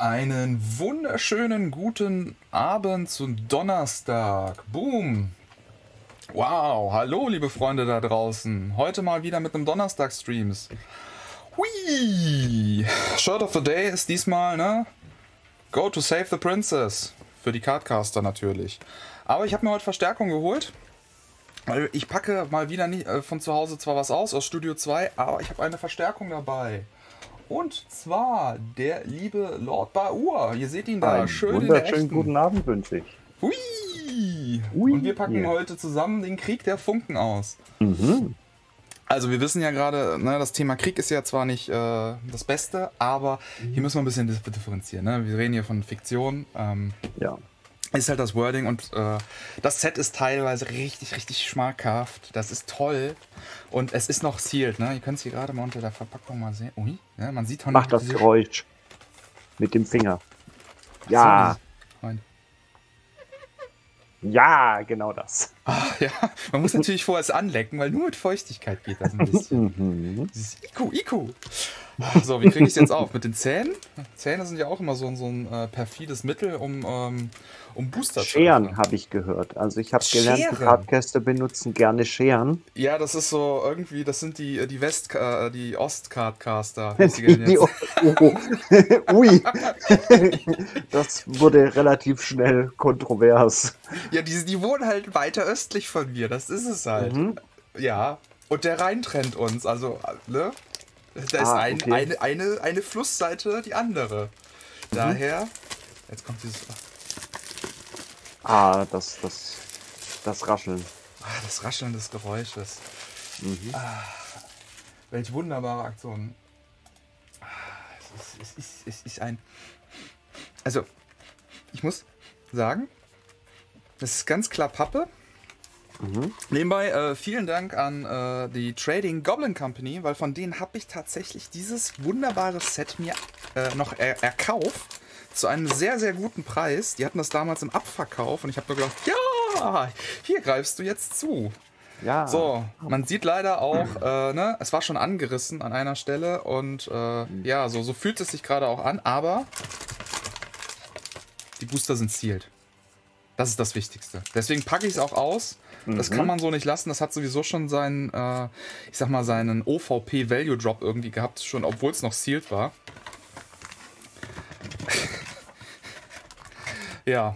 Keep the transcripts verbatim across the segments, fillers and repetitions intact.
Einen wunderschönen guten Abend zum Donnerstag. Boom. Wow, hallo liebe Freunde da draußen. Heute mal wieder mit einem Donnerstag-Streams. Hui. Shirt of the Day ist diesmal, ne? Go to save the princess. Für die Cardcaster natürlich. Aber ich habe mir heute Verstärkung geholt. Weil ich packe mal wieder nicht, äh, von zu Hause zwar was aus, aus Studio zwei, aber ich habe eine Verstärkung dabei. Und zwar der liebe Lord Baur. Ihr seht ihn da, Einen schön in der wunderschönen echten. guten Abend wünsche ich. Hui. Hui. Und wir packen Ja. heute zusammen den Krieg der Funken aus. Mhm. Also wir wissen ja gerade, ne, das Thema Krieg ist ja zwar nicht äh, das Beste, aber hier müssen wir ein bisschen differenzieren. Ne? Wir reden hier von Fiktion. Ähm, Ja. ist halt das Wording und äh, das Set ist teilweise richtig, richtig schmackhaft. Das ist toll. Und es ist noch sealed, ne? Ihr könnt es hier gerade mal unter der Verpackung mal sehen. Ui, ja, man sieht Mach das Geräusch mit dem Finger. Ja, Freunde. ja, genau das. Ah, ja, man muss natürlich vorher es anlecken, weil nur mit Feuchtigkeit geht das ein bisschen. Mhm. Dieses Iku, Iku. So, wie kriege ich es jetzt auf? Mit den Zähnen? Zähne sind ja auch immer so, ein- so ein äh, perfides Mittel, um, ähm, um Booster zu Scheren öffnen. habe ich gehört. Also ich habe gelernt, die Scheren? Cardcaster benutzen gerne Scheren. Ja, das ist so irgendwie, das sind die, die West, äh, die Ost-Cardcaster. Die, die, oh, oh. Ui, das wurde relativ schnell kontrovers. Ja, die, die wohnen halt weiter östlich von mir, das ist es halt. Mhm. Ja, und der Rhein trennt uns, also, ne? Da ist Ah, ein, okay. eine, eine, eine Flussseite die andere. Daher, jetzt kommt dieses, Ah, das, das, das Rascheln. ah, das Rascheln des Geräusches. Mhm. Welch wunderbare Aktion. Ah, Es ist, es ist, es ist ein... Also, ich muss sagen, das ist ganz klar Pappe. Mhm. Nebenbei äh, vielen Dank an äh, die Trading Goblin Company, weil von denen habe ich tatsächlich dieses wunderbare Set mir äh, noch er erkauft zu einem sehr, sehr guten Preis. Die hatten das damals im Abverkauf und ich habe nur gedacht, ja, hier greifst du jetzt zu. Ja. So, man sieht leider auch, äh, ne, es war schon angerissen an einer Stelle und äh, ja, so, so fühlt es sich gerade auch an, aber die Booster sind sealed. Das ist das Wichtigste. Deswegen packe ich es auch aus. Das Mhm. kann man so nicht lassen. Das hat sowieso schon seinen, äh, ich sag mal, seinen O V P Value Drop irgendwie gehabt, schon obwohl es noch sealed war. Ja.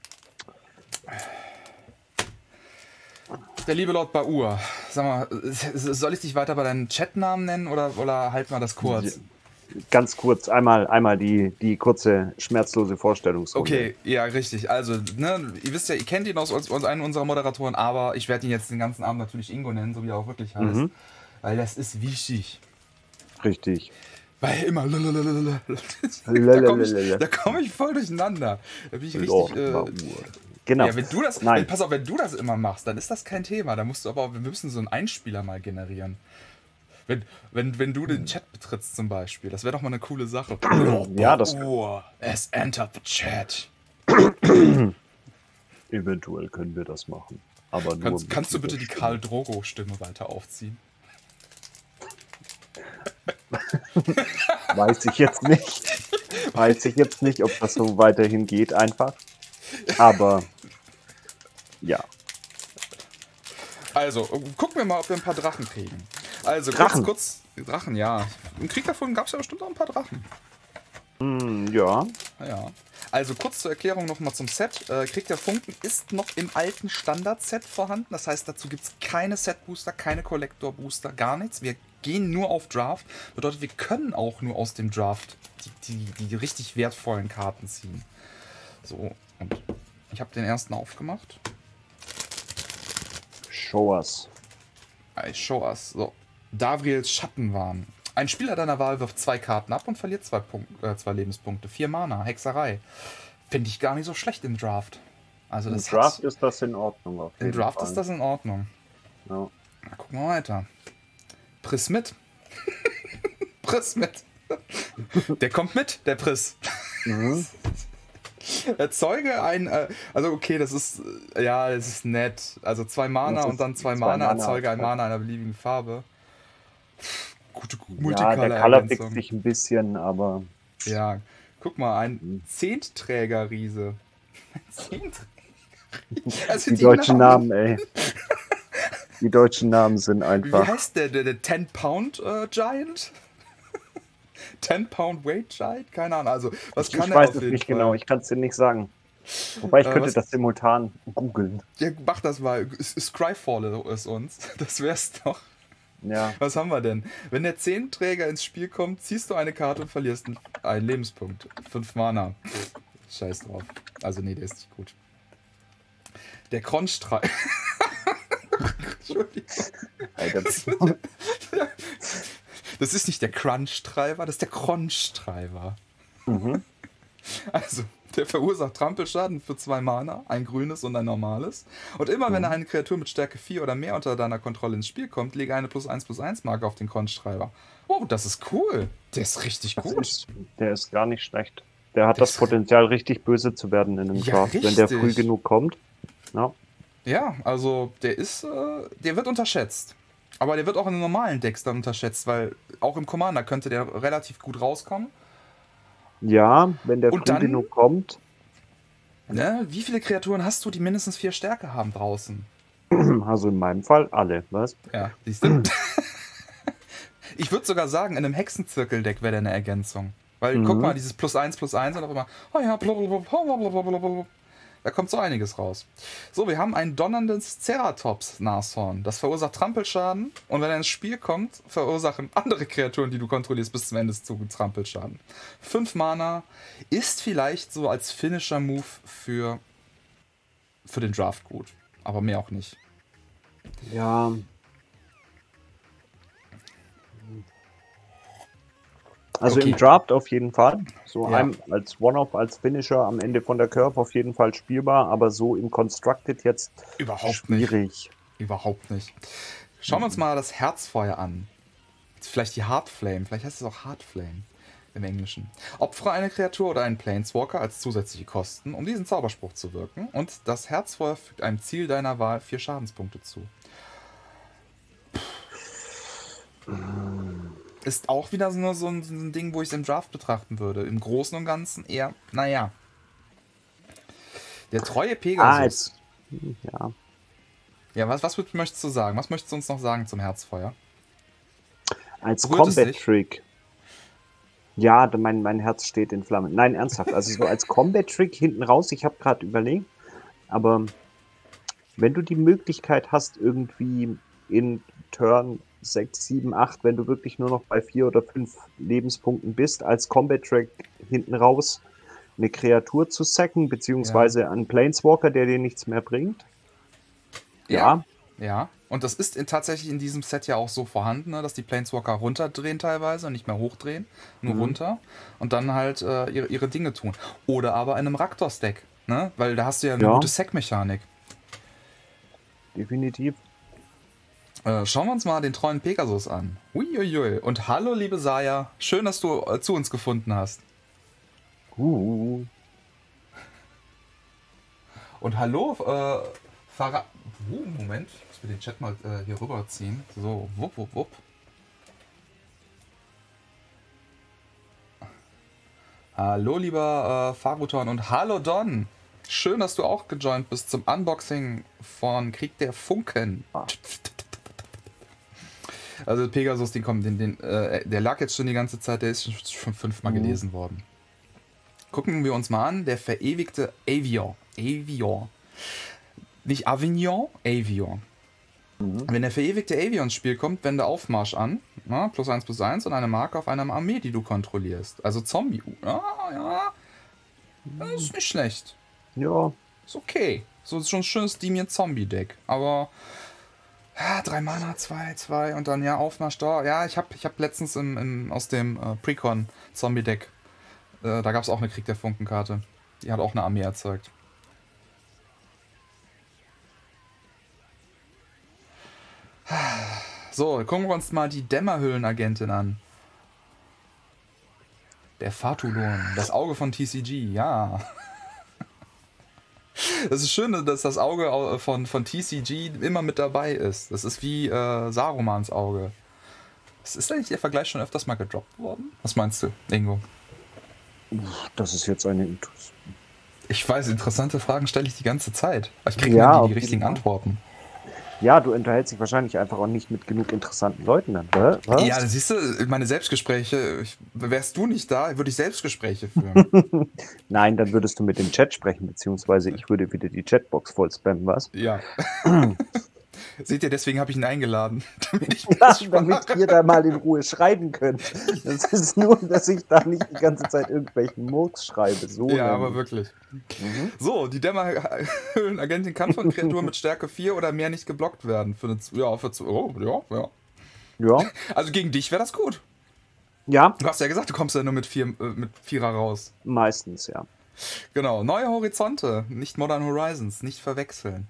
Der liebe Lord Baur, sag mal, soll ich dich weiter bei deinen Chatnamen nennen oder, oder halten wir das kurz? Ganz kurz, einmal, einmal die, die kurze, schmerzlose Vorstellungsrunde. Okay, ja, richtig. Also, ne, ihr wisst ja, ihr kennt ihn aus, aus, aus einem unserer Moderatoren, aber ich werde ihn jetzt den ganzen Abend natürlich Ingo nennen, so wie er auch wirklich heißt. Mhm. Weil das ist wichtig. Richtig. Weil immer lalalala. Da komme ich, Lalalala. da komm ich voll durcheinander. Da bin ich Lord richtig. Äh, Baur. Genau. ja, wenn du das. Nein. Wenn, pass auf, wenn du das immer machst, dann ist das kein Thema. Da musst du aber, wir müssen so einen Einspieler mal generieren. Wenn, wenn, wenn du den Chat betrittst zum Beispiel, das wäre doch mal eine coole Sache. Ja, das- Oh, es entered the chat. Eventuell können wir das machen. Aber nur Kannst, mit kannst du dieser bitte die Stimme. Karl Drogo-Stimme weiter aufziehen? Weiß ich jetzt nicht. Weiß ich jetzt nicht, ob das so weiterhin geht einfach. Aber ja. Also, gucken wir mal, ob wir ein paar Drachen kriegen. Also, Drachen? kurz, kurz. Drachen, ja. Im Krieg davon gab es ja bestimmt auch ein paar Drachen. Hm, ja. Ja. Also kurz zur Erklärung nochmal zum Set. Äh, Krieg der Funken ist noch im alten Standard-Set vorhanden. Das heißt, dazu gibt es keine Set-Booster, keine Collector-Booster, gar nichts. Wir gehen nur auf Draft. Bedeutet, wir können auch nur aus dem Draft die, die, die richtig wertvollen Karten ziehen. So, und ich habe den ersten aufgemacht. Show us. I show us. So. Davriels Schattenwahn. Ein Spieler deiner Wahl wirft zwei Karten ab und verliert zwei, Punkt, äh, zwei Lebenspunkte. Vier Mana, Hexerei. Finde ich gar nicht so schlecht im Draft. Also Im das Draft hat, ist das in Ordnung. Auf Im jeden Draft Fall. ist das in Ordnung. Ja. Na, gucken wir weiter. Priss mit. Priss mit. Der kommt mit, der Priss. Mhm. Erzeuge ein, äh, also okay, das ist, äh, ja, das ist nett. Also zwei Mana Das ist und dann zwei, zwei Mana, Mana, erzeuge ein ja. Mana einer beliebigen Farbe. Gute Ja, der Color Multicolor-Ergänzung. fixt sich ein bisschen, aber Ja, Guck mal, ein Zehntträger-Riese. Ein Zehntträger-Riese. Also die, die deutschen Namen, Namen, ey. Die deutschen Namen sind einfach... Wie heißt der? Der, der ten-Pound-Giant? ten-Pound-Weight-Giant? Keine Ahnung. Also, was ich kann ich er weiß auf es jeden nicht Fall? genau, ich kann es dir nicht sagen. Wobei ich Äh, könnte was- das simultan googeln. Ja, mach das mal. S- Scryfall ist uns. Das wär's doch. Ja. Was haben wir denn? Wenn der Zehnträger ins Spiel kommt, ziehst du eine Karte und verlierst einen- einen Lebenspunkt. Fünf Mana. Pff, Scheiß drauf. Also, nee, der ist nicht gut. Der Kronstreif. Entschuldigung. Alter, Das ist nicht der Crunch-Treiber, das ist der Crunch-Treiber. mhm. Also, der verursacht Trampelschaden für zwei Mana, ein grünes und ein normales. Und immer Mhm. wenn eine Kreatur mit Stärke vier oder mehr unter deiner Kontrolle ins Spiel kommt, lege eine plus eins plus eins Marke auf den Crunch-Treiber. Oh, das ist cool. Der ist richtig Das gut. ist, der ist gar nicht schlecht. Der hat Das- das Potenzial, richtig böse zu werden in einem Ja, Draft, wenn der richtig. früh genug kommt. Ja. Ja, also der ist, äh, der wird unterschätzt. Aber der wird auch in den normalen Decks dann unterschätzt, weil auch im Commander könnte der relativ gut rauskommen. Ja, wenn der Und früh dann- genug kommt. Ne? Wie viele Kreaturen hast du, die mindestens vier Stärke haben draußen? Also in meinem Fall alle, was? Ja, siehst du? Ich würde sogar sagen, in einem Hexenzirkel-Deck wäre der eine Ergänzung. Weil, Mhm. guck mal, dieses plus eins plus eins und auf einmal, oh ja, blablabla, da kommt so einiges raus. So, wir haben ein donnerndes Ceratops-Nashorn. Das verursacht Trampelschaden und wenn er ins Spiel kommt, verursachen andere Kreaturen, die du kontrollierst, bis zum Ende des Zuges Trampelschaden. Fünf Mana ist vielleicht so als Finisher-Move für, für den Draft gut. Aber mehr auch nicht. Ja. Also Okay. im Draft auf jeden Fall. So Ja. ein, als One-Off, als Finisher am Ende von der Curve auf jeden Fall spielbar, aber so im Constructed jetzt Überhaupt nicht. schwierig. Überhaupt nicht. Schauen wir uns mal das Herzfeuer an. Vielleicht die Heartflame. Vielleicht heißt es auch Heartflame im Englischen. Opfere eine Kreatur oder einen Planeswalker als zusätzliche Kosten, um diesen Zauberspruch zu wirken. Und das Herzfeuer fügt einem Ziel deiner Wahl vier Schadenspunkte zu. Ist auch wieder nur so ein, so ein Ding, wo ich es im Draft betrachten würde. Im Großen und Ganzen eher, naja. Der treue Ah, Pegasus. jetzt. Ja. Ja, was, was möchtest du sagen? Was möchtest du uns noch sagen zum Herzfeuer? Als Berührt es dich? Combat-Trick. Ja, da- mein, mein Herz steht in Flammen. Nein, ernsthaft. Also so als Combat-Trick hinten raus, ich habe gerade überlegt, aber wenn du die Möglichkeit hast, irgendwie in Turn sechs, sieben, acht, wenn du wirklich nur noch bei vier oder fünf Lebenspunkten bist, als Combat-Trick hinten raus eine Kreatur zu sacken, beziehungsweise einen Planeswalker, der dir nichts mehr bringt. Ja, Ja, und das ist in, tatsächlich in diesem Set ja auch so vorhanden, ne, dass die Planeswalker runterdrehen teilweise und nicht mehr hochdrehen, nur Mhm. runter und dann halt äh, ihre, ihre Dinge tun. Oder aber in einem Raktos-Deck, ne? Weil da hast du ja eine Ja. gute Sack-Mechanik. definitiv. Äh, schauen wir uns mal den treuen Pegasus an. Uiuiui. Und hallo, liebe Saya, schön, dass du äh, zu uns gefunden hast. Uh, Und hallo, äh, Farah... Uh, Moment, ich muss mir den Chat mal äh, hier rüberziehen. So, wupp, wupp, wupp. Hallo, lieber äh, Faruton und hallo, Don. Schön, dass du auch gejoint bist zum Unboxing von Krieg der Funken. Also Pegasus, den, kommt, den, den, äh, der lag jetzt schon die ganze Zeit, der ist schon, schon fünfmal Mhm. gelesen worden. Gucken wir uns mal an, der verewigte Avior. Avior. Nicht Avignon, Avior. mhm. Wenn der verewigte Avior ins Spiel kommt, wende Aufmarsch an. Na, plus eins plus eins und eine Marke auf einer Armee, die du kontrollierst. Also Zombie. Ja, ja. Das ist nicht schlecht. Ja, Ist okay. So ist schon ein schönes Demian-Zombie-Deck. Aber ja, drei Mana, zwei, zwei und dann ja Aufmarsch da. Ja, ich habe ich hab letztens im, im, aus dem äh, Precon-Zombie-Deck, äh, da gab es auch eine Krieg der Funkenkarte. Die hat auch eine Armee erzeugt. So, gucken wir uns mal die Dämmerhöhlenagentin an. Der Fatulon, das Auge von T C G, ja. Das ist schön, dass das Auge von, von T C G immer mit dabei ist. Das ist wie äh, Sarumans Auge. Ist eigentlich der Vergleich schon öfters mal gedroppt worden? Was meinst du, Ingo? Uff, das ist jetzt eine Intus. Ich weiß, interessante Fragen stelle ich die ganze Zeit. Aber ich kriege Ja, nie auf die jeden richtigen Fall. Antworten. Ja, du unterhältst dich wahrscheinlich einfach auch nicht mit genug interessanten Leuten dann, wa- was? Ja, siehst du, meine Selbstgespräche, ich, wärst du nicht da, würde ich Selbstgespräche führen. Nein, dann würdest du mit dem Chat sprechen, beziehungsweise ich würde wieder die Chatbox voll spammen, was? Ja. Seht ihr, deswegen habe ich ihn eingeladen. Damit ich Ja, das damit spare. ihr da mal in Ruhe schreiben könnt. Das ist nur, dass ich da nicht die ganze Zeit irgendwelchen Murks schreibe. So Ja, aber nämlich. wirklich. Mhm. So, die Dämmerhöhlenagentin kann von Kreaturen mit Stärke vier oder mehr nicht geblockt werden. Für eine, Z- ja, für, Z- oh, ja, ja. Ja, Also gegen dich wäre das gut. ja, Du hast ja gesagt, du kommst ja nur mit, vier, äh, mit Vierer raus. meistens, ja. Genau, neue Horizonte, nicht Modern Horizons, nicht verwechseln.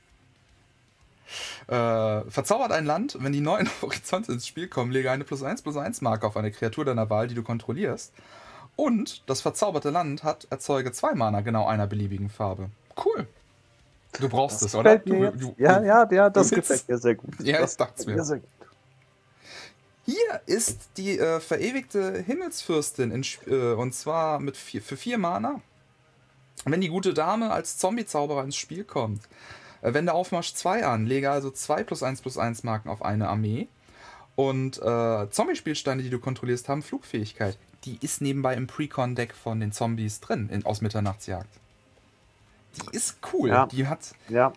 Äh, verzaubert ein Land, wenn die neuen Horizonte ins Spiel kommen, lege eine plus eins plus eins Marke auf eine Kreatur deiner Wahl, die du kontrollierst. Und das verzauberte Land hat erzeuge zwei Mana genau einer beliebigen Farbe. Cool. Du brauchst Das es, oder? gefällt mir Du, jetzt. du, Ja, du, ja, ja, das du willst- gefällt mir sehr gut. Ja, das ich dacht's gefällt mir. sehr gut. Hier ist die äh, verewigte Himmelsfürstin, in, Sp- äh, und zwar mit vier, für vier Mana. Wenn die gute Dame als Zombie-Zauberer ins Spiel kommt, äh, wende Aufmarsch zwei an, lege also zwei plus eins plus eins Marken auf eine Armee. Und äh, Zombie-Spielsteine, die du kontrollierst, haben Flugfähigkeit. Die ist nebenbei im Precon-Deck von den Zombies drin, in, aus Mitternachtsjagd. Die ist cool. Ja. Die hat. Ja.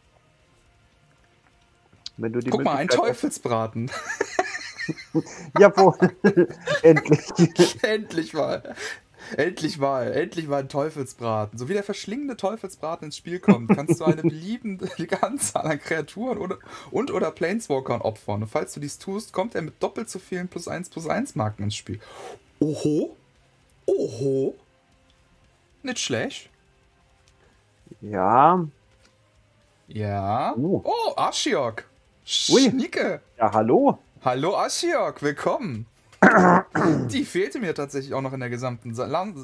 Wenn du die Guck mal, ein Möglichkeit Teufelsbraten. hast- Jawohl. Endlich. Endlich mal. Endlich mal. Endlich mal ein Teufelsbraten. So wie der verschlingende Teufelsbraten ins Spiel kommt, kannst du eine beliebende Anzahl an Kreaturen oder, und oder Planeswalkern opfern. Und falls du dies tust, kommt er mit doppelt so vielen plus eins plus eins Marken ins Spiel. Oho. Oho. Nicht schlecht. Ja. Ja. Oh. Oh, Ashiok. Ui. Schnicke. Ja, hallo. Hallo Ashiok, willkommen. Die fehlte mir tatsächlich auch noch in der gesamten Sa- Land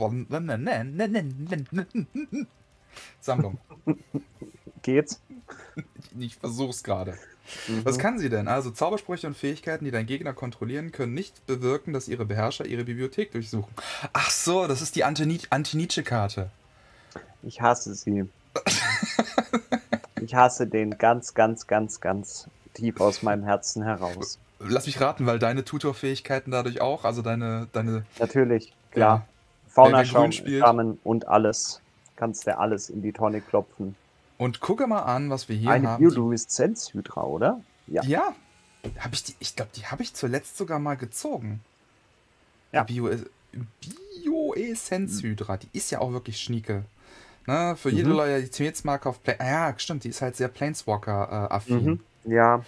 Sammlung. Geht's? Ich versuch's gerade. Mhm. Was kann sie denn? Also Zaubersprüche und Fähigkeiten, die dein Gegner kontrollieren, können nicht bewirken, dass ihre Beherrscher ihre Bibliothek durchsuchen. Ach so, das ist die Anti-Nietzsche-Karte. Ich hasse sie. Ich hasse den ganz, ganz, ganz, ganz tief aus meinem Herzen heraus. Lass mich raten, weil deine Tutorfähigkeiten dadurch auch, also deine, deine Natürlich, klar. Ja. Fauna Wer grün schauen, spielt. Stammen und alles. Kannst dir alles in die Tonne klopfen. Und gucke mal an, was wir hier Eine haben. Die- Biolumineszenz-Hydra, oder? Ja. Ja, hab ich die, ich glaube, die habe ich zuletzt sogar mal gezogen. Ja. Die Bio, Bioessenz-Hydra, die ist ja auch wirklich schnieke. Ne, für jede Mhm. Loyalitätsmarke auf Plane. Ja, stimmt, die ist halt sehr Planeswalker-affin. Mhm. Ja.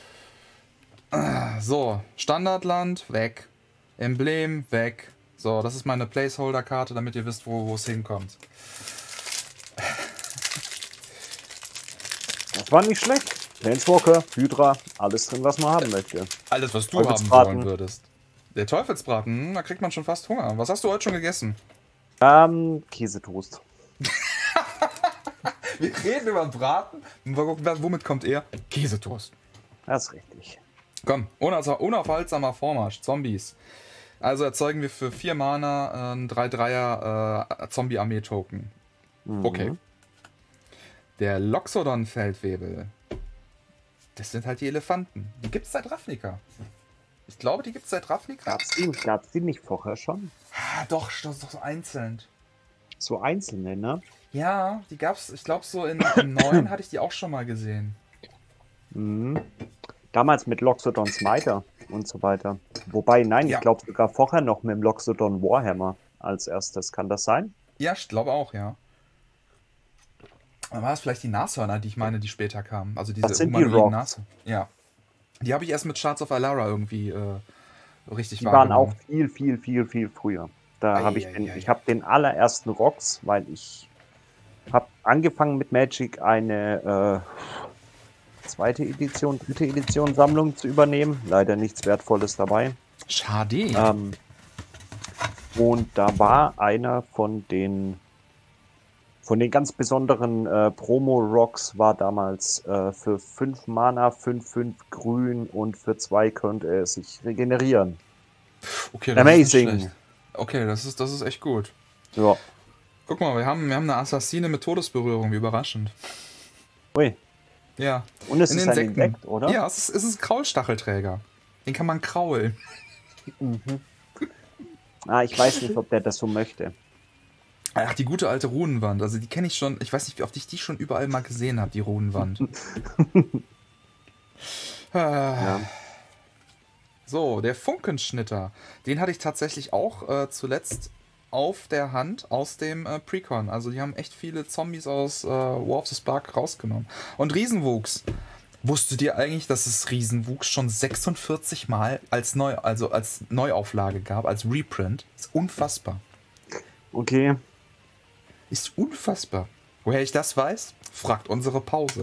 So, Standardland, weg. Emblem, weg. So, das ist meine Placeholder-Karte, damit ihr wisst, wo wo es hinkommt. Das war nicht schlecht. Planeswalker, Hydra, alles drin, was man haben möchte. Alles, was du haben Teufelsbraten. wollen würdest. Der Teufelsbraten, hm, da kriegt man schon fast Hunger. Was hast du heute schon gegessen? Ähm, Käsetoast. Wir reden über Braten. Womit kommt er? Käsetoast. Das ist richtig. Komm, unaufhaltsamer Vormarsch, Zombies. Also erzeugen wir für vier Mana äh, einen drei Dreier äh, Zombie-Armee-Token. Mhm. Okay. Der Loxodon-Feldwebel. Das sind halt die Elefanten. Die gibt's seit Ravnica. Ich glaube, die gibt's seit Ravnica. Gab's die, gab's die nicht vorher schon? Ah, doch, doch, doch so einzeln. So einzelne, ne? Ja, die gab's, ich glaube, so in, in neun hatte ich die auch schon mal gesehen. Mhm. Damals mit Loxodon Smiter und so weiter. Wobei, nein, Ja. ich glaube sogar vorher noch mit dem Loxodon Warhammer als erstes. Kann das sein? Ja, ich glaube auch, ja. Dann war es vielleicht die Nashörner, die ich meine, die später kamen. Also diese Das sind die humanoiden Rocks. Nashörner. Ja. Die habe ich erst mit Shards of Alara irgendwie äh, richtig Die waren auch wahrgenommen. viel, viel, viel, viel früher. Da Ei, habe ich ei, den, ei. ich habe den allerersten Rocks, weil ich habe angefangen mit Magic eine äh, zweite Edition, dritte Edition Sammlung zu übernehmen. Leider nichts Wertvolles dabei. Schade. Ähm, und da war einer von den von den ganz besonderen äh, Promo-Rocks war damals äh, für fünf Mana, fünf fünf grün und für zwei konnte er sich regenerieren. Okay, das ist nicht Amazing. schlecht. Okay, das ist, das ist echt gut. Ja. Guck mal, wir haben, wir haben eine Assassine mit Todesberührung, wie überraschend. Ui. Ja. Und es In ist den ein Sekten. Insekt, oder? Ja, es ist, es ist ein Kraulstachelträger. Den kann man kraulen. Mhm. Ah, ich weiß nicht, ob der das so möchte. Ach, die gute alte Runenwand. Also die kenne ich schon. Ich weiß nicht, wie oft ich die schon überall mal gesehen habe, die Runenwand. Ja. So, der Funkenschnitter. Den hatte ich tatsächlich auch äh, zuletzt auf der Hand aus dem äh, Precon. Also die haben echt viele Zombies aus äh, War of the Spark rausgenommen. Und Riesenwuchs. Wusstet ihr eigentlich, dass es Riesenwuchs schon sechsundvierzig Mal als, Neu also als Neuauflage gab, als Reprint? Ist unfassbar. Okay. Ist unfassbar. Woher ich das weiß? Fragt unsere Pause.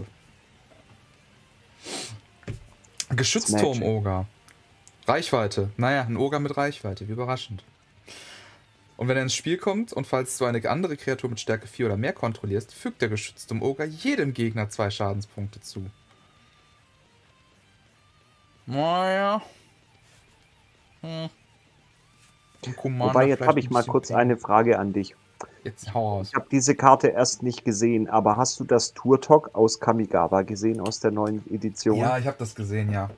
Geschützturm-Oger. Reichweite. Naja, ein Oger mit Reichweite. Wie überraschend. Und wenn er ins Spiel kommt und falls du eine andere Kreatur mit Stärke vier oder mehr kontrollierst, fügt der Geschützturm-Oger jedem Gegner zwei Schadenspunkte zu. Naja. Hm. Wobei, jetzt habe ich mal kurz eine Frage an dich. Jetzt hau raus. Ich habe diese Karte erst nicht gesehen, aber hast du das Turtok aus Kamigawa gesehen, aus der neuen Edition? Ja, ich habe das gesehen, ja.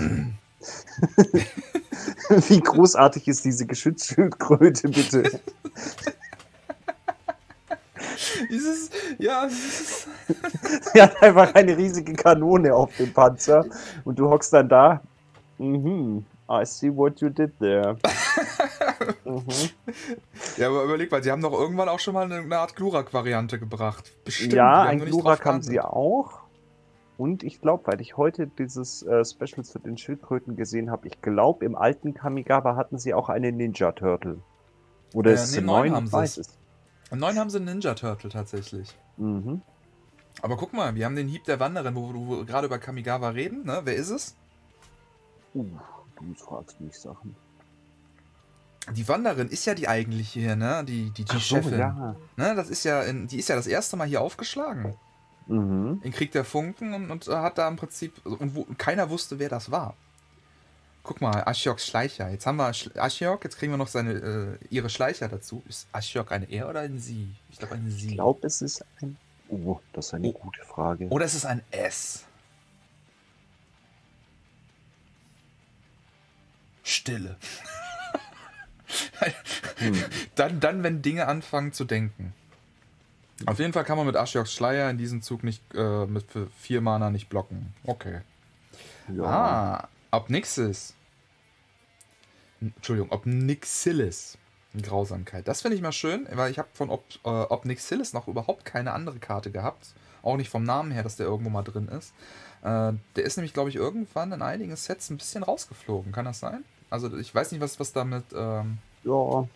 Wie großartig ist diese Geschützschildkröte, bitte? Dieses, ja, dieses... Sie hat einfach eine riesige Kanone auf dem Panzer und du hockst dann da. Mhm. I see what you did there. mhm. Ja, aber überleg mal, sie haben doch irgendwann auch schon mal eine, eine Art Glurak-Variante gebracht. Bestimmt. Ja, ein Glurak haben sie auch. Und ich glaube, weil ich heute dieses äh, Special zu den Schildkröten gesehen habe, ich glaube, im alten Kamigawa hatten sie auch eine Ninja Turtle. Oder Äh, ist es nee, im neun neuen? haben Ich sie weiß es. es. Im neuen haben sie einen Ninja Turtle tatsächlich. Mhm. Aber guck mal, wir haben den Hieb der Wanderin, wo wir gerade über Kamigawa reden. Ne? Wer ist es? Uh, du fragst mich Sachen. Die Wanderin ist ja die eigentliche hier, ne? Die, die, die Ach so, Chefin. ja. Ne? Das ist ja in, die ist ja das erste Mal hier aufgeschlagen. Mhm. In Krieg der Funken und, und hat da im Prinzip. Und wo, keiner wusste, wer das war. Guck mal, Ashioks Schleicher. Jetzt haben wir Ashiok, jetzt kriegen wir noch seine, äh, ihre Schleicher dazu. Ist Ashiok eine Er oder ein Sie? Ich glaube, eine Sie. Ich glaube, es ist ein... Oh, das ist eine Oh. gute Frage. Oder ist es ein S? Stille. Hm. dann, dann, wenn Dinge anfangen zu denken. Auf jeden Fall kann man mit Ashioks Schleier in diesem Zug nicht äh, mit für vier Mana nicht blocken. Okay. Ja. Ah, Obnixis. Entschuldigung, Obnixilis. Grausamkeit. Das finde ich mal schön, weil ich habe von Ob, äh, Obnixilis noch überhaupt keine andere Karte gehabt. Auch nicht vom Namen her, dass der irgendwo mal drin ist. Äh, der ist nämlich, glaube ich, irgendwann in einigen Sets ein bisschen rausgeflogen. Kann das sein? Also ich weiß nicht, was, was damit... Ähm Ja.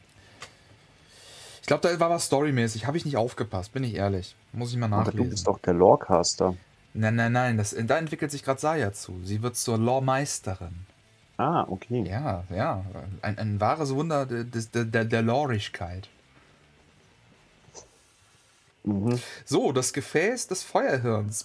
ich glaube, da war was storymäßig. Habe ich nicht aufgepasst, bin ich ehrlich. Muss ich mal Aber nachlesen. du bist doch der Lorecaster. Nein, nein, nein. Das, da entwickelt sich gerade Saya zu. Sie wird zur Lore-Meisterin. Ah, okay. Ja, ja. Ein, ein wahres Wunder der, der, der, der Lorigkeit. Mhm. So, das Gefäß des Feuerhirns.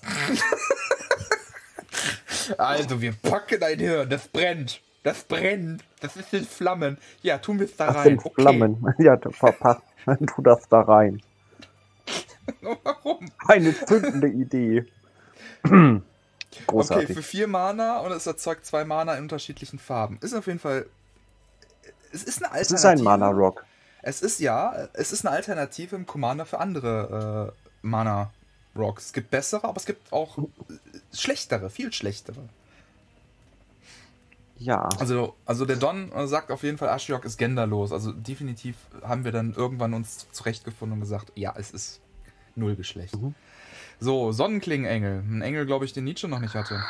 Also, wir packen ein Hirn. Das brennt. Das brennt. Das ist in Flammen. Ja, tun wir es da Das rein. sind Flammen. Ja, du verpasst. Tu das da rein. Warum? Eine zündende Idee. Großartig. Okay, für vier Mana und es erzeugt zwei Mana in unterschiedlichen Farben. Ist auf jeden Fall. Es ist eine Alternative. Es ist ein Mana-Rock. Es ist ja, es ist eine Alternative im Commander für andere äh, Mana-Rocks. Es gibt bessere, aber es gibt auch schlechtere, viel schlechtere. Ja. Also, also der Don äh, sagt auf jeden Fall, Ashiok ist genderlos. Also definitiv haben wir dann irgendwann uns zurechtgefunden und gesagt, ja, es ist null Geschlecht. Mhm. So, Sonnenklingenengel. Ein Engel, glaube ich, den Nietzsche noch nicht hatte.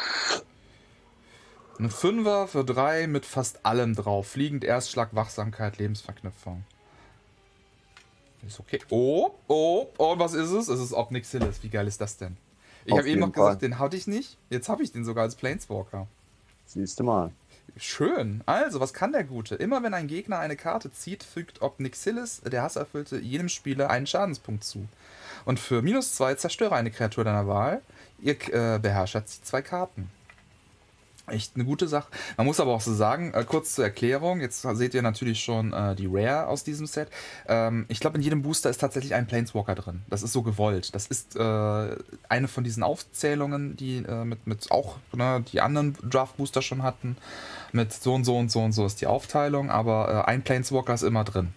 Ein Fünfer für drei mit fast allem drauf. Fliegend, Erstschlag, Wachsamkeit, Lebensverknüpfung. Ist okay. Oh, oh, oh, was ist es? Es ist Obnixilis. Wie geil ist das denn? Ich Auf habe eben jeden noch gesagt, Fall. den hatte ich nicht. Jetzt habe ich den sogar als Planeswalker. Siehst du mal. Schön. Also, was kann der Gute? Immer wenn ein Gegner eine Karte zieht, fügt Obnixilis, der Hasserfüllte, jedem Spieler einen Schadenspunkt zu. Und für minus zwei zerstöre eine Kreatur deiner Wahl. Ihr äh, Beherrscher zieht zwei Karten. Echt eine gute Sache. Man muss aber auch so sagen, äh, kurz zur Erklärung, jetzt seht ihr natürlich schon äh, die Rare aus diesem Set. Ähm, ich glaube, in jedem Booster ist tatsächlich ein Planeswalker drin. Das ist so gewollt. Das ist äh, eine von diesen Aufzählungen, die äh, mit, mit auch ne, die anderen Draft-Booster schon hatten. Mit so und so und so und so ist die Aufteilung, aber äh, ein Planeswalker ist immer drin.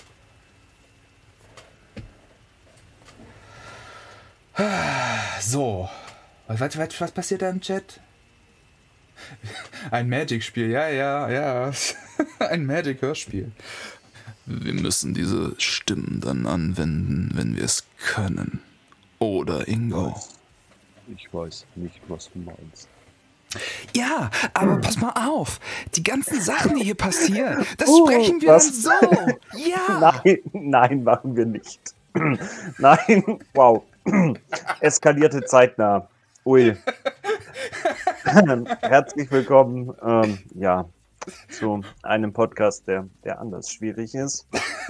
So. Was, was, was passiert da im Chat? Ein Magic-Spiel, ja, ja, ja. Ein Magic-Hörspiel. Wir müssen diese Stimmen dann anwenden, wenn wir es können. Oder Ingo? Ich weiß nicht, was du meinst. Ja, aber pass mal auf. Die ganzen Sachen, die hier passieren, das Uh, sprechen wir was? dann so. Ja. Nein, nein, machen wir nicht. Nein, wow. Eskalierte zeitnah. Ui. Herzlich willkommen, ähm, ja, zu einem Podcast, der, der anders schwierig ist.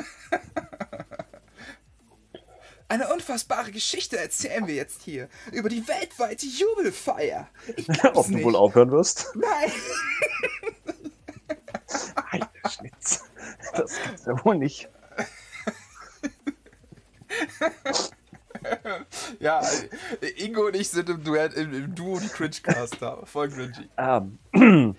Eine unfassbare Geschichte erzählen wir jetzt hier über die weltweite Jubelfeier. Ich Ob glaub's du nicht. wohl aufhören wirst? Nein. Alter Schnitz. Das gibt's ja wohl nicht. Ja, Ingo und ich sind im Duett, im, im Duo die Cringecaster. Voll cringy. Ähm.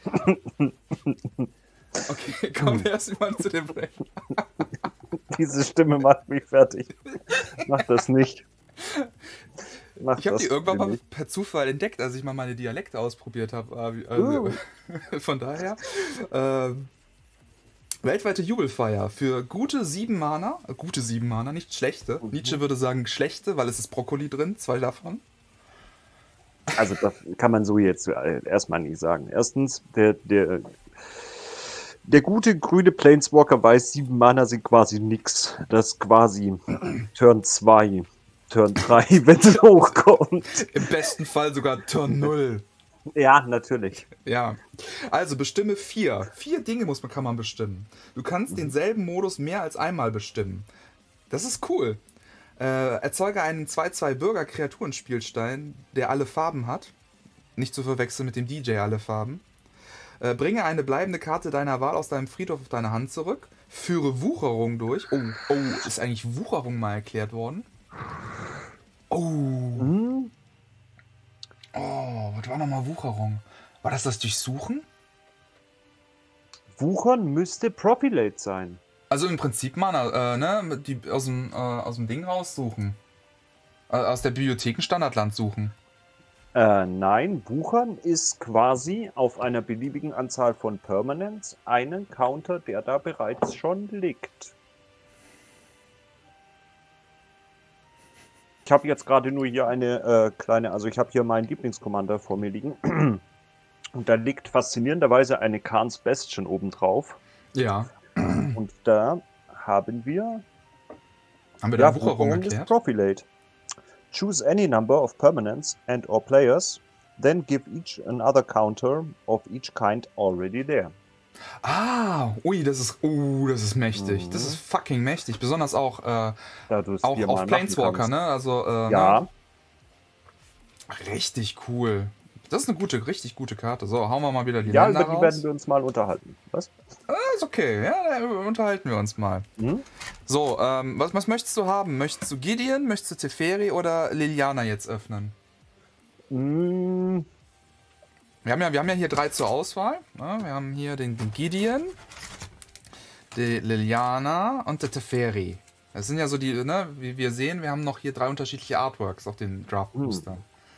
Okay, kommen wir erstmal zu dem Break. Diese Stimme macht mich fertig. Mach das nicht. Mach Ich habe das die irgendwann mal nicht. per Zufall entdeckt, als ich mal meine Dialekte ausprobiert habe. Also, Uh. von daher. Ähm, weltweite Jubelfeier für gute sieben Mana. Äh, gute sieben Mana, nicht schlechte. Mhm. Nietzsche würde sagen schlechte, weil es ist Brokkoli drin, zwei davon. Also das kann man so jetzt erstmal nicht sagen. Erstens, der, der, der gute grüne Planeswalker weiß, sieben Mana sind quasi nix. Das ist quasi Turn zwei, Turn drei, wenn es hochkommt. Im besten Fall sogar Turn null. Ja, natürlich. Ja, also bestimme vier. Vier Dinge muss man, kann man bestimmen. Du kannst denselben Modus mehr als einmal bestimmen. Das ist cool. Äh, erzeuge einen zwei zwei Bürger-Kreaturenspielstein, der alle Farben hat. Nicht zu verwechseln mit dem D J alle Farben. Äh, bringe eine bleibende Karte deiner Wahl aus deinem Friedhof auf deine Hand zurück. Führe Wucherung durch. Oh, oh, ist eigentlich Wucherung mal erklärt worden? Oh. Hm? Oh, was war nochmal Wucherung? War das das Durchsuchen? Wuchern müsste Propylate sein. Also im Prinzip Mana, äh, ne, die aus dem, äh, aus dem Ding raussuchen. Äh, aus der Bibliothek ein Standardland suchen. Äh, nein, Wuchern ist quasi auf einer beliebigen Anzahl von Permanents einen Counter, der da bereits schon liegt. Ich habe jetzt gerade nur hier eine äh, kleine, also ich habe hier meinen Lieblingskommander vor mir liegen. Und da liegt faszinierenderweise eine Khan's Bastion oben drauf. Ja. Und da haben wir Haben wir ja, da Wucherung Wucherung ist erklärt? Propylate. Choose any number of permanents and or players, then give each another counter of each kind already there. Ah, ui, das ist, uh, das ist mächtig. Mhm. Das ist fucking mächtig. Besonders auch, äh, Da du es auch viermal auf machen Planeswalker, kannst. ne? Also, äh, Ja, ne? Richtig cool. Das ist eine gute, richtig gute Karte. So, hauen wir mal wieder die ja, Länder über die raus. werden wir uns mal unterhalten. Was? Ah, ist okay, ja, da unterhalten wir uns mal. Hm? So, ähm, was, was möchtest du haben? Möchtest du Gideon, möchtest du Teferi oder Liliana jetzt öffnen? Hm, Wir haben ja, wir haben ja hier drei zur Auswahl. Ne? Wir haben hier den, den Gideon, die Liliana und der Teferi. Das sind ja so die, ne, wie wir sehen, wir haben noch hier drei unterschiedliche Artworks auf den Draft Booster.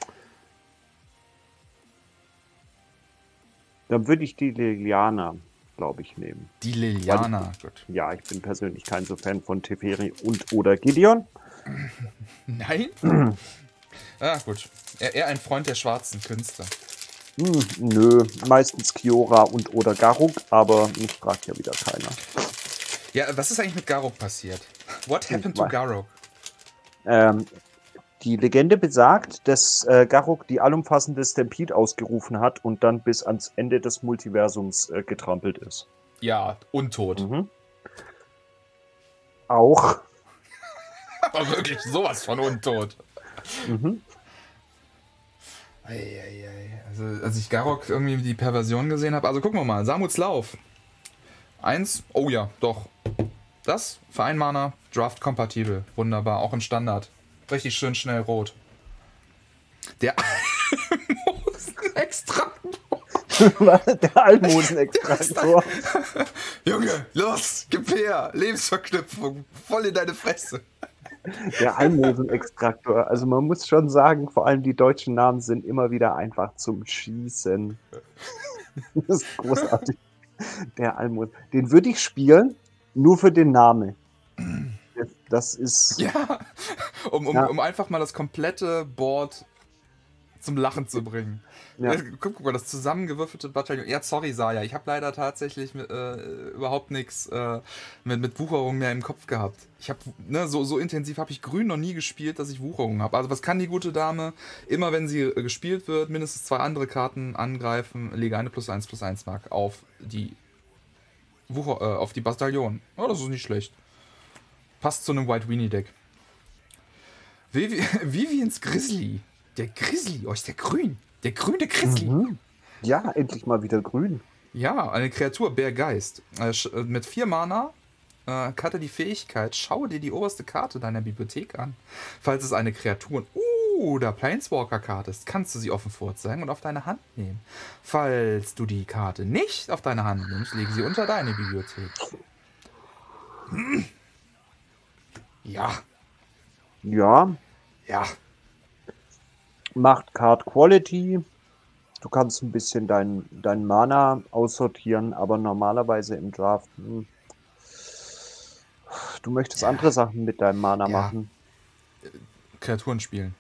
dann würde ich die Liliana, glaube ich, nehmen. Die Liliana, gut. Ja, ich bin persönlich kein so Fan von Teferi und oder Gideon. Nein? Ah, gut. Er, er ein Freund der schwarzen Künste. Hm, nö, meistens Kiora und oder Garuk, aber mich fragt ja wieder keiner. Ja, was ist eigentlich mit Garruk passiert? What happened to Weil- Garruk? Ähm, die Legende besagt, dass äh, Garuk die allumfassende Stampede ausgerufen hat und dann bis ans Ende des Multiversums äh, getrampelt ist. Ja, untot. Mhm. Auch. Aber wirklich sowas von untot. Mhm. Eieiei. Also, als ich Garok irgendwie die Perversion gesehen habe, also gucken wir mal, Samuts Lauf. Eins, oh ja, doch. Das, für ein Mana, Draft-kompatibel. Wunderbar, auch im Standard. Richtig schön schnell rot. Der Almosenextraktor. Der Almosenextraktor. Junge, los, gib her. Lebensverknüpfung, voll in deine Fresse. Der Almosenextraktor. Also man muss schon sagen, vor allem die deutschen Namen sind immer wieder einfach zum Schießen. Das ist großartig. Der Almosen. Den würde ich spielen, nur für den Namen. Das ist... Ja, um, um, ja. um einfach mal das komplette Board zum Lachen zu bringen. Ja. Guck, guck mal, das zusammengewürfelte Bataillon. Ja, sorry, Saya. Ich habe leider tatsächlich mit, äh, überhaupt nichts äh, mit, mit Wucherung mehr im Kopf gehabt. Ich habe, ne, so, so intensiv habe ich Grün noch nie gespielt, dass ich Wucherung habe. Also was kann die gute Dame? Immer wenn sie äh, gespielt wird, mindestens zwei andere Karten angreifen, lege eine plus eins plus eins Mark auf die Wucher, äh, auf die Bataillon. Oh, das ist nicht schlecht. Passt zu einem White Weenie Deck. Vivi Vivians Grizzly. Der Grizzly, oh, ist der grün. Der grüne Grizzly. Mhm. Ja, endlich mal wieder grün. Ja, eine Kreatur, Bärgeist. Äh, mit vier Mana äh, hat er die Fähigkeit, schaue dir die oberste Karte deiner Bibliothek an. Falls es eine Kreatur oder Planeswalker-Karte ist, kannst du sie offen vorzeigen und auf deine Hand nehmen. Falls du die Karte nicht auf deine Hand nimmst, lege sie unter deine Bibliothek. Ja. Ja. Ja. Macht Card Quality. Du kannst ein bisschen dein, dein Mana aussortieren, aber normalerweise im Draft. Hm, du möchtest ja. andere Sachen mit deinem Mana ja. machen. Kreaturen spielen.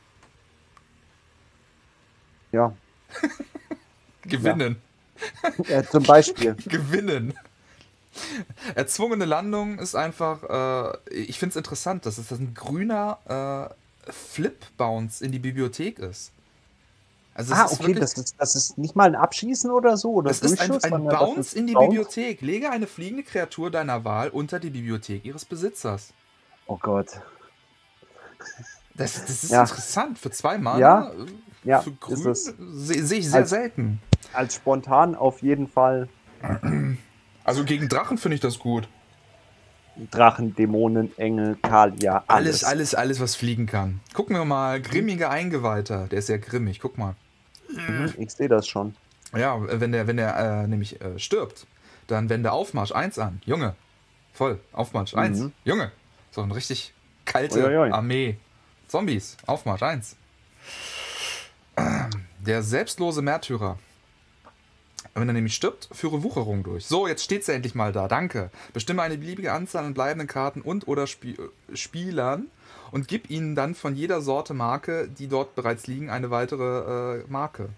Ja. Gewinnen. Ja. Ja, zum Beispiel. Gewinnen. Erzwungene Landung ist einfach, äh, ich finde es interessant, dass es ein grüner äh, Flip-Bounce in die Bibliothek ist. Also ah, ist okay, wirklich, das, ist, das ist nicht mal ein Abschießen oder so? Oder das ist ein, ein Bounce in die Bounce? Bibliothek. Lege eine fliegende Kreatur deiner Wahl unter die Bibliothek ihres Besitzers. Oh Gott. Das, das ist ja. interessant. Für zwei Mana, ja. Ja, für grün, sehe seh ich sehr als, selten. Als spontan auf jeden Fall. Also gegen Drachen finde ich das gut. Drachen, Dämonen, Engel, Kalia, alles. Alles, alles, alles, was fliegen kann. Gucken wir mal, grimmiger Eingeweihter. Der ist sehr grimmig, guck mal. Mhm, ich sehe das schon. Ja, wenn der, wenn der äh, nämlich äh, stirbt, dann wende Aufmarsch eins an. Junge, voll, Aufmarsch eins. Mhm. Junge, so eine richtig kalte Uiuiui. Armee. Zombies, Aufmarsch eins. Der selbstlose Märtyrer. Wenn er nämlich stirbt, führe Wucherung durch. So, jetzt steht es ja endlich mal da. Danke. Bestimme eine beliebige Anzahl an bleibenden Karten und oder Spie Spielern und gib ihnen dann von jeder Sorte Marke, die dort bereits liegen, eine weitere äh, Marke.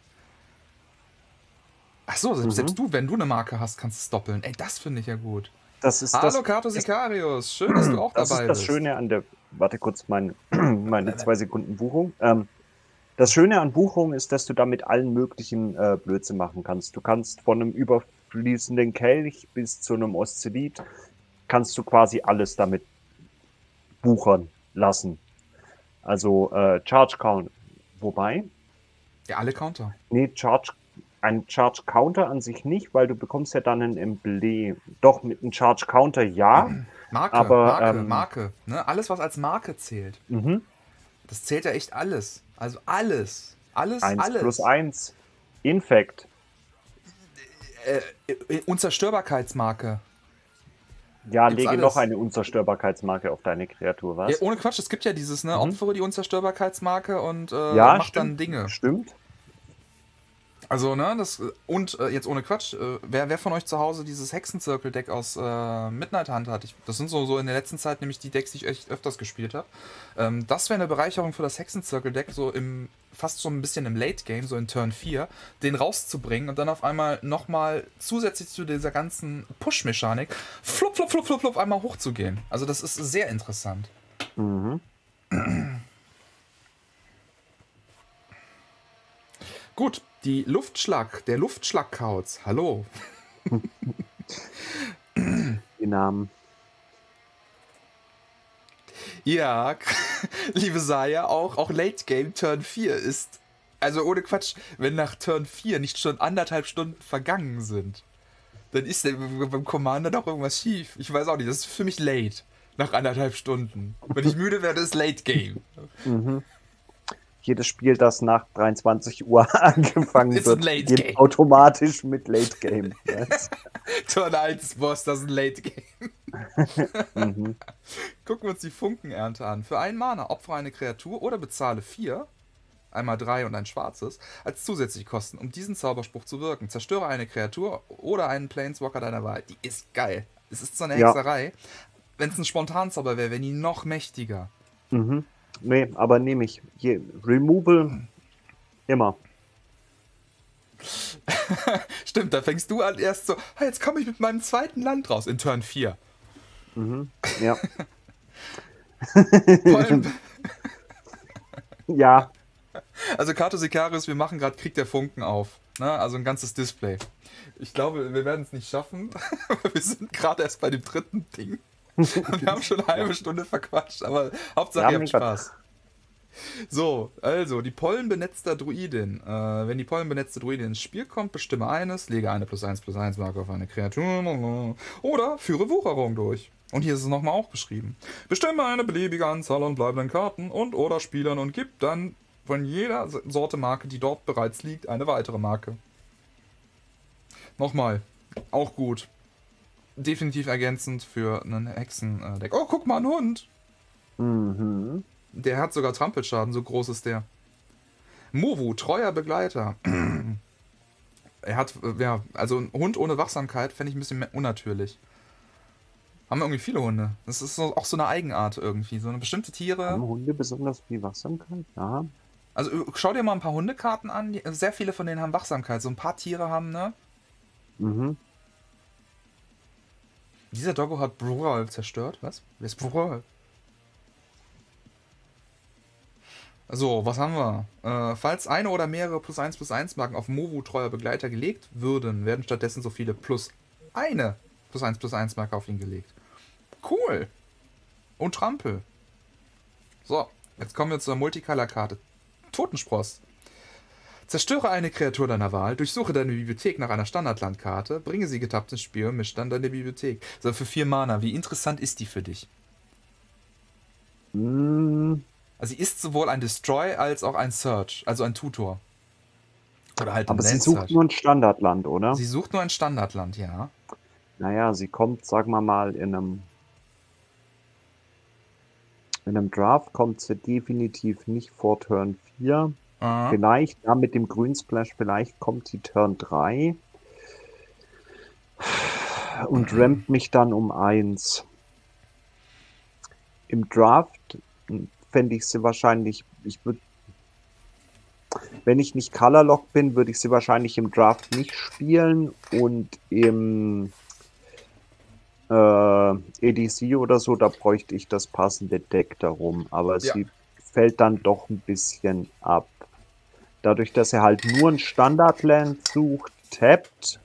Ach so, selbst, mhm. selbst du, wenn du eine Marke hast, kannst du es doppeln. Ey, das finde ich ja gut. Das ist Hallo, das, Kato Sicarius. Schön, dass du auch das dabei ist das bist. Schöne an der... Warte kurz, mein, meine zwei Sekunden Buchung. Ähm, Das Schöne an Buchung ist, dass du damit allen möglichen äh, Blödsinn machen kannst. Du kannst von einem überfließenden Kelch bis zu einem Oszillit, kannst du quasi alles damit buchern lassen. Also äh, Charge Count. Wobei? Ja, alle Counter. Nee, Charge, ein Charge Counter an sich nicht, weil du bekommst ja dann ein Emblem. Doch, mit einem Charge Counter ja. Marke, aber, Marke, ähm, Marke. Ne? Alles, was als Marke zählt. Mhm. Das zählt ja echt alles. Also alles. Alles, eins alles. plus eins. Infect. Äh, äh, Unzerstörbarkeitsmarke. Ja, Gibt's lege alles. noch eine Unzerstörbarkeitsmarke auf deine Kreatur, was? Ja, ohne Quatsch, es gibt ja dieses, ne, Mhm. opfere die Unzerstörbarkeitsmarke und äh, Ja, macht dann stimmt. Dinge. Stimmt. Also, ne, das, und äh, jetzt ohne Quatsch, äh, wer, wer von euch zu Hause dieses Hexenzirkel-Deck aus äh, Midnight Hunt hat, ich, das sind so, so in der letzten Zeit nämlich die Decks, die ich echt öfters gespielt habe. Ähm, das wäre eine Bereicherung für das Hexenzirkel-Deck, so im, fast so ein bisschen im Late-Game, so in Turn vier, den rauszubringen und dann auf einmal nochmal zusätzlich zu dieser ganzen Push-Mechanik flupp, flupp, flupp, flupp, flupp, einmal hochzugehen. Also das ist sehr interessant. Mhm. Gut, die Luftschlag, der Luftschlagkauz, hallo. Die Namen. Ja, liebe Saya, auch, auch Late Game Turn vier ist Also ohne Quatsch, wenn nach Turn vier nicht schon anderthalb Stunden vergangen sind, dann ist der, beim Commander doch irgendwas schief. Ich weiß auch nicht, das ist für mich late. Nach anderthalb Stunden. Wenn ich müde werde, ist Late Game. Mhm. Jedes Spiel, das nach dreiundzwanzig Uhr angefangen ist wird, ein Late geht Game. automatisch mit Late Game. Yes. Turn eins Boss, das ist ein Late Game. Mhm. Gucken wir uns die Funkenernte an. Für einen Mana opfere eine Kreatur oder bezahle vier, einmal drei und ein schwarzes, als zusätzliche Kosten, um diesen Zauberspruch zu wirken. Zerstöre eine Kreatur oder einen Planeswalker deiner Wahl. Die ist geil. Es ist so eine Ja. Hexerei. Wenn es ein Spontanzauber wäre, wäre die noch mächtiger. Mhm. Nee, aber nehme ich. Je, Removal immer. Stimmt, da fängst du an erst so, hey, jetzt komme ich mit meinem zweiten Land raus in Turn vier. Mhm. Ja. Pollen- Ja. Also Kato Sicarius, wir machen gerade Krieg der Funken auf. Ne? Also ein ganzes Display. Ich glaube, wir werden es nicht schaffen. Wir sind gerade erst bei dem dritten Ding. Und wir haben schon eine halbe Stunde verquatscht, aber Hauptsache Ja, ihr mein habt Gott. Spaß. So, also, die Pollenbenetzter Druidin. Äh, wenn die Pollenbenetzte Druidin ins Spiel kommt, bestimme eines, lege eine plus eins plus eins Marke auf eine Kreatur oder führe Wucherung durch. Und hier ist es nochmal auch beschrieben. Bestimme eine beliebige Anzahl an bleibenden Karten und oder Spielern und gib dann von jeder Sorte Marke, die dort bereits liegt, eine weitere Marke. Nochmal, auch gut. Definitiv ergänzend für einen Hexen-Deck. Oh, guck mal, ein Hund! Mhm. Der hat sogar Trampelschaden, so groß ist der. Movu, treuer Begleiter. Er hat, äh, ja, also ein Hund ohne Wachsamkeit fände ich ein bisschen mehr unnatürlich. Haben wir irgendwie viele Hunde. Das ist so, auch so eine Eigenart irgendwie. So eine bestimmte Haben Tiere. Hunde besonders viel Wachsamkeit? Ja. Also äh, schau dir mal ein paar Hundekarten an. Die, sehr viele von denen haben Wachsamkeit. So ein paar Tiere haben, ne? Mhm. Dieser Doggo hat Brawl zerstört. Was? Wer ist Brawl? So, was haben wir? Äh, falls eine oder mehrere plus eins plus eins Marken auf Movu treuer Begleiter gelegt würden, werden stattdessen so viele plus eine plus eins plus eins Marke auf ihn gelegt. Cool. Und Trampel. So, jetzt kommen wir zur Multicolor-Karte. Totenspross. Zerstöre eine Kreatur deiner Wahl, durchsuche deine Bibliothek nach einer Standardlandkarte, bringe sie getappt ins Spiel und misch dann deine Bibliothek. So, für vier Mana. Wie interessant ist die für dich? Mhm. Also sie ist sowohl ein Destroy als auch ein Search, also ein Tutor. Oder halt ein Aber sie Land sucht Search. nur ein Standardland, oder? Sie sucht nur ein Standardland, ja. Naja, sie kommt, sagen wir mal, in einem in einem Draft kommt sie definitiv nicht vor Turn vier. Aha. Vielleicht, ja, mit dem Grünsplash, vielleicht kommt sie Turn drei und rampt mich dann um eins. Im Draft fände ich sie wahrscheinlich, ich würde, wenn ich nicht Colorlock bin, würde ich sie wahrscheinlich im Draft nicht spielen und im äh, E D C oder so, da bräuchte ich das passende Deck darum, aber Ja. sie fällt dann doch ein bisschen ab. Dadurch, dass er halt nur ein Standardland sucht, tappt,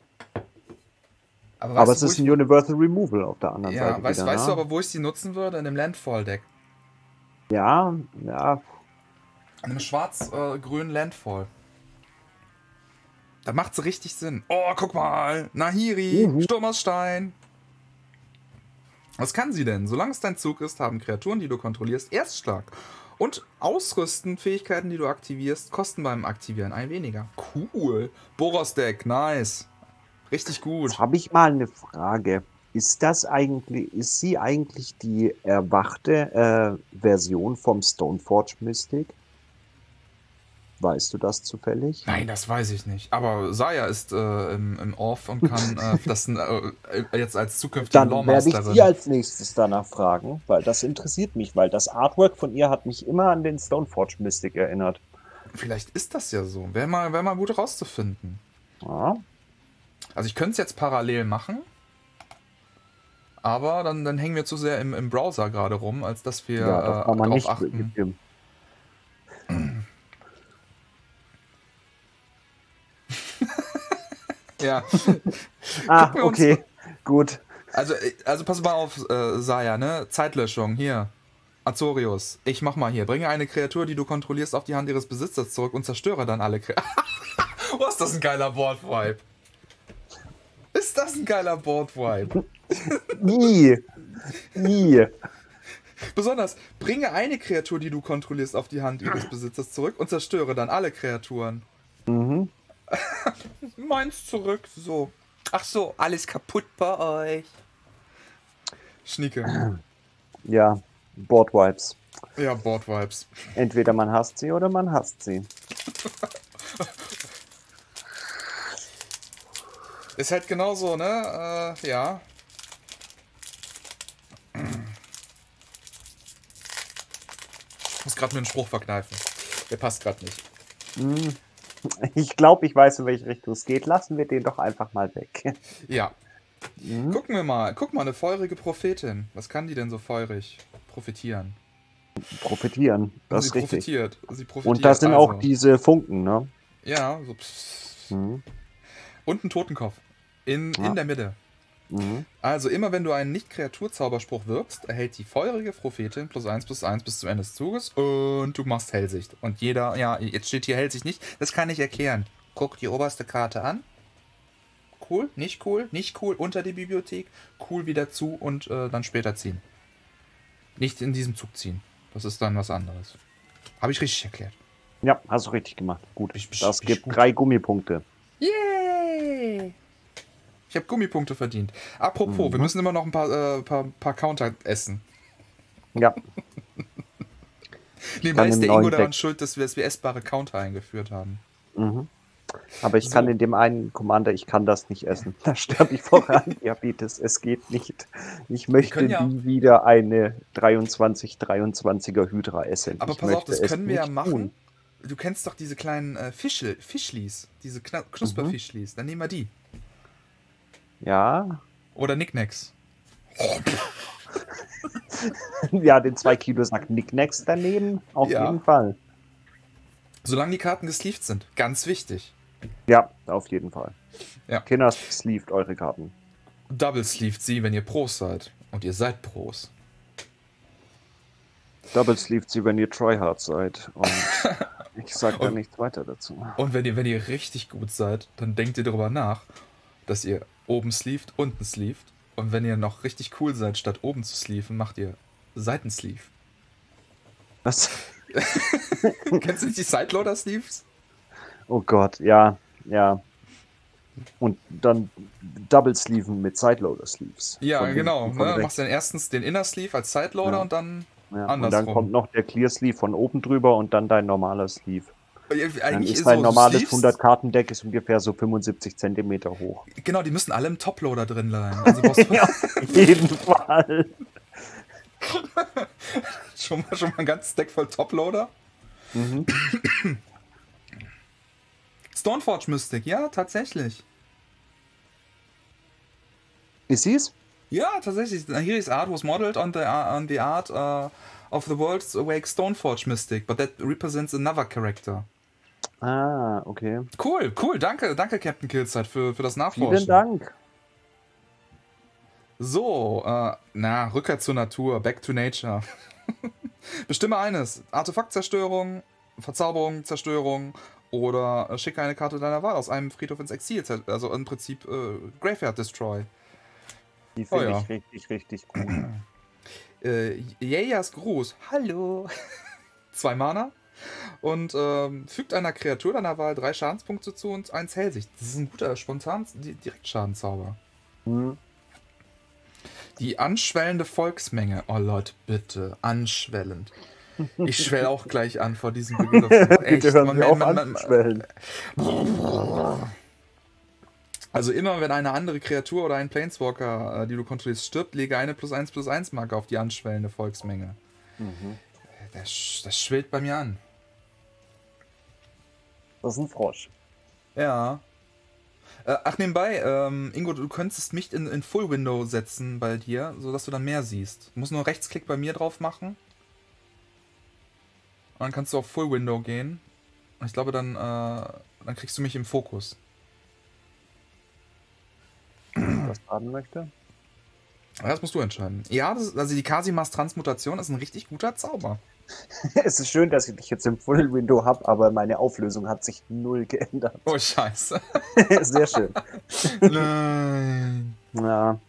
Aber, aber weißt es du, wo ist ich, ein Universal Removal auf der anderen ja, Seite weißt, wieder, weißt ne? du aber, wo ich sie nutzen würde? In dem Landfall-Deck. Ja, ja, In einem schwarz-grünen Landfall. Da macht sie richtig Sinn. Oh, guck mal. Nahiri, Mhm. Sturm aus Stein. Was kann sie denn? Solange es dein Zug ist, haben Kreaturen, die du kontrollierst, Erstschlag. Und ausrüsten, Fähigkeiten, die du aktivierst, kosten beim Aktivieren ein weniger. Cool. Boros-Deck, nice. Richtig gut. jetzt habe ich mal eine Frage. Ist das eigentlich, ist sie eigentlich die erwachte äh, Version vom Stoneforge Mystic? Weißt du das zufällig? Nein, das weiß ich nicht. Aber Saya ist äh, im, im Off und kann äh, das äh, jetzt als zukünftige Dann werde ich sie Loremasterin. als nächstes danach fragen, weil das interessiert mich, weil das Artwork von ihr hat mich immer an den Stoneforge Mystic erinnert. Vielleicht ist das ja so. Wäre mal, wär mal gut rauszufinden. Ja. Also ich könnte es jetzt parallel machen, aber dann, dann hängen wir zu sehr im, im Browser gerade rum, als dass wir Ja, das äh, war man darauf nicht achten. legitim. Ja. Ah, Gucken wir uns- okay, gut. Also, äh, also pass mal auf, äh, Saya, ne? Zeitlöschung, hier. Azorius, ich mach mal hier. Bringe eine Kreatur, die du kontrollierst, auf die Hand ihres Besitzers zurück und zerstöre dann alle Kreaturen. Oh, ist das ein geiler Board-Vibe? Ist das ein geiler Board-Vibe? I. I. Besonders, bringe eine Kreatur, die du kontrollierst, auf die Hand ihres Besitzers zurück und zerstöre dann alle Kreaturen. Mhm. Meins zurück, so. Ach so, alles kaputt bei euch. Schnieke. Ja, Board-Vibes. Ja, Board-Vibes. Entweder man hasst sie oder man hasst sie. Ist halt genauso, ne? Äh, ja. Ich muss gerade mir einen Spruch verkneifen. Der passt gerade nicht. Ich glaube, ich weiß, in welche Richtung es geht. Lassen wir den doch einfach mal weg. Ja. Mhm. Gucken wir mal. Guck mal, eine feurige Prophetin. Was kann die denn so feurig profitieren? Profitieren. Das sie ist richtig. profitiert. Sie profitiert. Und das sind also. auch diese Funken, ne? Ja, so. Pss. Mhm. Und ein Totenkopf. In, Ja. in der Mitte. Mhm. Also immer wenn du einen Nicht-Kreatur-Zauberspruch wirkst, erhält die feurige Prophetin plus eins plus eins bis zum Ende des Zuges und du machst Hellsicht. Und jeder, ja, jetzt steht hier Hellsicht nicht, das kann ich erklären. Guck die oberste Karte an. Cool, nicht cool, nicht cool, unter die Bibliothek, cool wieder zu und äh, dann später ziehen. Nicht in diesem Zug ziehen. Das ist dann was anderes. Habe ich richtig erklärt. Ja, hast du richtig gemacht. Gut. Ich- ich- Das ich gibt gut. drei Gummipunkte. Yay! Ich habe Gummipunkte verdient. Apropos, Mhm. wir müssen immer noch ein paar, äh, paar, paar Counter essen. Ja. Nebenbei kann ist im der neuen Ingo daran Deck- schuld, dass wir, dass wir essbare Counter eingeführt haben. Mhm. Aber ich So. kann in dem einen Commander, ich kann das nicht essen. Da sterbe ich voran. Diabetes, es geht nicht. Ich möchte können ja- nie wieder eine dreiundzwanzig dreiundzwanziger Hydra essen. Aber ich pass auf, möchte das es können wir ja nicht machen. tun. Du kennst doch diese kleinen äh, Fischl, Fischlis, diese Kna Knusperfischlis. Dann nehmen wir die. Ja. Oder Nicknacks. Ja, den zwei Kilo Sack Nicknacks daneben. Auf Ja. jeden Fall. Solange die Karten gesleeved sind. Ganz wichtig. Ja, auf jeden Fall. Ja. Kinders sleeved eure Karten. Double sleeved sie, wenn ihr Pros seid. Und ihr seid Pros. Double sleeved sie, wenn ihr Tryhard seid. Und ich sag da Und- nichts weiter dazu. Und wenn ihr, wenn ihr richtig gut seid, dann denkt ihr darüber nach, dass ihr oben sleeved, unten sleeved. Und wenn ihr noch richtig cool seid, statt oben zu sleeven, macht ihr Seitensleeve. Was? Kennst du nicht die Sideloader-Sleeves? Oh Gott, ja, ja. Und dann Double Sleeven mit Sideloader Sleeves. Ja, Von links genau. und Ne? von Machst rechts. dann erstens den Inner Sleeve als Sideloader Ja. und dann Ja, und andersrum. dann kommt noch der Clear Sleeve von oben drüber und dann dein normaler Sleeve. Äh, Dann Eigentlich ist ist dein so, normales Sleeves- hundert-Karten-Deck ist ungefähr so fünfundsiebzig Zentimeter hoch. Genau, die müssen alle im Toploader drin sein. Also brauchst du Ja, auf jeden Fall. schon, mal, schon mal ein ganzes Deck voll Toploader. Mhm. Stoneforge Mystic, ja, tatsächlich. Ist sie's? Ja, tatsächlich. Here is art was modeled on the, on the art uh, of the world's awake Stoneforge Mystic, but that represents another character. Ah, okay. Cool, cool, danke, danke Captain Killside für, für das Nachforschen. Vielen Dank. So, äh, na, Rückkehr zur Natur, back to nature. Bestimme eines, Artefaktzerstörung, Verzauberung, Zerstörung oder äh, schicke eine Karte deiner Wahl aus einem Friedhof ins Exil, zer- also im Prinzip äh, Graveyard Destroy. Die finde Oh ja. ich richtig, richtig gut. Äh, Jejas Gruß, hallo. Zwei Mana. Und ähm, fügt einer Kreatur deiner Wahl drei Schadenspunkte zu und eins Hellsicht. Das ist ein guter spontan Di- Direktschadenzauber. Hm. Die anschwellende Volksmenge. Oh Leute, bitte, anschwellend. Ich schwell auch gleich an vor diesem Begriff. Bitte hören man- Sie auf man- man- anzuschwellen. Also immer wenn eine andere Kreatur oder ein Planeswalker, äh, die du kontrollierst, stirbt, lege eine plus eins plus eins Marke auf die anschwellende Volksmenge. Mhm. Das, sch- das schwillt bei mir an. Das ist ein Frosch. Ja. Äh, ach, nebenbei, ähm, Ingo, du könntest mich in, in Full Window setzen bei dir, sodass du dann mehr siehst. Du musst nur Rechtsklick bei mir drauf machen. Und dann kannst du auf Full Window gehen. Und ich glaube, dann, äh, dann kriegst du mich im Fokus. Wenn ich das haben möchte. Das musst du entscheiden. Ja, das ist, also die Casimas Transmutation ist ein richtig guter Zauber. Es ist schön, dass ich dich jetzt im Full Window habe, aber meine Auflösung hat sich null geändert. Oh, scheiße. Sehr schön. Nein. Ja.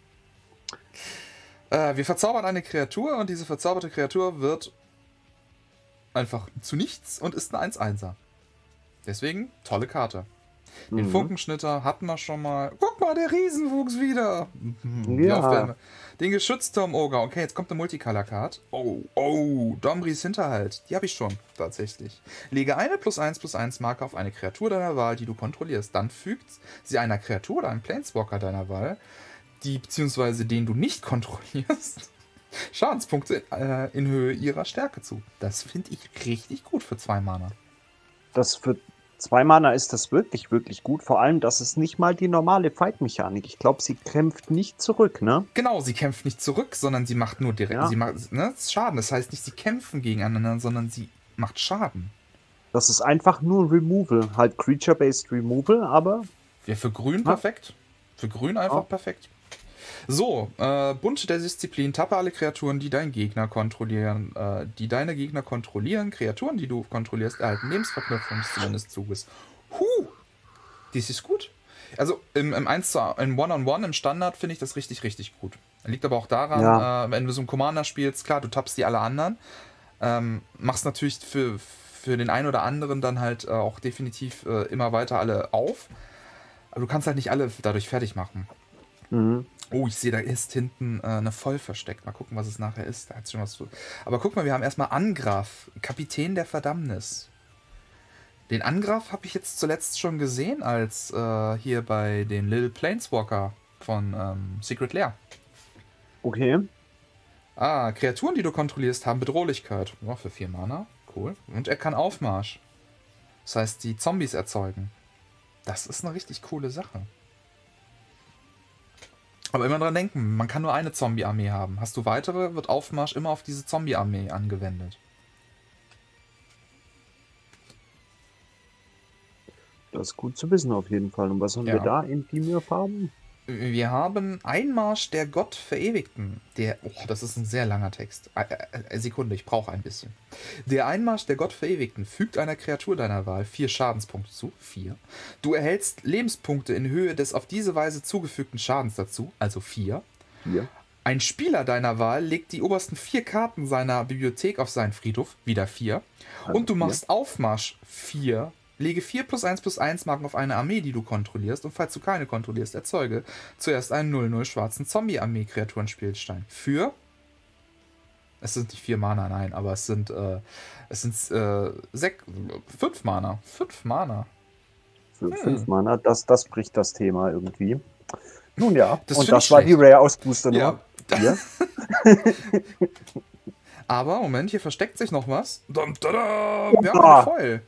Äh, wir verzaubern eine Kreatur und diese verzauberte Kreatur wird einfach zu nichts und ist ein eins einser. Deswegen tolle Karte. Den Mhm. Funkenschnitter hatten wir schon mal. Guck mal, der Riesenwuchs wieder. Ja. Den Geschützturm-Ogre. Okay, jetzt kommt eine Multicolor-Card. Oh, oh, Domris Hinterhalt. Die habe ich schon, tatsächlich. Lege eine plus eins plus eins Marke auf eine Kreatur deiner Wahl, die du kontrollierst. Dann fügt sie einer Kreatur oder einem Planeswalker deiner Wahl, die beziehungsweise den du nicht kontrollierst, Schadenspunkte äh, in Höhe ihrer Stärke zu. Das finde ich richtig gut für zwei Mana. Das für zwei Mana ist das wirklich, wirklich gut. Vor allem, das ist nicht mal die normale Fight-Mechanik. Ich glaube, sie kämpft nicht zurück, ne? Genau, sie kämpft nicht zurück, sondern sie macht nur direkt Ja. sie macht, ne, Schaden. Das heißt nicht, sie kämpfen gegeneinander, sondern sie macht Schaden. Das ist einfach nur Removal. Halt Creature-Based Removal, aber Ja, für Grün Ja. perfekt. Für Grün einfach Ja. perfekt. So, äh, Bund der Disziplin. Tappe alle Kreaturen, die deinen Gegner kontrollieren. Äh, die deine Gegner kontrollieren. Kreaturen, die du kontrollierst, erhalten Lebensverknüpfungsziele des Zuges. Huh! Dies ist gut. Also im, im eins zu im One-on-One, im Standard finde ich das richtig, richtig gut. Liegt aber auch daran, Ja. äh, wenn du so einen Commander spielst, klar, du tappst die alle anderen. Ähm, machst natürlich für, für den einen oder anderen dann halt äh, auch definitiv äh, immer weiter alle auf. Aber du kannst halt nicht alle dadurch fertig machen. mhm. Oh, ich sehe, da ist hinten äh, eine Voll versteckt. Mal gucken, was es nachher ist. Da hat's schon was zu. Aber guck mal, wir haben erstmal Angraf, Kapitän der Verdammnis. Den Angraf habe ich jetzt zuletzt schon gesehen, als äh, hier bei den Little Planeswalker von ähm, Secret Lair. Okay. Ah, Kreaturen, die du kontrollierst, haben Bedrohlichkeit. Oh, für vier Mana. Cool. Und er kann Aufmarsch. Das heißt, die Zombies erzeugen. Das ist eine richtig coole Sache. Aber immer dran denken, man kann nur eine Zombie-Armee haben. Hast du weitere, wird Aufmarsch immer auf diese Zombie-Armee angewendet. Das ist gut zu wissen auf jeden Fall. Und was haben Ja. wir da in Dimir-Farben? Wir haben Einmarsch der Gott Verewigten. Der, oh, das ist ein sehr langer Text. Äh, äh, Sekunde, ich brauche ein bisschen. Der Einmarsch der Gott Verewigten fügt einer Kreatur deiner Wahl vier Schadenspunkte zu. Vier. Du erhältst Lebenspunkte in Höhe des auf diese Weise zugefügten Schadens dazu, also vier. Hier. Ein Spieler deiner Wahl legt die obersten vier Karten seiner Bibliothek auf seinen Friedhof, wieder vier. Also Und du vier. machst Aufmarsch vier. Lege vier plus eins plus eins Marken auf eine Armee, die du kontrollierst. Und falls du keine kontrollierst, erzeuge zuerst einen null null schwarzen Zombie-Armee-Kreaturenspielstein. Für. Es sind nicht vier Mana, nein, aber es sind. Äh, es sind äh, sech, fünf Mana. Fünf Mana. Für Hm. fünf Mana, das, das bricht das Thema irgendwie. Nun ja, Das und find das ich war die schlecht. Rare-Ausbooster Ja. nur. Hier. Aber, Moment, hier versteckt sich noch was. Dum, tada, wir haben Opa. eine Foil.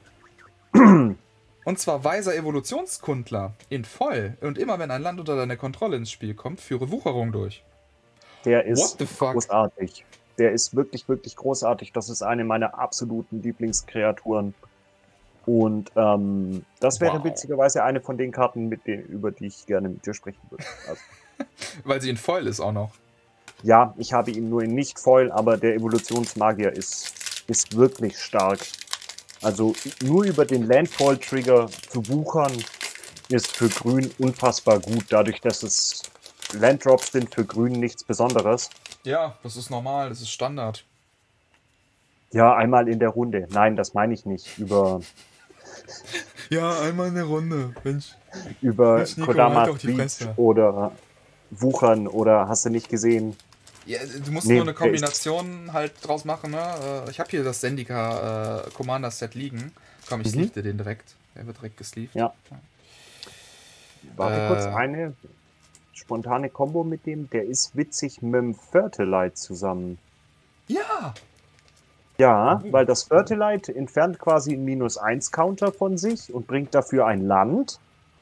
Und zwar weiser Evolutionskundler in Voll. Und immer wenn ein Land unter deine Kontrolle ins Spiel kommt, führe Wucherung durch. Der What ist the fuck? großartig. Der ist wirklich, wirklich großartig. Das ist eine meiner absoluten Lieblingskreaturen. Und ähm, das wäre Wow. witzigerweise eine von den Karten, mit denen, über die ich gerne mit dir sprechen würde. Also, Weil sie in Voll ist auch noch. ja, ich habe ihn nur in Nicht-Foil, aber der Evolutionsmagier ist, ist wirklich stark. Also nur über den Landfall-Trigger zu wuchern, ist für Grün unfassbar gut. Dadurch, dass es Landdrops sind, für Grün nichts Besonderes. Ja, das ist normal, das ist Standard. Ja, einmal in der Runde. Nein, das meine ich nicht. Über, Ja, einmal in der Runde. Mensch. über Mensch, Nico, Kodama halt doch die Reach Fresse. oder Wuchern oder hast du nicht gesehen? Ja, du musst Nee, nur eine der Kombination halt draus machen, ne? Äh, Ich habe hier das Zendika äh, Commander Set liegen. Komm, ich Mhm. sleeve dir den direkt. Der wird direkt gesleeved. Ja. Warte Äh. kurz, eine spontane Kombo mit dem, der ist witzig mit dem Fertilite zusammen. Ja! Ja, Oh. weil das Fertilite entfernt quasi einen minus eins Counter von sich und bringt dafür ein Land.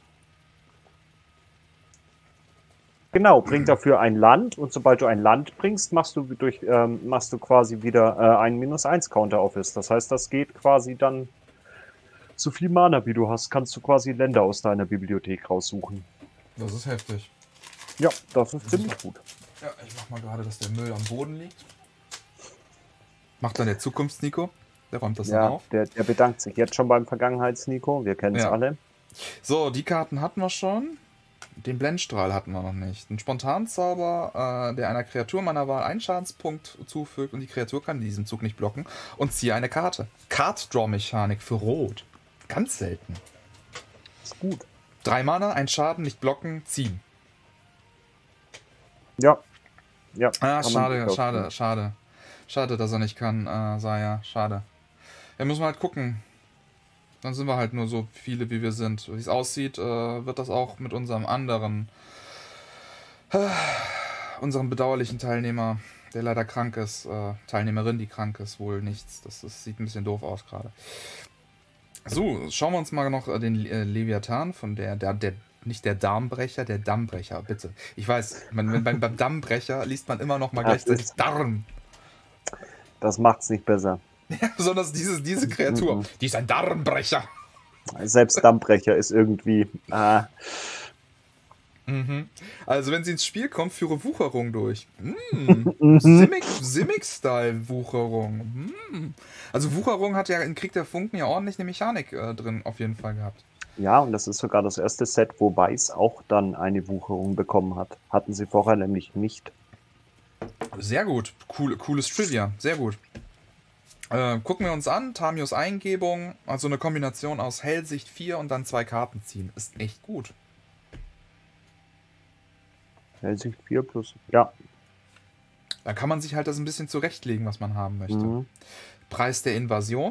Genau, bringt dafür ein Land und sobald du ein Land bringst, machst du durch ähm, machst du quasi wieder äh, einen minus eins Counter auf es. Das heißt, das geht quasi dann so viel Mana wie du hast, kannst du quasi Länder aus deiner Bibliothek raussuchen. Das ist heftig. Ja, das ist ziemlich gut. Ja, ich mach mal gerade, dass der Müll am Boden liegt. Macht dann der Zukunfts-Nico. Der räumt das dann Ja, auf. der, der bedankt sich jetzt schon beim Vergangenheits-Nico. Wir kennen es Ja. alle. So, die Karten hatten wir schon. Den Blendstrahl hatten wir noch nicht. Ein Spontanzauber, äh, der einer Kreatur meiner Wahl einen Schadenspunkt zufügt und die Kreatur kann in diesem Zug nicht blocken. Und ziehe eine Karte. Card-Draw-Mechanik für Rot. Ganz selten. Ist gut. Drei Mana, ein Schaden, nicht blocken, ziehen. Ja. Ja. Ah, kann man schade, gut schade, aufnehmen. schade. Schade, dass er nicht kann, äh, Saya. Schade. Ja, müssen wir halt gucken. Dann sind wir halt nur so viele, wie wir sind. Wie es aussieht, äh, wird das auch mit unserem anderen, äh, unserem bedauerlichen Teilnehmer, der leider krank ist, äh, Teilnehmerin, die krank ist, wohl nichts. Das, das sieht ein bisschen doof aus gerade. So, schauen wir uns mal noch äh, den äh, Leviathan von der, der, der, nicht der Darmbrecher, der Dammbrecher, bitte. Ich weiß, man, beim, beim Dammbrecher liest man immer noch mal Das gleichzeitig ist- Darm. Das macht's nicht besser. Besonders diese, diese Kreatur. Mhm. Die ist ein Darmbrecher. Selbst Dammbrecher ist irgendwie. Ah, Mhm. Also, wenn sie ins Spiel kommt, führe Wucherung durch. Mm. Simic, Simic-Style-Wucherung. Mm. Also, Wucherung hat ja in Krieg der Funken ja ordentlich eine Mechanik äh, drin, auf jeden Fall gehabt. ja, und das ist sogar das erste Set, wo Weiß auch dann eine Wucherung bekommen hat. Hatten sie vorher nämlich nicht. Sehr gut. Cool, cooles Trivia. Sehr gut. Äh, gucken wir uns an. Tamios Eingebung. Also eine Kombination aus Hellsicht vier und dann zwei Karten ziehen. Ist echt gut. Hellsicht vier plus. Ja. Da kann man sich halt das ein bisschen zurechtlegen, was man haben möchte. Mhm. Preis der Invasion.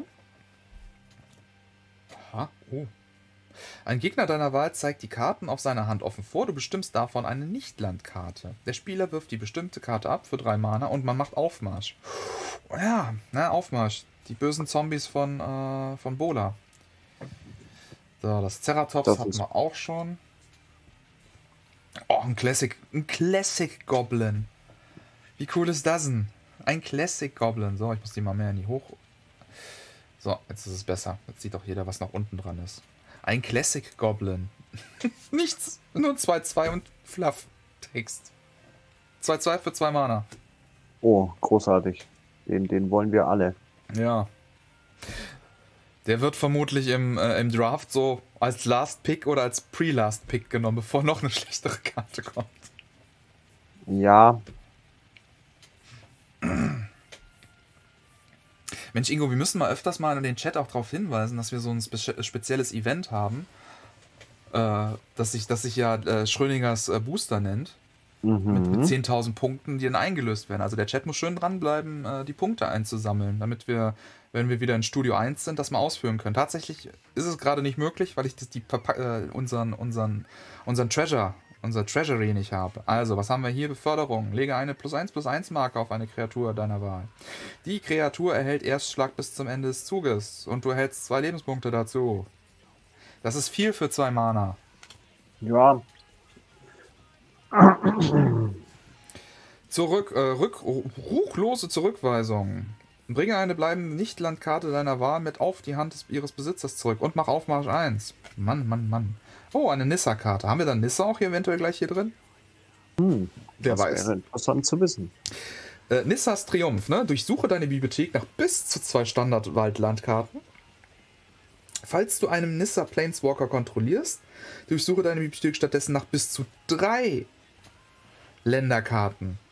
Aha. Oh. Ein Gegner deiner Wahl zeigt die Karten auf seiner Hand offen vor. Du bestimmst davon eine Nicht-Landkarte. Der Spieler wirft die bestimmte Karte ab für drei Mana und man macht Aufmarsch. Oh ja, na, Aufmarsch. Die bösen Zombies von, äh, von Bola. So, das Ceratops Das hatten ist- wir auch schon. Oh, ein Classic. Ein Classic Goblin. Wie cool ist das denn? Ein Classic Goblin. So, ich muss die mal mehr in die hoch. So, jetzt ist es besser. Jetzt sieht auch jeder, was nach unten dran ist. Ein Classic Goblin. Nichts. Nur zwei zwei und Fluff. Text. zwei zwei für zwei Mana. Oh, großartig. Den, den wollen wir alle. Ja. Der wird vermutlich im, äh, im Draft so als Last Pick oder als Pre-Last Pick genommen, bevor noch eine schlechtere Karte kommt. Ja, Mensch, Ingo, wir müssen mal öfters mal in den Chat auch darauf hinweisen, dass wir so ein spe spezielles Event haben, äh, das sich das sich ja äh, Schrödingers äh, Booster nennt, mit, mit mhm. zehntausend Punkten, die dann eingelöst werden. Also der Chat muss schön dranbleiben, äh, die Punkte einzusammeln, damit wir, wenn wir wieder in Studio eins sind, das mal ausführen können. Tatsächlich ist es gerade nicht möglich, weil ich das, die, äh, unseren, unseren, unseren Treasure, unser Treasury nicht habe. Also, was haben wir hier? Beförderung. Lege eine plus eins plus eins Marke auf eine Kreatur deiner Wahl. Die Kreatur erhält Erstschlag bis zum Ende des Zuges und du erhältst zwei Lebenspunkte dazu. Das ist viel für zwei Mana. Ja, Zurück, äh, rück, ruchlose Zurückweisung. Bringe eine bleibende Nicht-Landkarte deiner Wahl mit auf die Hand des, ihres Besitzers zurück und mach Aufmarsch eins. Mann, Mann, Mann. Oh, eine Nissa-Karte. Haben wir dann Nissa auch hier eventuell gleich hier drin? hm, Wer das weiß. wäre interessant zu wissen. Äh, Nissas Triumph, ne? Durchsuche deine Bibliothek nach bis zu zwei Standard-Waldlandkarten. Falls du einen Nissa Planeswalker kontrollierst, durchsuche deine Bibliothek stattdessen nach bis zu drei Länderkarten.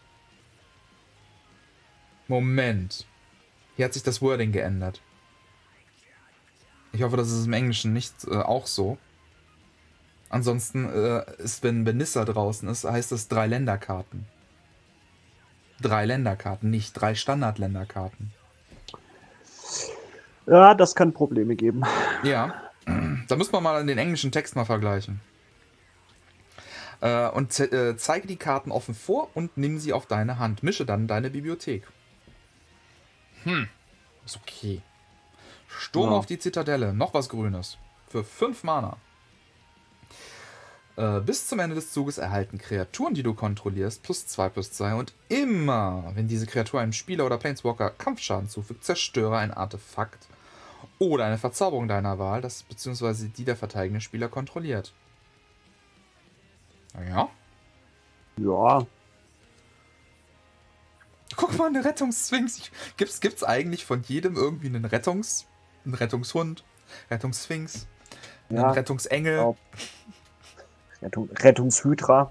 Moment. Hier hat sich das Wording geändert. Ich hoffe, das ist im Englischen nicht äh, auch so. Ansonsten äh, ist, wenn, wenn Nissa draußen ist, heißt das drei Länderkarten. Drei Länderkarten, nicht drei Standardländerkarten. Ja, das kann Probleme geben. Ja, da muss man mal den englischen Text mal vergleichen. Äh, und ze äh, zeige die Karten offen vor und nimm sie auf deine Hand. Mische dann deine Bibliothek. Hm, ist okay. Sturm Ja. auf die Zitadelle, noch was Grünes. Für fünf Mana. Äh, bis zum Ende des Zuges erhalten Kreaturen, die du kontrollierst, plus zwei plus zwei. Und immer, wenn diese Kreatur einem Spieler oder Planeswalker Kampfschaden zufügt, zerstöre ein Artefakt oder eine Verzauberung deiner Wahl, das beziehungsweise die der verteidigende Spieler kontrolliert. Ja, Ja, Guck mal, eine Rettungssphinx. Ich- Gibt's, gibt's eigentlich von jedem irgendwie einen Rettungs... einen Rettungshund, Rettungssphinx, einen Ja, Rettungsengel? glaub, Rettung, Rettungshydra,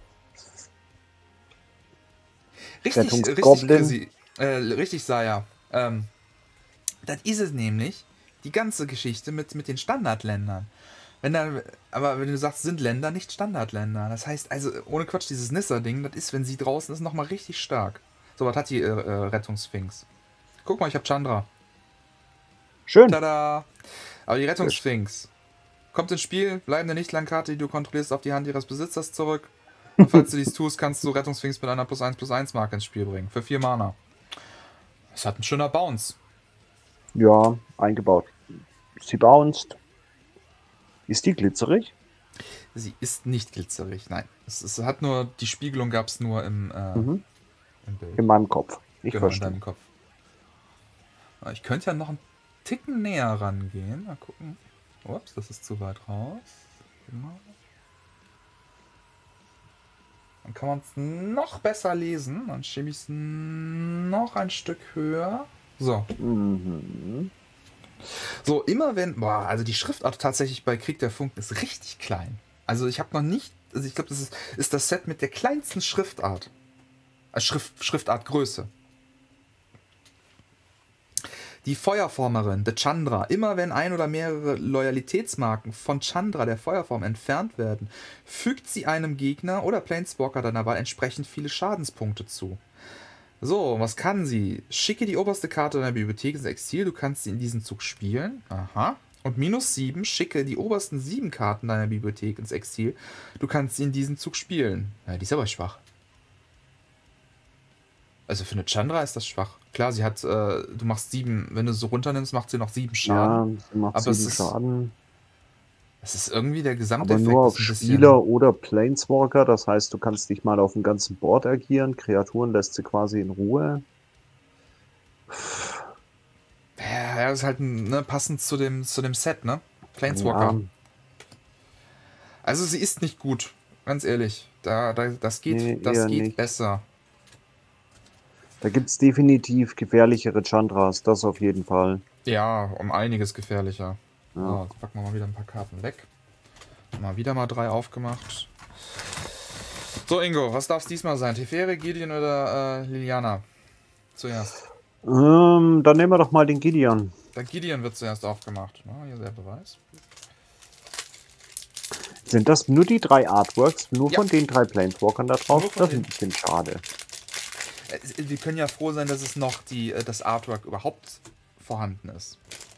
Richtig, richtig, Rettungsgoblin. Chrissy. Äh, richtig, Saya. Ähm, das ist es nämlich. Die ganze Geschichte mit, mit den Standardländern. Wenn da, aber wenn du sagst, sind Länder nicht Standardländer. Das heißt, also, ohne Quatsch, dieses Nissa-Ding, das ist, wenn sie draußen ist, nochmal richtig stark. So, was hat die äh, äh, Rettungssphinx? Guck mal, ich hab Chandra. Schön. Tada! Aber die Rettungssphinx kommt ins Spiel, bleibende Nicht-Landkarte, die du kontrollierst, auf die Hand ihres Besitzers zurück. Und falls du dies tust, kannst du Rettungssphinx mit einer plus eins plus eins Marke ins Spiel bringen. Für vier Mana. Das hat ein schöner Bounce. Ja, eingebaut. Sie bounced. Ist die glitzerig? Sie ist nicht glitzerig, nein. Es, es hat nur, die Spiegelung gab es nur im, äh, Mhm. im Bild. In meinem Kopf. Ich Genau, in verstehe. deinem Kopf. Aber ich könnte ja noch einen Ticken näher rangehen. Mal gucken. Ups, das ist zu weit raus. Genau. Dann kann man es noch besser lesen. Dann schiebe ich es noch ein Stück höher. So. Mhm. So, immer wenn. Boah, also die Schriftart tatsächlich bei Krieg der Funken ist richtig klein. Also ich habe noch nicht. Also ich glaube, das ist, ist das Set mit der kleinsten Schriftart. Als Schrift, Schriftartgröße. Die Feuerformerin, der Chandra. Immer wenn ein oder mehrere Loyalitätsmarken von Chandra, der Feuerform, entfernt werden, fügt sie einem Gegner oder Planeswalker deiner Wahl entsprechend viele Schadenspunkte zu. So, was kann sie? Schicke die oberste Karte deiner Bibliothek ins Exil, du kannst sie in diesem Zug spielen. Aha. Und minus sieben, schicke die obersten sieben Karten deiner Bibliothek ins Exil, du kannst sie in diesem Zug spielen. Ja, die ist aber schwach. Also für eine Chandra ist das schwach. Klar, sie hat, äh, du machst sieben, wenn du so runternimmst, macht sie noch sieben Schaden. Ja, sie macht Aber es sieben ist- Schaden. Es ist irgendwie der Aber Gesamteffekt nur auf ist ein bisschen. Spieler oder Planeswalker. Das heißt, du kannst dich mal auf dem ganzen Board agieren. Kreaturen lässt sie quasi in Ruhe. Ja, ja, ist halt ne, passend zu dem, zu dem Set, ne? Planeswalker. Ja, Also sie ist nicht gut, ganz ehrlich. Da, da, das geht, Nee, das eher geht nicht. besser. da gibt es definitiv gefährlichere Chandras. Das auf jeden Fall. Ja, um einiges gefährlicher. Ja. So, jetzt packen wir mal wieder ein paar Karten weg. Mal wieder mal drei aufgemacht. So, Ingo, was darf es diesmal sein? Teferi, Gideon oder äh, Liliana? Zuerst. Ähm, dann nehmen wir doch mal den Gideon. Der Gideon wird zuerst aufgemacht. Na, hier ist der Beweis. Sind das nur die drei Artworks? Nur Ja. von den drei Planeswalkern da Nur drauf? von Das ist den- ein bisschen schade. Äh, Wir können ja froh sein, dass es noch die, äh, das Artwork überhaupt vorhanden ist.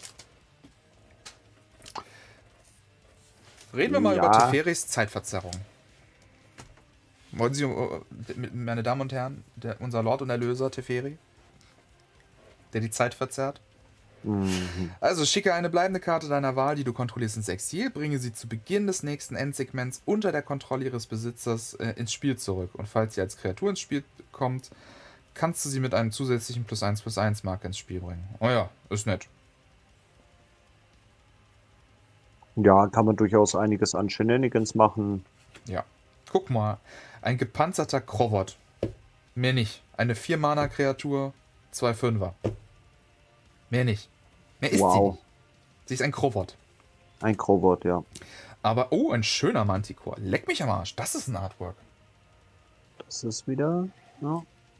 Reden wir mal Ja. über Teferis Zeitverzerrung. Wollen Sie, äh, meine Damen und Herren, der, unser Lord und Erlöser Teferi, der die Zeit verzerrt? Mhm. Also schicke eine bleibende Karte deiner Wahl, die du kontrollierst, ins Exil, bringe sie zu Beginn des nächsten Endsegments unter der Kontrolle ihres Besitzers äh, ins Spiel zurück. Und falls sie als Kreatur ins Spiel kommt, kannst du sie mit einem zusätzlichen plus eins plus eins Marke ins Spiel bringen. Oh ja, ist nett. Ja, kann man durchaus einiges an Shenanigans machen. Ja. Guck mal, ein gepanzerter Krovot. Mehr nicht. Eine vier Mana Kreatur, zwei Fünfer. Mehr nicht. Mehr ist sie Wow. nicht. Sie ist ein Krovot. Ein Crowbot, ja. Aber, oh, ein schöner Manticore. Leck mich am Arsch. Das ist ein Artwork. Das ist wieder. Ja.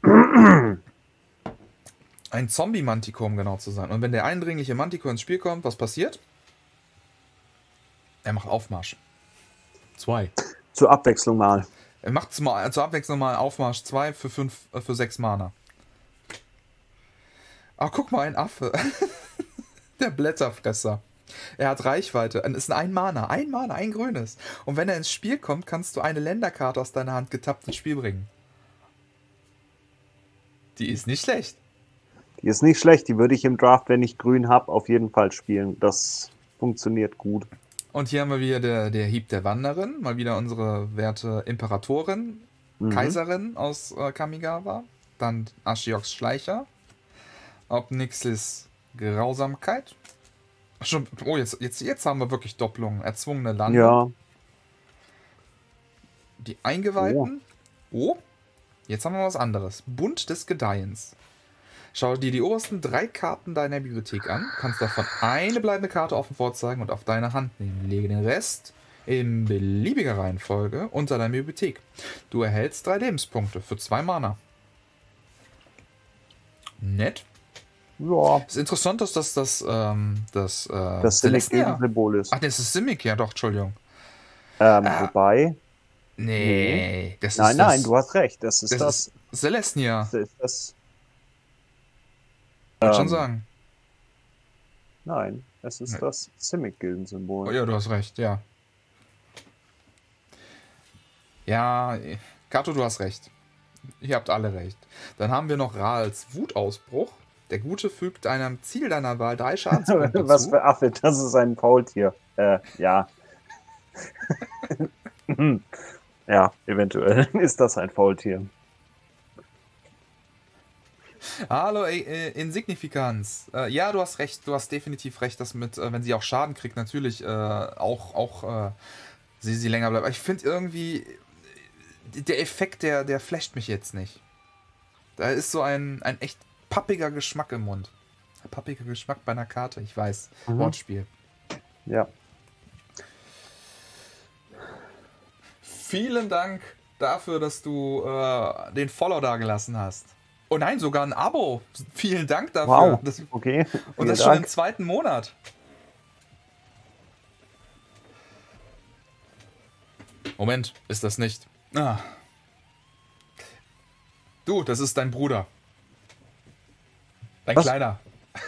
Ein Zombie-Manticore, um genau zu sein. Und wenn der eindringliche Manticore ins Spiel kommt, was passiert? Er macht Aufmarsch. Zwei. Zur Abwechslung mal. Er macht zum, zur Abwechslung mal Aufmarsch zwei für fünf, äh, für sechs Mana. Ach, guck mal, ein Affe. Der Blätterfresser. Er hat Reichweite. Es ist ein Mana. Ein Mana, ein grünes. Und wenn er ins Spiel kommt, kannst du eine Länderkarte aus deiner Hand getappt ins Spiel bringen. Die ist nicht schlecht. Die ist nicht schlecht. Die würde ich im Draft, wenn ich grün habe, auf jeden Fall spielen. Das funktioniert gut. Und hier haben wir wieder der, der Hieb der Wanderin. Mal wieder unsere werte Imperatorin, Mhm. Kaiserin aus äh, Kamigawa. Dann Ashioks Schleicher. Obnixis Grausamkeit. Ach, schon, oh, jetzt, jetzt, jetzt haben wir wirklich Doppelungen. Erzwungene Lande. Ja. Die Eingeweihten. Oh. Jetzt haben wir was anderes. Bund des Gedeihens. Schau dir die obersten drei Karten deiner Bibliothek an, kannst davon eine bleibende Karte offen vorzeigen und auf deine Hand nehmen. Lege den Rest in beliebiger Reihenfolge unter deiner Bibliothek. Du erhältst drei Lebenspunkte für zwei Mana. Nett. Ja. Ist interessant, dass das das, ähm, das, äh, Das Celestia-Symbol ist. Ach, das ist Simic, ja doch, Entschuldigung. Ähm, Ah. Wobei. Nee, das ist Nein, das, nein, du hast recht. Das ist das. das. Ist Celestia. Das ist das. Wollte schon Ähm, sagen. Nein, es ist Nee. das Simic-Gilden-Symbol. Oh ja, du hast recht, ja. Ja, Kato, du hast recht. Ihr habt alle recht. Dann haben wir noch Rals Wutausbruch. Der Gute fügt einem Ziel deiner Wahl drei Schadenspunkte Was zu. für Affe, das ist ein Faultier. Äh, ja. Ja, eventuell ist das ein Faultier. Hallo, ey, äh, Insignifikanz. Äh, ja, du hast recht, du hast definitiv recht, dass mit, äh, wenn sie auch Schaden kriegt, natürlich äh, auch, auch äh, sie, sie länger bleibt. Aber ich finde irgendwie, äh, der Effekt, der, der flasht mich jetzt nicht. Da ist so ein, ein echt pappiger Geschmack im Mund. Ein pappiger Geschmack bei einer Karte, ich weiß. Mhm. Wortspiel. Ja. Vielen Dank dafür, dass du äh, den Follow da gelassen hast. Oh nein, sogar ein Abo. Vielen Dank dafür. Wow. Das, Okay. und das Vielen schon Dank. im zweiten Monat. Moment, ist das nicht. Ah. Du, das ist dein Bruder. Dein Was? Kleiner.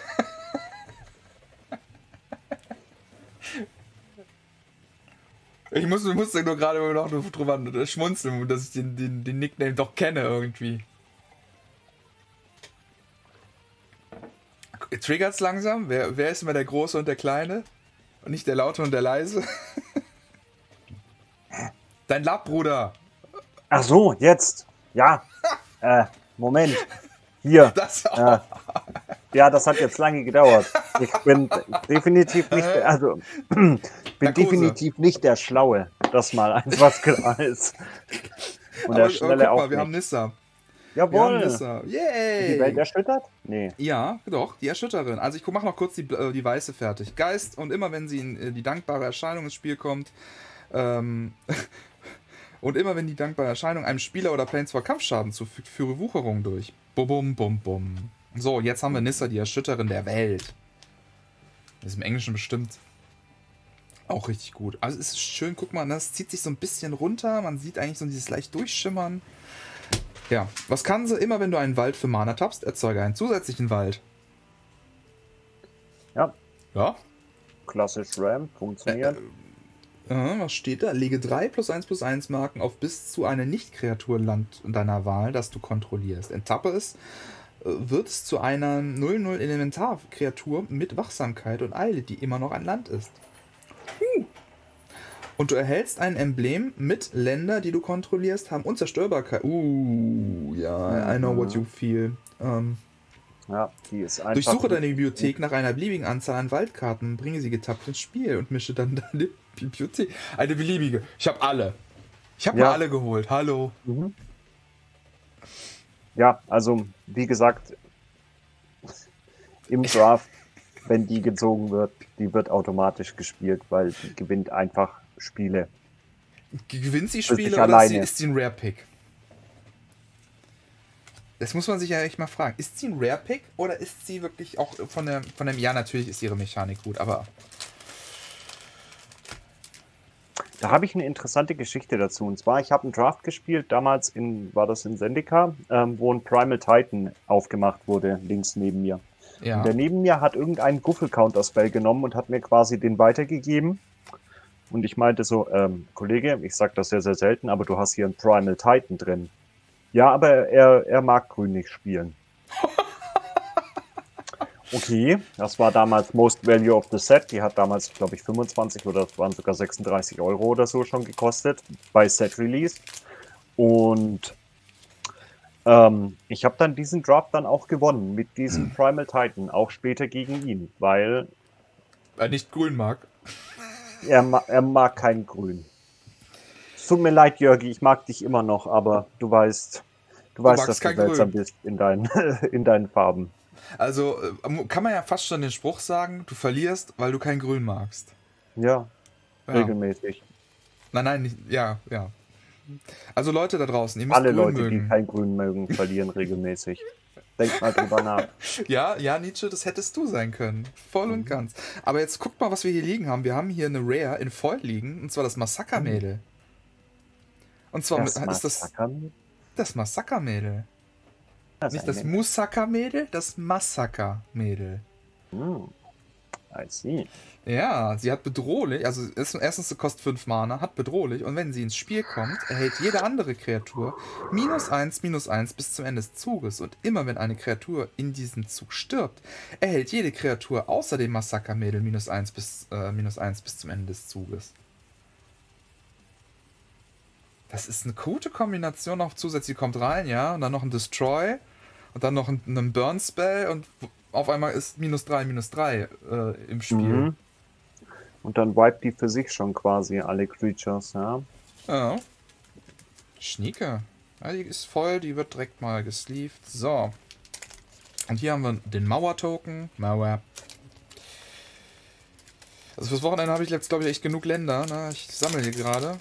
Ich musste, musste nur gerade noch drüber schmunzeln, dass ich den, den, den Nickname doch kenne irgendwie. Triggert's langsam? Wer, wer ist immer der Große und der Kleine? Und nicht der Laute und der Leise? Dein Labbruder. Ach so, jetzt. Ja. äh, Moment. Hier. Das Äh, ja, das hat jetzt lange gedauert. Ich bin definitiv nicht, also bin Narkose. definitiv nicht der Schlaue. Das mal eins, was klar ist. Und aber, der aber Schnelle guck auch mal, wir nicht. haben Nissa. Wir haben Jawohl. Nissa. Die Welt Yay! erschüttert? Nee. Ja, doch, die Erschütterin. Also ich mache noch kurz die, äh, die Weiße fertig. Geist, und immer wenn sie in äh, die dankbare Erscheinung ins Spiel kommt, ähm, und immer wenn die dankbare Erscheinung einem Spieler oder Planeswalker Kampfschaden zufügt, führe Wucherung durch. Bum, bum, bum, bum. So, jetzt haben wir Nissa, die Erschütterin der Welt. Das ist im Englischen bestimmt auch richtig gut. Also es ist schön, guck mal, das zieht sich so ein bisschen runter. Man sieht eigentlich so dieses leicht Durchschimmern. Ja, was kann sie? Immer wenn du einen Wald für Mana tappst, erzeuge einen zusätzlichen Wald. Ja, Ja. klassisch Ram, funktioniert. Äh, was steht da? Lege drei plus eins plus eins Marken auf bis zu eine Nicht-Kreaturland deiner Wahl, das du kontrollierst. Enttappe es, äh, wird es zu einer null null Elementarkreatur mit Wachsamkeit und Eile, die immer noch ein Land ist. Huh. Und du erhältst ein Emblem mit Länder, die du kontrollierst, haben Unzerstörbarkeit. Uh, ja, I know what you feel. Ähm, Ja, die ist einfach. Durchsuche deine Bibliothek nach einer beliebigen Anzahl an Waldkarten, bringe sie getappt ins Spiel und mische dann deine Bibliothek. Eine beliebige. Ich habe alle. Ich habe Ja. mir alle geholt. Hallo. Mhm. Ja, also wie gesagt, im Draft, wenn die gezogen wird, die wird automatisch gespielt, weil die gewinnt einfach Spiele. Gewinnt sie Für sich Spiele oder ist alleine. sie, ist sie ein Rare-Pick? Das muss man sich ja echt mal fragen. Ist sie ein Rare-Pick oder ist sie wirklich auch von der, von dem... Ja, natürlich ist ihre Mechanik gut, aber... Da habe ich eine interessante Geschichte dazu. Und zwar, ich habe einen Draft gespielt, damals in, war das in Zendika, ähm, wo ein Primal Titan aufgemacht wurde, links neben mir. Ja. Und der neben mir hat irgendeinen Guffel-Counter-Spell genommen und hat mir quasi den weitergegeben. Und ich meinte so, ähm, Kollege, ich sag das sehr, sehr selten, aber du hast hier einen Primal Titan drin. Ja, aber er, er mag grün nicht spielen. Okay, das war damals Most Value of the Set. Die hat damals, glaube ich, fünfundzwanzig oder es waren sogar sechsunddreißig Euro oder so schon gekostet bei Set Release. Und ähm, ich habe dann diesen Draft dann auch gewonnen mit diesem Primal Titan, auch später gegen ihn, weil Weil nicht grün mag. er, ma er mag kein Grün. Es tut mir leid, Jörgi, ich mag dich immer noch, aber du weißt, Du weißt, magst dass du kein seltsam Grün. bist in deinen, in deinen Farben. Also äh, kann man ja fast schon den Spruch sagen, du verlierst, weil du kein Grün magst. Ja, Ja. regelmäßig. Nein, nein, nicht, ja, ja. Also Leute da draußen, ihr müsst Alle Grün Leute, die mögen. kein Grün mögen, verlieren regelmäßig. Denk mal drüber nach. Ja, ja, Nietzsche, das hättest du sein können. Voll und ganz. Aber jetzt guckt mal, was wir hier liegen haben. Wir haben hier eine Rare in Foil liegen, und zwar das Massaker-Mädel. Und zwar Das mit, ist das Massaker? das Massaker-Mädel. Das Nicht ist das ein Musaka-Mädel, das Massaker-Mädel. Hm, I see. Ja, sie hat bedrohlich, also ist- erstens, sie kostet fünf Mana, hat bedrohlich, und wenn sie ins Spiel kommt, erhält jede andere Kreatur minus eins, minus eins bis zum Ende des Zuges. Und immer wenn eine Kreatur in diesem Zug stirbt, erhält jede Kreatur außer dem Massaker-Mädel minus eins bis, äh, minus eins bis zum Ende des Zuges. Das ist eine gute Kombination, auch zusätzlich kommt rein, ja, und dann noch ein Destroy und dann noch ein, ein Burn-Spell und auf einmal ist minus drei, minus drei äh, im Spiel. Mhm. Und dann wipe die für sich schon quasi alle Creatures, ja. Ja. Schnieke. Ja, die ist voll, die wird direkt mal gesleeved. So. Und hier haben wir den Mauer-Token. Mauer. Also fürs Wochenende habe ich jetzt, glaube ich, echt genug Länder. Ne? Ich sammle hier gerade.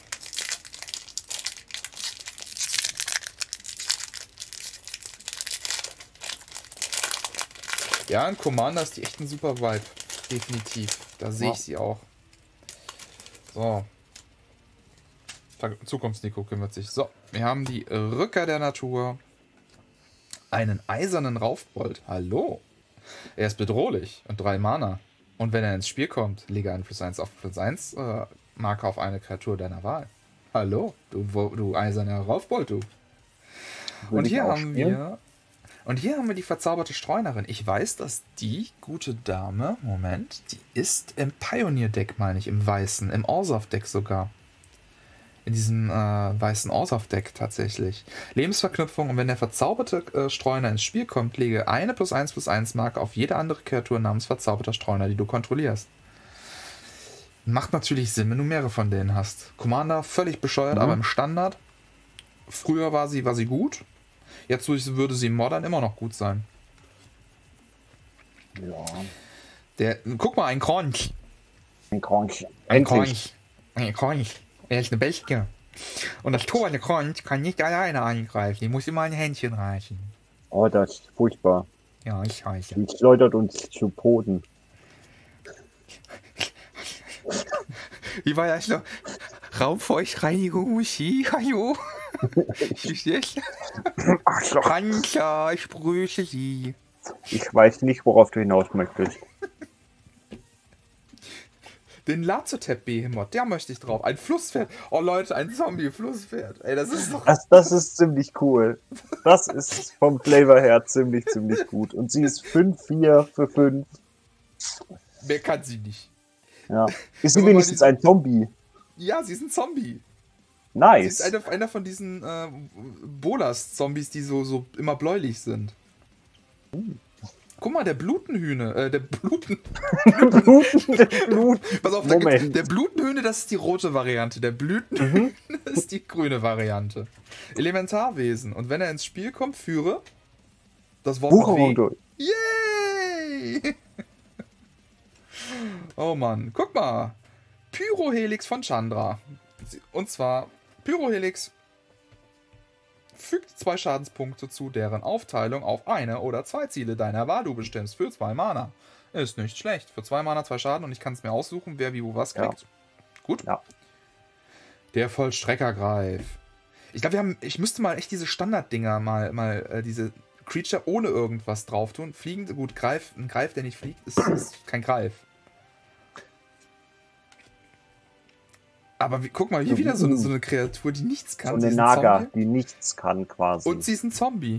Ja, in Commander ist die echt ein super Vibe. Definitiv. Da sehe ich Ja. sie auch. So. Zukunftsnico kümmert sich. So, wir haben die Rücker der Natur. Einen eisernen Raufbold. Hallo. Er ist bedrohlich und drei Mana. Und wenn er ins Spiel kommt, lege einen plus eins auf plus eins äh, Marker auf eine Kreatur deiner Wahl. Hallo, du, wo, du eiserner Raufbold, du. Will Und ich hier auch haben spielen? wir. Und hier haben wir die verzauberte Streunerin. Ich weiß, dass die gute Dame, Moment, die ist im Pioneer-Deck, meine ich, im weißen, im Orzhov-Deck sogar. In diesem äh, weißen Orzhov-Deck tatsächlich. Lebensverknüpfung, und wenn der verzauberte äh, Streuner ins Spiel kommt, lege eine plus eins plus eins Marke auf jede andere Kreatur namens verzauberter Streuner, die du kontrollierst. Macht natürlich Sinn, wenn du mehrere von denen hast. Commander völlig bescheuert, Mhm. aber im Standard. Früher war sie, war sie gut. Jetzt würde sie im Modern immer noch gut sein. Ja. Der, guck mal, ein Kronch. Ein Kronch. Ein Endlich. Kronch. Ein Kronch. Er ist eine Bestie. Und das Tor der Kronch kann nicht alleine angreifen. Die muss immer ein Händchen reichen. Oh, das ist furchtbar. Ja, ich weiß. Die schleudert uns zu Boden. Wie war das noch? Raumfeuchtreinigung Muschi, hallo? Ich jetzt? Arschloch. Panzer, ich grüße Sie. Ich weiß nicht, worauf du hinaus möchtest. Den Lazotep Behemoth, der möchte ich drauf. Ein Flusspferd. Oh Leute, ein Zombie-Flusspferd. Ey, das ist doch... Das, das ist ziemlich cool. Das ist vom Flavor her ziemlich, ziemlich gut. Und sie ist fünf vier für fünf. Mehr kann sie nicht. Ja. Ist sie Wenn man mal wenigstens diese- ein Zombie? Ja, sie ist ein Zombie. Sie Nice. ist einer, einer von diesen äh, Bolas-Zombies, die so, so immer bläulich sind. Guck mal, der Blutenhühne, äh, der Bluten... Blutende Blut. Pass auf, da gibt's, Moment. der Blutenhühne, das ist die rote Variante. Der Blütenhühne ist die grüne Variante. Elementarwesen. Und wenn er ins Spiel kommt, führe das Wort mit W. Buchraum durch. Yay! Oh Mann, guck mal. Pyrohelix von Chandra. Und zwar, Pyrohelix fügt zwei Schadenspunkte zu, deren Aufteilung auf eine oder zwei Ziele deiner Wahl du bestimmst für zwei Mana. Ist nicht schlecht. Für zwei Mana zwei Schaden, und ich kann es mir aussuchen, wer wie wo was Ja. kriegt. Gut. Ja. Der Vollstreckergreif. Ich glaube, wir haben. Ich müsste mal echt diese Standarddinger mal, mal äh, diese Creature ohne irgendwas drauf tun. Fliegend, gut, Greif, ein Greif, der nicht fliegt, ist, ist kein Greif. Aber wie, guck mal, hier wieder so eine, so eine Kreatur, die nichts So kann. Sie eine ist ein Naga, Zombie. die nichts kann quasi. Und sie ist ein Zombie.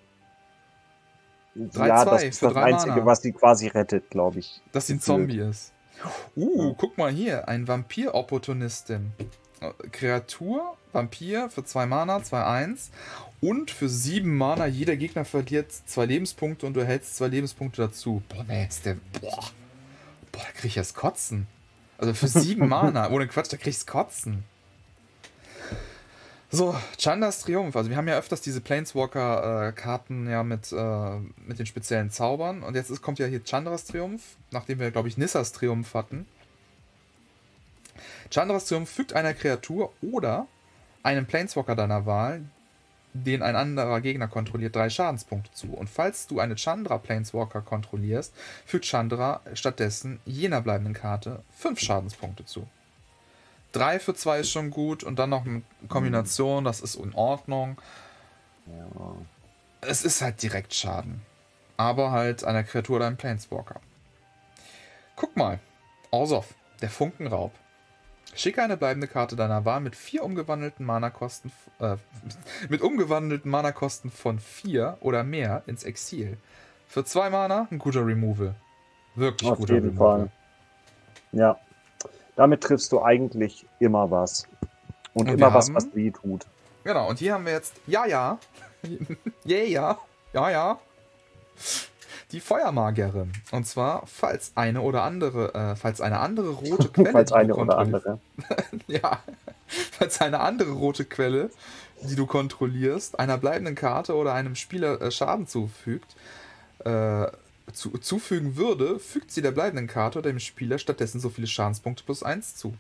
drei ja, zwei das ist für das drei Einzige, Mana. was die quasi rettet, glaube ich. Dass sie ein Gefühlt. Zombie ist. Uh, Ja. guck mal hier, ein Vampir-Opportunistin. Äh, Kreatur, Vampir für zwei Mana, zwei eins. Und für sieben Mana, jeder Gegner verliert zwei Lebenspunkte und du erhältst zwei Lebenspunkte dazu. Boah, nee, ist der. Boah, boah da krieg ich das Kotzen. Also für sieben Mana, ohne Quatsch, da krieg ich's Kotzen. So, Chandras Triumph. Also wir haben ja öfters diese Planeswalker-Karten äh, ja mit, äh, mit den speziellen Zaubern. Und jetzt ist, kommt ja hier Chandras Triumph, nachdem wir, glaube ich, Nissas Triumph hatten. Chandras Triumph fügt einer Kreatur oder einem Planeswalker deiner Wahl, den ein anderer Gegner kontrolliert, drei Schadenspunkte zu. Und falls du eine Chandra Planeswalker kontrollierst, fügt Chandra stattdessen jener bleibenden Karte fünf Schadenspunkte zu. drei für zwei ist schon gut und dann noch eine Kombination, das ist in Ordnung. Ja. Es ist halt direkt Schaden. Aber halt einer Kreatur oder einem Planeswalker. Guck mal. Orzhov, der Funkenraub. Schicke eine bleibende Karte deiner Wahl mit vier umgewandelten Mana-Kosten äh, mit umgewandelten Mana-Kosten von vier oder mehr ins Exil. Für zwei Mana ein guter Removal. Wirklich Auf guter jeden Removal. Fall. Ja. Damit triffst du eigentlich immer was. Und, Und immer wir was, haben- was weh tut. Genau, und hier haben wir jetzt, ja, ja, yeah, ja, ja, ja, die Feuermagierin. Und zwar, falls eine oder andere, äh, falls eine andere rote Quelle, Falls die du eine oder kontrollierst- andere. ja, falls eine andere rote Quelle, die du kontrollierst, einer bleibenden Karte oder einem Spieler äh, Schaden zufügt, äh, zu, zufügen würde, fügt sie der bleibenden Karte oder dem Spieler stattdessen so viele Schadenspunkte plus eins zu.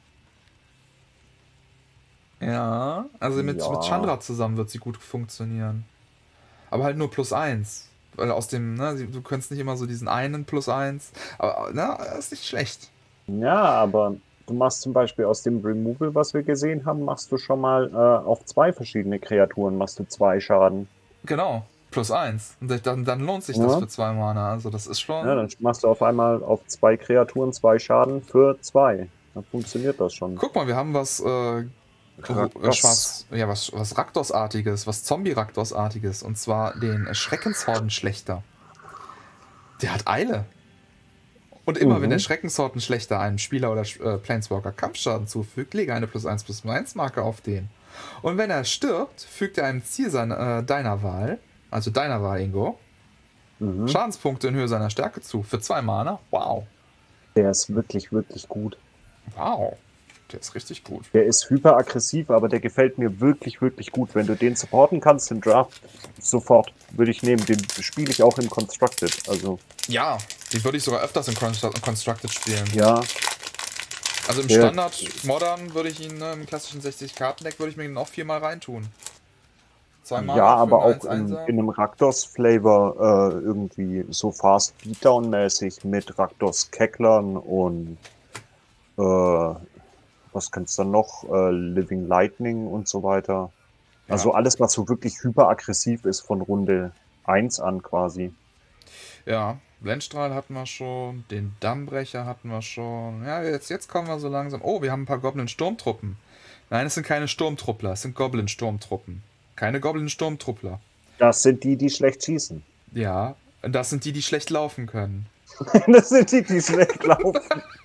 Ja, also mit, Ja. mit Chandra zusammen wird sie gut funktionieren. Aber halt nur plus eins. Weil aus dem, ne, sie- du kannst nicht immer so diesen einen plus eins. Aber, na, ist nicht schlecht. Ja, aber du machst zum Beispiel aus dem Removal, was wir gesehen haben, machst du schon mal äh, auf zwei verschiedene Kreaturen, machst du zwei Schaden. Genau, plus eins. Und dann, dann lohnt sich Ja. das für zwei Mana. Also das ist schon. Ja, dann machst du auf einmal auf zwei Kreaturen zwei Schaden für zwei. Dann funktioniert das schon. Guck mal, wir haben was, äh, Raktos. äh, schwarz, ja, was, was Raktos-artiges, was Zombie-Raktos-artiges. Und zwar den Schreckenshordenschlechter. Der hat Eile. Und immer Mhm. wenn der Schreckenshordenschlechter einem Spieler oder äh, Planeswalker Kampfschaden zufügt, lege eine plus eins plus eins Marke auf den. Und wenn er stirbt, fügt er einem Ziel seiner, äh, deiner Wahl, also deiner Wahl, Ingo, Mhm. Schadenspunkte in Höhe seiner Stärke zu. Für zwei Mana. Wow. Der ist wirklich, wirklich gut. Wow. Der ist richtig gut. Der ist hyperaggressiv, aber der gefällt mir wirklich, wirklich gut. Wenn du den supporten kannst im Draft, sofort würde ich nehmen. Den spiele ich auch im Constructed. Also, Ja, die würde ich sogar öfters in Constru- Constructed spielen. ja, Also im Der- Standard Modern würde ich ihn, ne, im klassischen sechzig-Karten-Deck würde ich mir ihn auch viermal reintun. Zwei Mana ja, für aber einen auch in, eins-Einser. in einem Raktos-Flavor äh, irgendwie so Fast Beatdown-mäßig mit Raktos-Kecklern und äh, was kannst du dann noch? Äh, Living Lightning und so weiter. Also Ja. alles, was so wirklich hyperaggressiv ist von Runde eins an quasi. Ja, Blendstrahl hatten wir schon, den Dammbrecher hatten wir schon. Ja, jetzt, jetzt kommen wir so langsam. Oh, wir haben ein paar Goblin-Sturmtruppen. Nein, es sind keine Sturmtruppler, es sind Goblin-Sturmtruppen. Keine Goblin-Sturmtruppler. Das sind die, die schlecht schießen. Ja, und das sind die, die schlecht laufen können. Das sind die, die schlecht laufen.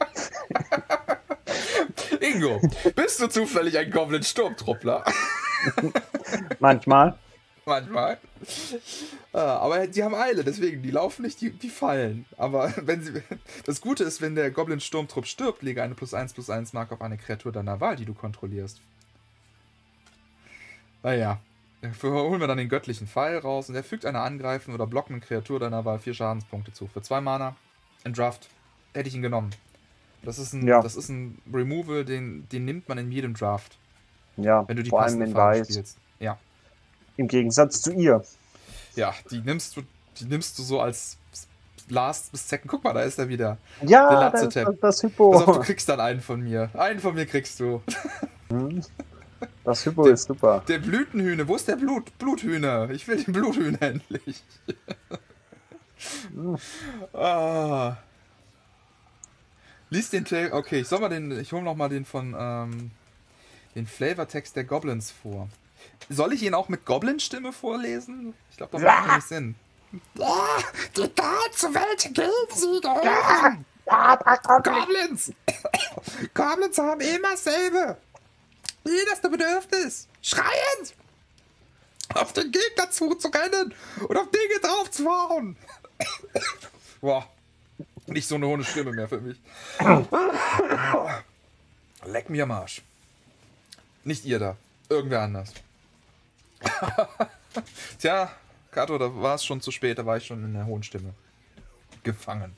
Ingo, bist du zufällig ein Goblin-Sturmtruppler? Manchmal. Manchmal. Äh, aber die haben Eile, deswegen, die laufen nicht, die, die fallen. Aber wenn sie. Das Gute ist, wenn der Goblin-Sturmtrupp stirbt, lege eine plus eins plus eins Marke auf eine Kreatur deiner Wahl, die du kontrollierst. Naja. Dafür holen wir dann den göttlichen Pfeil raus und er fügt einer angreifenden oder blockenden Kreatur deiner Wahl vier Schadenspunkte zu. Für zwei Mana. In Draft hätte ich ihn genommen. Das ist ein, Ja. das ist ein Removal, den, den nimmt man in jedem Draft, Ja, wenn du die vor allem passende in Farbe Weiß. spielst. Ja. Im Gegensatz zu ihr. Ja, die nimmst du, die nimmst du so als Last bis Second. Guck mal, da ist er wieder. Der Ja, Latze das, Tab. das, das Pass auf, du Hypo. kriegst dann einen von mir. Einen von mir kriegst du. Hm? Das Hypo Der- ist super. Der Blütenhühne. Wo ist der Blut? Bluthühner. Ich will den Bluthühner endlich. ah. Lies den Trail. Okay, ich soll mal den. Ich hole noch mal den von ähm, den Flavortext der Goblins vor. Soll ich ihn auch mit Goblin-Stimme vorlesen? Ich glaube, das macht nämlich Sinn. Ja, die ganze Welt gilt sie gehören. Goblins! Goblins haben immer dasselbe. Jedes Bedürfnis. Schreiend! Auf den Gegner zuzurennen und auf Dinge drauf zu hauen. Boah. Nicht so eine hohe Stimme mehr für mich. Leck mir am Arsch. Nicht ihr da. Irgendwer anders. Tja, Kato, da war es schon zu spät, da war ich schon in der hohen Stimme. Gefangen.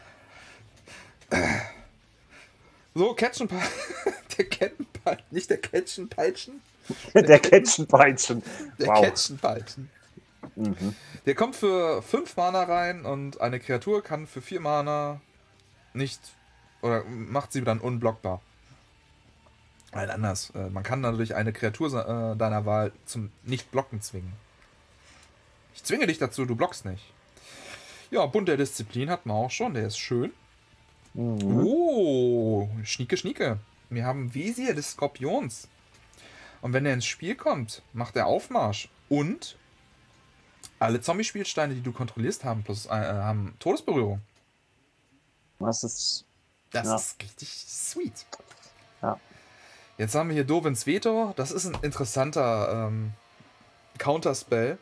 So, Catchen der Kettenpeitschen, nicht der Catchen-Peitschen? Der, der Catchen-Peitschen. Der Wow. Catchen-Peitschen. Mhm. Der kommt für fünf Mana rein und eine Kreatur kann für vier Mana nicht, oder macht sie dann unblockbar. Nein, anders. Äh, Man kann natürlich eine Kreatur äh, deiner Wahl zum Nicht-Blocken zwingen. Ich zwinge dich dazu, du blockst nicht. Ja, Bund der Disziplin hatten wir auch schon, der ist schön. Mhm. Oh, schnieke, schnieke. Wir haben Visier des Skorpions. Und wenn er ins Spiel kommt, macht er Aufmarsch. Und alle Zombie-Spielsteine, die du kontrollierst, haben, plus, äh, haben Todesberührung. Das ist. Das Ja. ist richtig sweet. Ja. Jetzt haben wir hier Dovins Veto. Das ist ein interessanter ähm, Counterspell.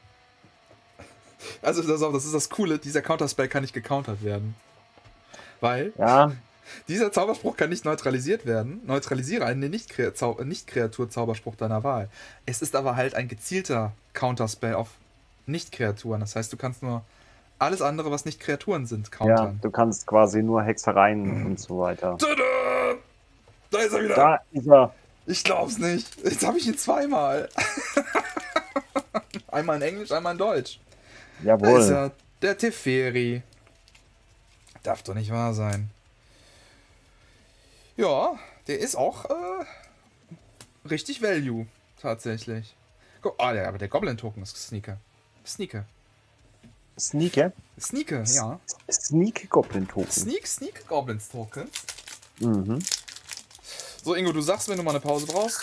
Also das ist, auch, das ist das Coole, dieser Counterspell kann nicht gecountert werden. Weil Ja, dieser Zauberspruch kann nicht neutralisiert werden. Neutralisiere einen Nicht-Kreatur-Zauberspruch deiner Wahl. Es ist aber halt ein gezielter Counterspell auf Nicht-Kreaturen. Das heißt, du kannst nur alles andere, was nicht Kreaturen sind, ja, countern. du kannst quasi nur Hexereien und so weiter. Tada! Da ist er wieder. Da ist er. Ich glaub's nicht. Jetzt habe ich ihn zweimal. Einmal in Englisch, einmal in Deutsch. Da ist Jawohl. er, der Teferi. Darf doch nicht wahr sein. Ja, der ist auch äh, richtig Value, tatsächlich. Guck, ah, der, aber der Goblin-Token ist Sneaker. Sneaker. Sneaker. Sneaker, ja. Sneak Goblin Token. Sneak, Sneak Goblins Tokens. Mhm. So, Ingo, du sagst, wenn du mal eine Pause brauchst.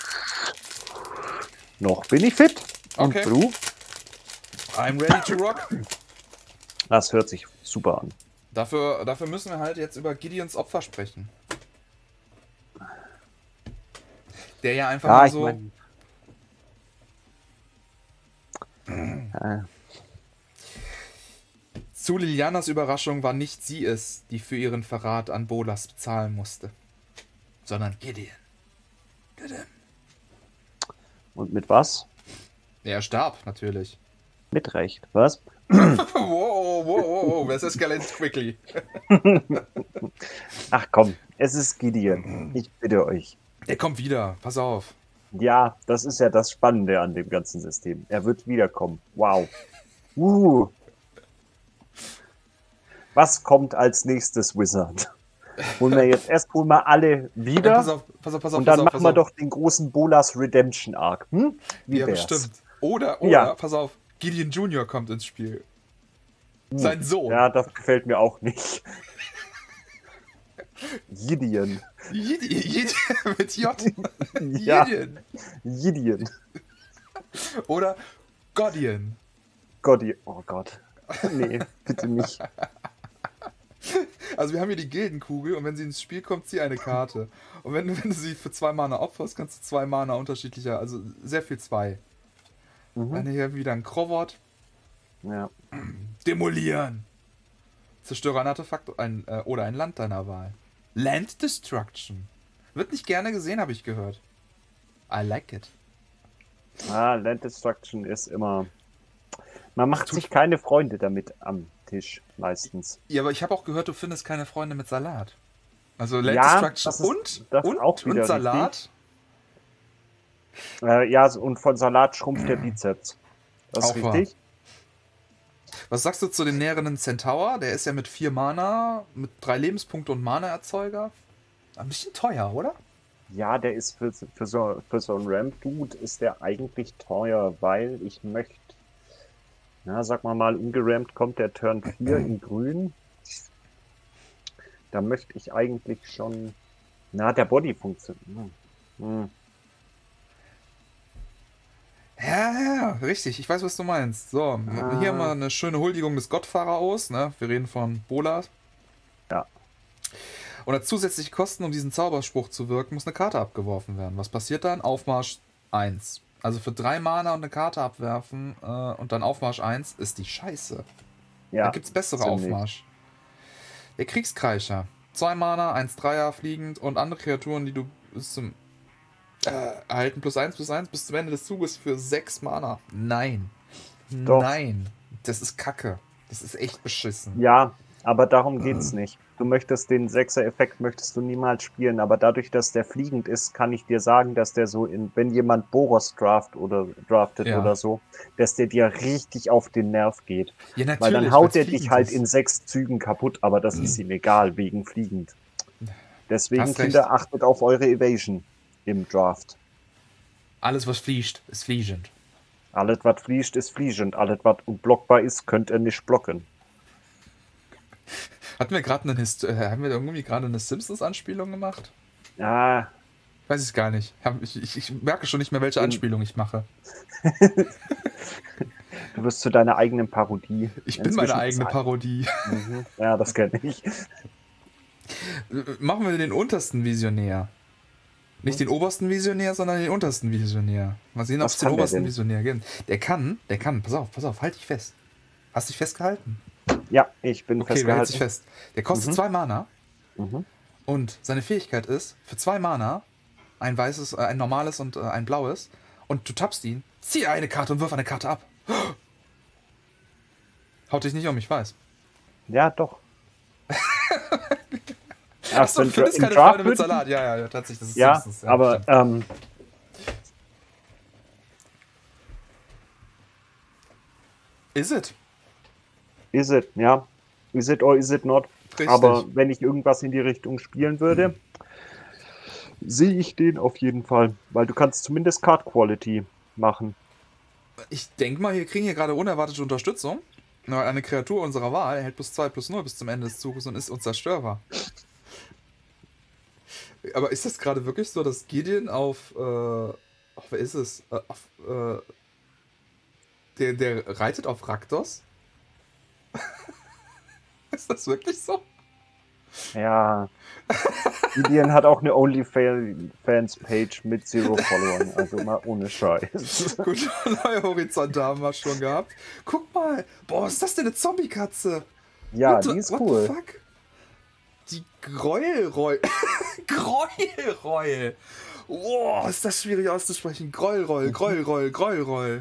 Noch bin ich fit. Und Okay. du? I'm ready to rock. Das hört sich super an. Dafür, dafür müssen wir halt jetzt über Gideons Opfer sprechen. Der ja einfach Ja, mal ich so. mein, äh, Zu Lilianas Überraschung war nicht sie es, die für ihren Verrat an Bolas bezahlen musste, sondern Gideon. Gideon. und mit was? Er starb, natürlich. Mit Recht. Was? wow, wow, wow, wow, das escalated quickly. Ach komm, es ist Gideon. Ich bitte euch. Er kommt wieder, pass auf. Ja, das ist ja das Spannende an dem ganzen System. Er wird wiederkommen. Wow. Uh. Was kommt als nächstes, Wizard? Holen wir jetzt erst holen wir alle wieder. Ja, pass auf, pass auf, pass auf, und pass dann auf, machen pass wir auf. doch den großen Bolas Redemption Arc. Hm? Wie Ja, wär's? bestimmt. Oder, oder, Ja. pass auf, Gideon Junior kommt ins Spiel. Sein Sohn. Ja, das gefällt mir auch nicht. Gideon. Gideon, Gideon mit J. Ja. Gideon. Gideon. Oder Godion. Gott, oh Gott. Nee, bitte nicht. Also wir haben hier die Gildenkugel und wenn sie ins Spiel kommt, zieh eine Karte. Und wenn, wenn du sie für zwei Mana opferst, kannst du zwei Mana unterschiedlicher, also sehr viel zwei. Mhm. Dann hier wieder ein Krovot. Ja. Demolieren. Zerstöre ein Artefakt ein, äh, oder ein Land deiner Wahl. Land Destruction. Wird nicht gerne gesehen, habe ich gehört. I like it. Ah, Land Destruction ist immer. Man macht sich keine Freunde damit am Tisch, meistens. Ja, aber ich habe auch gehört, du findest keine Freunde mit Salat. Also Land Ja, Destruction das ist- und, das ist und, auch wieder und Salat. Äh, ja, und von Salat schrumpft der Bizeps. Das ist Auch wahr. richtig. Was sagst du zu dem näheren Centaur? Der ist ja mit vier Mana, mit drei Lebenspunkte und Mana-Erzeuger. Ein bisschen teuer, oder? Ja, der ist für, für, so, für so einen Ramp-Dude ist der eigentlich teuer, weil ich möchte, na, sag mal mal, ungerampt kommt der Turn vier in grün. Da möchte ich eigentlich schon, na, der Body funktioniert. Hm. Hm. Ja, ja, ja, richtig. Ich weiß, was du meinst. So, Ah. hier haben wir eine schöne Huldigung des Gottpharaos. Ne? Wir reden von Bolas. Ja. Und als zusätzliche Kosten, um diesen Zauberspruch zu wirken, muss eine Karte abgeworfen werden. Was passiert dann? Aufmarsch eins. Also für drei Mana und eine Karte abwerfen äh, und dann Aufmarsch eins ist die Scheiße. Ja, Da gibt's bessere ziemlich. Aufmarsch. Der Kriegskreischer. Zwei Mana, eins Dreier fliegend und andere Kreaturen, die du bis zum Äh, erhalten plus eins plus eins bis zum Ende des Zuges für sechs Mana. Nein. Doch. Nein. Das ist Kacke. Das ist echt beschissen. Ja, aber darum geht's nicht. Du möchtest den Sechser-Effekt möchtest du niemals spielen, aber dadurch, dass der fliegend ist, kann ich dir sagen, dass der so in, wenn jemand Boros draft oder draftet Ja. oder so, dass der dir richtig auf den Nerv geht. Ja, natürlich. Weil dann haut weil's er dich fliegend halt ist. in sechs Zügen kaputt, aber das ist ihm egal, wegen fliegend. Deswegen, Hast recht. Kinder, achtet auf eure Evasion im Draft. Alles, was fliegt, ist fliegend. Alles, was fliegt, ist fliegend. Alles, was unblockbar ist, könnt ihr nicht blocken. Hatten wir gerade eine Hist äh, haben wir irgendwie gerade eine Simpsons-Anspielung gemacht? Ah, Weiß ich gar nicht. Hab- Ich, ich, ich merke schon nicht mehr, welche Anspielung ich mache. du wirst zu deiner eigenen Parodie. Ich bin meine Inzwischen eigene ist- Parodie. Mhm. Ja, das kenne ich. Machen wir den untersten Visionär. Nicht den obersten Visionär, sondern den untersten Visionär. Mal sehen, ob Was es den kann der obersten denn? Visionär gibt. Der kann, der kann, pass auf, pass auf, halt dich fest. Hast dich festgehalten? Ja, ich bin Okay, wer hält sich festgehalten. fest? Der kostet Mhm. zwei Mana Mhm. und seine Fähigkeit ist, für zwei Mana ein weißes, äh, ein normales und äh, ein blaues und du tappst ihn, zieh eine Karte und wirf eine Karte ab. Haut dich nicht um, ich weiß. Ja, doch. Achso, wenn du findest im keine Draft Freunde mit würden- Salat. Ja, ja, ja, tatsächlich, das ist Ja, Simpsons. aber stimmt. ähm, Is it? is it, ja. Is it or is it not? Richtig. Aber wenn ich irgendwas in die Richtung spielen würde, sehe ich den auf jeden Fall. Weil du kannst zumindest Card Quality machen. Ich denke mal, wir kriegen hier gerade unerwartete Unterstützung. Na, eine Kreatur unserer Wahl erhält plus zwei plus null bis zum Ende des Zuges und ist unzerstörbar. Aber ist das gerade wirklich so, dass Gideon auf, äh, ach, wer ist es? Äh, auf, äh, der, der reitet auf Raktos? Ist das wirklich so? Ja. Gideon hat auch eine OnlyFans-Page mit Zero Followern. Also mal ohne Scheiß. Gut, neue Horizonte haben wir schon gehabt. Guck mal, boah, was ist das denn, eine Zombie-Katze? Ja, What the- die ist what cool. The fuck? Die Gräuelreul. Gräuelreul. Boah, ist das schwierig auszusprechen. Gräuelreul, Gräuelreul, Gräuelreul.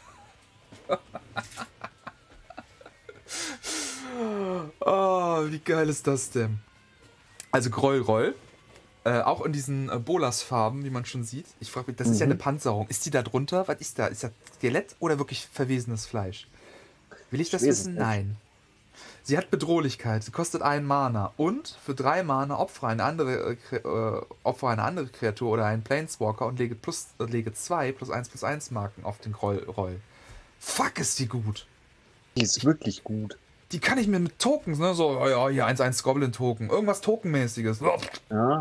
Oh, wie geil ist das denn? Also Gräuelreul. Äh, auch in diesen äh, Bolas-Farben, wie man schon sieht. Ich frage mich, das ist ja Mhm. eine Panzerung. Ist die da drunter? Was ist da? Ist das Skelett oder wirklich verwesenes Fleisch? Will ich das Ich weiß es wissen? nicht. Nein. Sie hat Bedrohlichkeit, sie kostet einen Mana und für drei Mana opfere eine andere, äh, Kre- äh, opfere eine andere Kreatur oder einen Planeswalker und lege plus, äh, lege zwei plus eins plus eins Marken auf den Roll. Fuck, ist die gut. Die ist wirklich gut. Die kann ich mir mit Tokens, ne, so, oh ja, hier eins eins Goblin-Token, irgendwas Tokenmäßiges. Ja. Und Ja,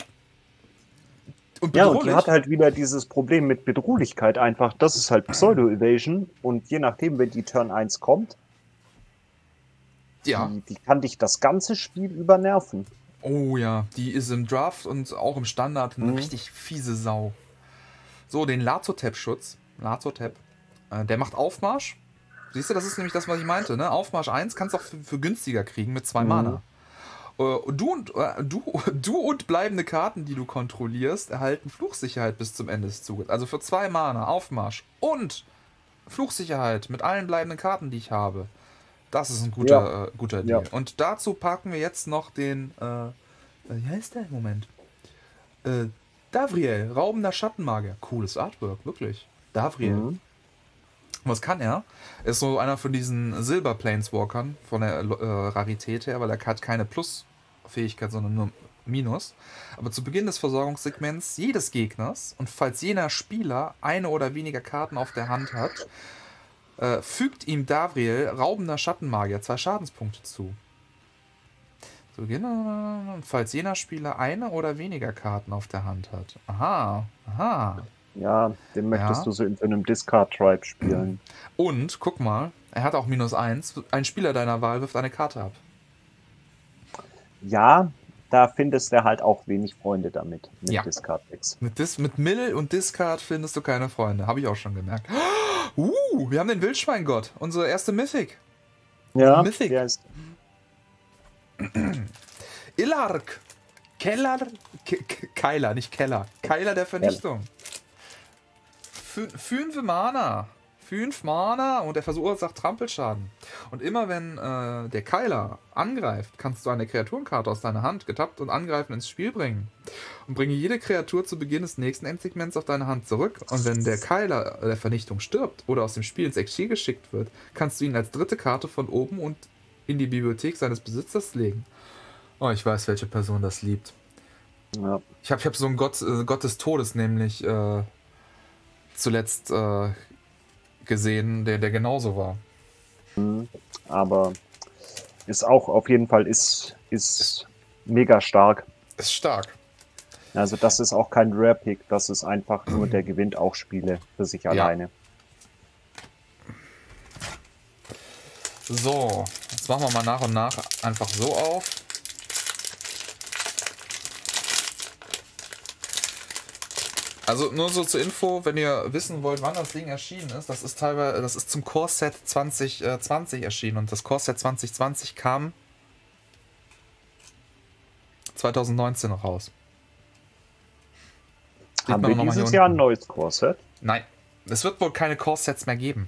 und bedrohlich. die hat halt wieder dieses Problem mit Bedrohlichkeit einfach. Das ist halt Pseudo-Evasion und je nachdem, wenn die Turn eins kommt, ja. die, die kann dich das ganze Spiel über nerven. Oh ja, die ist im Draft und auch im Standard eine Mhm. richtig fiese Sau. So, den Lazotep-Schutz, Lazotep, äh, der macht Aufmarsch. Siehst du, das ist nämlich das, was ich meinte, ne? Aufmarsch eins kannst du auch für, für günstiger kriegen mit zwei Mhm. Mana. Äh, du, und, äh, du, du und bleibende Karten, die du kontrollierst, erhalten Fluchsicherheit bis zum Ende des Zuges. Also für zwei Mana, Aufmarsch und Fluchsicherheit mit allen bleibenden Karten, die ich habe. Das ist ein guter, Ja. äh, guter Ja. Deal. Und dazu packen wir jetzt noch den, äh, wie heißt der? Moment. Äh, Davriel, raubender Schattenmagier. Cooles Artwork, wirklich. Davriel. Mhm. Was kann er? Er ist so einer von diesen Silber-Planeswalkern von der äh, Rarität her, weil er hat keine Plus-Fähigkeit, sondern nur Minus. Aber zu Beginn des Versorgungssegments jedes Gegners und falls jener Spieler eine oder weniger Karten auf der Hand hat, äh, fügt ihm Davriel, raubender Schattenmagier, zwei Schadenspunkte zu. Zu Beginn, äh, falls jener Spieler eine oder weniger Karten auf der Hand hat. Aha, aha. Ja, den möchtest Ja. du so in so einem Discard-Tribe spielen. Und, guck mal, er hat auch minus eins. Ein Spieler deiner Wahl wirft eine Karte ab. Ja, da findest du halt auch wenig Freunde damit, mit Ja. Discard-Decks. Mit, Dis mit Mill und Discard findest du keine Freunde. Habe ich auch schon gemerkt. Uh, wir haben den Wildschweingott. Unsere erste Mythic. Ja, Mythic. der ist, Ilark. Keller, Ke Ke Keiler, nicht Keller. Keiler der Vernichtung. Fün fünf Mana. Fünf Mana und er verursacht Trampelschaden. Und immer wenn äh, der Keiler angreift, kannst du eine Kreaturenkarte aus deiner Hand getappt und angreifen ins Spiel bringen. Und bringe jede Kreatur zu Beginn des nächsten Endsegments auf deine Hand zurück. Und wenn der Keiler der Vernichtung stirbt oder aus dem Spiel ins Exil geschickt wird, kannst du ihn als dritte Karte von oben und in die Bibliothek seines Besitzers legen. Oh, ich weiß, welche Person das liebt. Ja. Ich habe ich hab so einen Gott, äh, Gott des Todes nämlich äh, zuletzt äh, gesehen, der, der genauso war. Aber ist auch auf jeden Fall ist, ist mega stark. Ist stark. Also das ist auch kein Rare-Pick, das ist einfach nur, der gewinnt auch Spiele für sich alleine. So, jetzt machen wir mal nach und nach einfach so auf. Also nur so zur Info, wenn ihr wissen wollt, wann das Ding erschienen ist, das ist teilweise, das ist zum Core Set zwanzig zwanzig erschienen und das Core Set zwanzig zwanzig kam zwanzig neunzehn noch raus. Sieht Haben man wir noch mal dieses hier Jahr ein unten. neues Core Set? Nein, es wird wohl keine Core Sets mehr geben.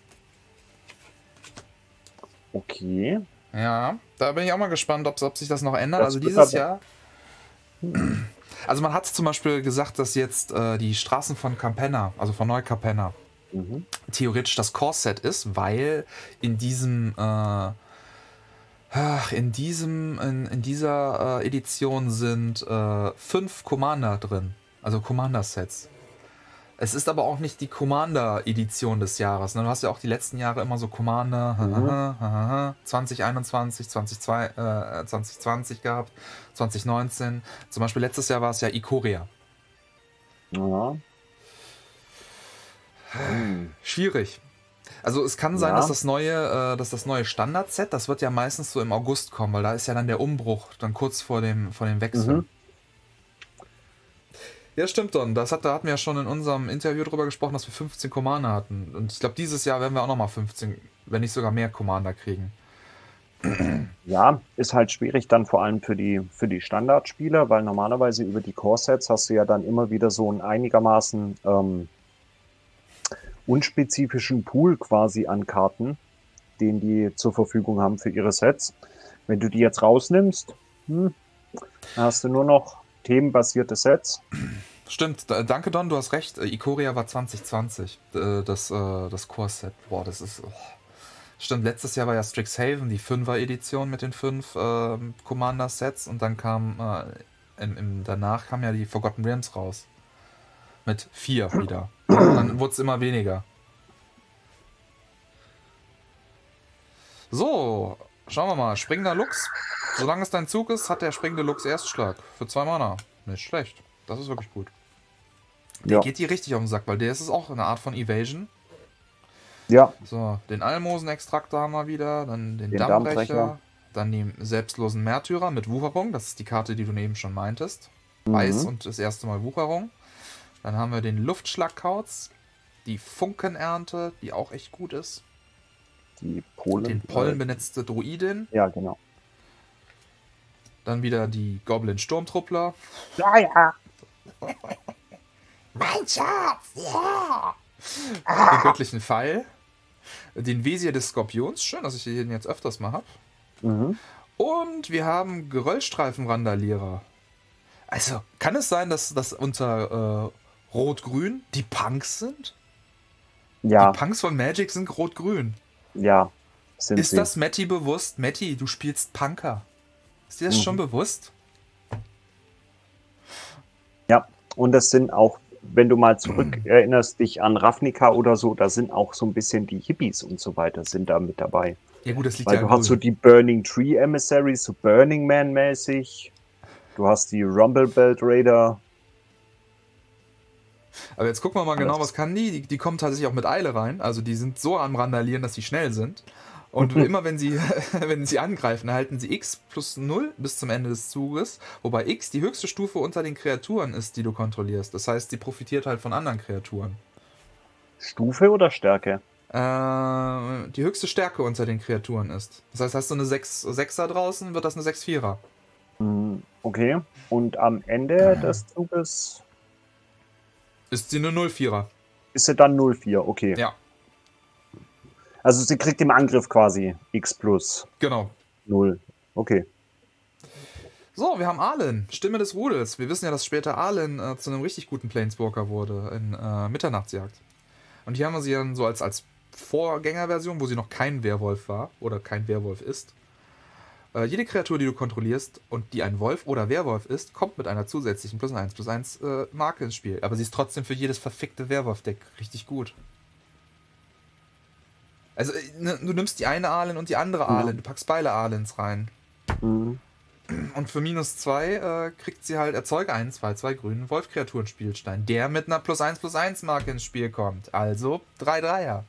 Okay. Ja, da bin ich auch mal gespannt, ob, ob sich das noch ändert. Das also wird dieses aber- Jahr. Also man hat zum Beispiel gesagt, dass jetzt äh, die Straßen von Capenna, also von Neu-Capenna, Mhm. theoretisch das Core-Set ist, weil in diesem äh, ach, in diesem in, in dieser äh, Edition sind äh, fünf Commander drin, also Commander-Sets. Es ist aber auch nicht die Commander-Edition des Jahres. Ne? Du hast ja auch die letzten Jahre immer so Commander Mhm. zwanzig einundzwanzig, zwanzig zwanzig gehabt, zwanzig neunzehn. Zum Beispiel letztes Jahr war es ja Ikoria. Ja. Hm. Schwierig. Also es kann sein, Ja. dass das neue, äh, dass das neue Standard-Set, das wird ja meistens so im August kommen, weil da ist ja dann der Umbruch, dann kurz vor dem, vor dem Wechsel. Mhm. Ja, stimmt dann. Das hat, da hatten wir ja schon in unserem Interview drüber gesprochen, dass wir fünfzehn Commander hatten. Und ich glaube, dieses Jahr werden wir auch nochmal fünfzehn, wenn nicht sogar mehr Commander kriegen. Ja, ist halt schwierig dann vor allem für die, für die Standardspieler, weil normalerweise über die Core-Sets hast du ja dann immer wieder so einen einigermaßen ähm, unspezifischen Pool quasi an Karten, den die zur Verfügung haben für ihre Sets. Wenn du die jetzt rausnimmst, hm, dann hast du nur noch themenbasierte Sets. Stimmt, da- danke Don, du hast recht. Äh, Ikoria war zwanzig zwanzig, äh, das, äh, das Core-Set. Boah, das ist... Oh. Stimmt, letztes Jahr war ja Strixhaven, die Fünfer-Edition mit den fünf ähm, Commander-Sets und dann kam, äh, im, im, danach kam ja die Forgotten Realms raus. Mit vier wieder. Und dann wurde es immer weniger. So, schauen wir mal. Springender Lux. Solange es dein Zug ist, hat der springende Lux Erstschlag. Für zwei Mana. Nicht schlecht. Das ist wirklich gut. Der Ja. geht dir richtig auf den Sack, weil der ist auch eine Art von Evasion. Ja, So, den Almosen-Extraktor haben wir wieder, dann den, Den Dammbrecher, Dammbrecher. dann den selbstlosen Märtyrer mit Wucherung, das ist die Karte, die du eben schon meintest. Weiß Mhm. und das erste Mal Wucherung. Dann haben wir den Luftschlagkauz, die Funkenernte, die auch echt gut ist, die Polen. den pollenbenetzte Druidin, Ja, genau. dann wieder die Goblin-Sturmtruppler, Ja, ja. Mein Schatz, ja. den göttlichen Pfeil, den Wesir des Skorpions, schön, dass ich den jetzt öfters mal habe. Mhm. Und wir haben Geröllstreifen-Randalierer. Also, kann es sein, dass das unter äh, Rot-Grün die Punks sind? Ja, Die Punks von Magic sind Rot-Grün. ja, sind Ist sie. das Matti bewusst? Matti, du spielst Punker. Ist dir das Mhm. schon bewusst? Ja, und das sind auch, wenn du mal zurück erinnerst dich an Ravnica oder so, da sind auch so ein bisschen die Hippies und so weiter sind da mit dabei. Ja gut, das liegt Weil ja du an hast so Grün. die Burning Tree Emissaries, so Burning Man mäßig. Du hast die Rumble Belt Raider. Aber jetzt gucken wir mal genau, Alles. was kann die? die? Die kommen tatsächlich auch mit Eile rein. Also die sind so am Randalieren, dass sie schnell sind. Und immer wenn sie, wenn sie angreifen, erhalten sie X plus null bis zum Ende des Zuges. Wobei X die höchste Stufe unter den Kreaturen ist, die du kontrollierst. Das heißt, sie profitiert halt von anderen Kreaturen. Stufe oder Stärke? Äh, die höchste Stärke unter den Kreaturen ist. Das heißt, hast du eine sechs, sechser draußen, wird das eine sechs vierer. Hm, Okay. Und am Ende des Zuges Ist sie eine null vierer. ist sie dann null vier. Okay. Ja, Also sie kriegt im Angriff quasi X plus genau. null. Okay. So, wir haben Arlen, Stimme des Rudels. Wir wissen ja, dass später Arlen äh, zu einem richtig guten Planeswalker wurde in äh, Mitternachtsjagd. Und hier haben wir sie dann so als, als Vorgängerversion, wo sie noch kein Werwolf war oder kein Werwolf ist. Äh, jede Kreatur, die du kontrollierst und die ein Wolf oder Werwolf ist, kommt mit einer zusätzlichen plus eins plus eins äh, Marke ins Spiel. Aber sie ist trotzdem für jedes verfickte Werwolf-Deck richtig gut. Also, äh, ne, du nimmst die eine Arlen und die andere Arlen, du packst beide Arlens rein. Mhm. Und für minus zwei äh, kriegt sie halt erzeuge einen zwei zwei grünen Wolf-Kreaturen-Spielstein, der mit einer plus eins plus eins Marke ins Spiel kommt. Also drei Dreier.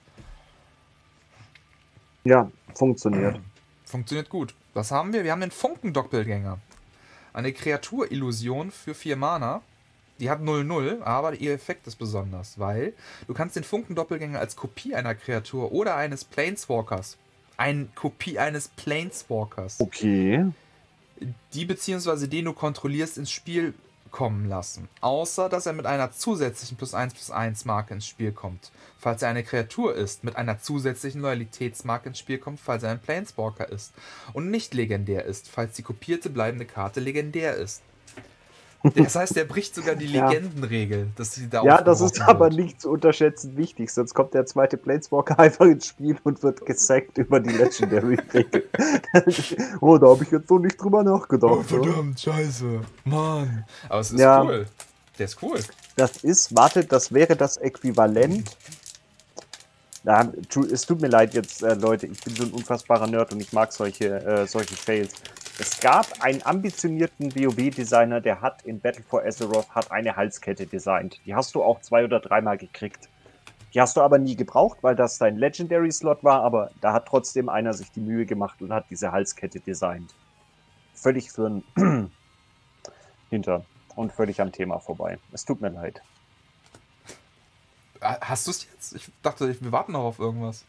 Ja, funktioniert. Funktioniert gut. Was haben wir? Wir haben den Funken-Doppelgänger. Eine Kreaturillusion für vier Mana. Die hat null null, aber ihr Effekt ist besonders, weil du kannst den Funken-Doppelgänger als Kopie einer Kreatur oder eines Planeswalkers, eine Kopie eines Planeswalkers, Okay. die bzw. den du kontrollierst, ins Spiel kommen lassen. Außer, dass er mit einer zusätzlichen plus eins plus eins Marke ins Spiel kommt. Falls er eine Kreatur ist, mit einer zusätzlichen Loyalitätsmarke ins Spiel kommt, falls er ein Planeswalker ist. Und nicht legendär ist, falls die kopierte bleibende Karte legendär ist. Das heißt, er bricht sogar die Ja. Legendenregel, dass sie da Ja, das ist aufgebrochen aber wird. nicht zu unterschätzen wichtig, sonst kommt der zweite Planeswalker einfach ins Spiel und wird gesackt über die Legendary-Regel. Oh, da habe ich jetzt so nicht drüber nachgedacht. Oh, ne? verdammt, scheiße. Mann. Aber es ist Ja. cool. Der ist cool. Das ist, warte, das wäre das Äquivalent. Na, tu- es tut mir leid jetzt, äh, Leute, ich bin so ein unfassbarer Nerd und ich mag solche, äh, solche Fails. Es gab einen ambitionierten WoW-Designer, der hat in Battle for Azeroth hat eine Halskette designt. Die hast du auch zwei oder dreimal gekriegt. Die hast du aber nie gebraucht, weil das dein Legendary-Slot war, aber da hat trotzdem einer sich die Mühe gemacht und hat diese Halskette designt. Völlig für ein Hinter und völlig am Thema vorbei. Es tut mir leid. Ah, hast du es jetzt? Ich dachte, wir warten noch auf irgendwas.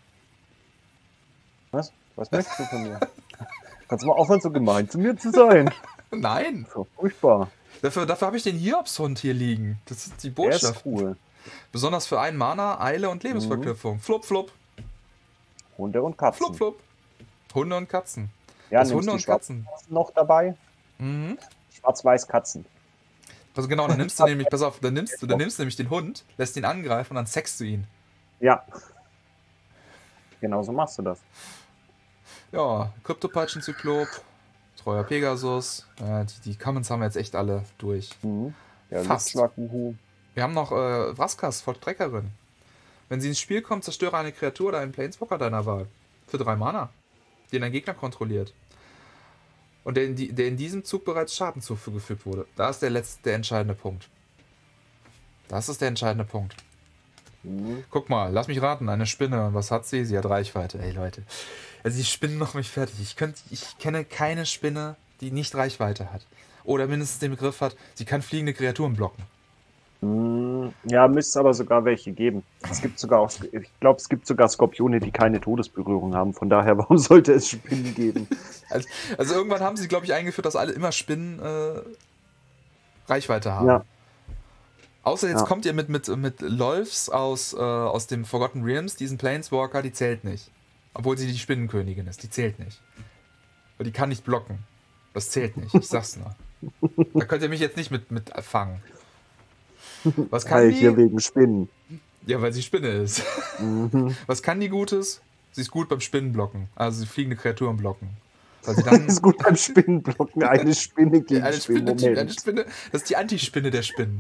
Was? Was möchtest du von mir? Kannst du mal aufhören, so gemein zu mir zu sein? Nein. So furchtbar. Dafür, dafür habe ich den Hiobshund hier liegen. Das ist die Der ist Botschaft. cool. Besonders für einen Mana, Eile und Lebensverknüpfung. Flup, flup, Hunde und Katzen. flup, flup. Hunde und Katzen. Ja, das nimmst Hunde die und Katzen. Katzen noch dabei. Mhm. Schwarz-Weiß Katzen. Also genau, dann nimmst du nämlich, pass auf, dann nimmst du, dann nimmst du nämlich den Hund, lässt ihn angreifen und dann sexst du ihn. Ja. Genau so machst du das. Ja, Kryptopeitschenzyklop, treuer Pegasus. Ja, die, die Commons haben wir jetzt echt alle durch. Mhm. Der Fast. Luftschlag-Uhu. Wir haben noch äh, Vraskas, Vollstreckerin. Wenn sie ins Spiel kommt, zerstöre eine Kreatur oder einen Planeswalker deiner Wahl. Für drei Mana. Den dein Gegner kontrolliert. Und der in, die, der in diesem Zug bereits Schaden zugefügt wurde. Da ist der letzte, der entscheidende Punkt. Das ist der entscheidende Punkt. Mhm. Guck mal, lass mich raten, eine Spinne. Und was hat sie? Sie hat Reichweite. Ey, Leute. Also die Spinnen noch mich fertig. Ich, könnt, ich kenne keine Spinne, die nicht Reichweite hat. Oder mindestens den Begriff hat, sie kann fliegende Kreaturen blocken. Mhm. Ja, müsste es aber sogar welche geben. Es gibt sogar auch, ich glaube, es gibt sogar Skorpione, die keine Todesberührung haben. Von daher, warum sollte es Spinnen geben? Also, also irgendwann haben sie, glaube ich, eingeführt, dass alle immer Spinnen äh, Reichweite haben. Ja. Außer jetzt Ja. kommt ihr mit, mit, mit Lolfs aus, äh, aus dem Forgotten Realms, diesen Planeswalker, die zählt nicht. Obwohl sie die Spinnenkönigin ist, die zählt nicht. Weil die kann nicht blocken. Das zählt nicht, ich sag's nur. Da könnt ihr mich jetzt nicht mit, mit fangen. Was kann Halt hier die? wegen Spinnen. Ja, weil sie Spinne ist. Mhm. Was kann die Gutes? Sie ist gut beim Spinnenblocken. Also sie fliegende Kreaturen blocken. Weil sie dann ist gut beim Spinnenblocken. Eine Spinne gegen eine Spinnen. Spinne, die, eine Moment. Spinne, das ist die Antispinne der Spinnen.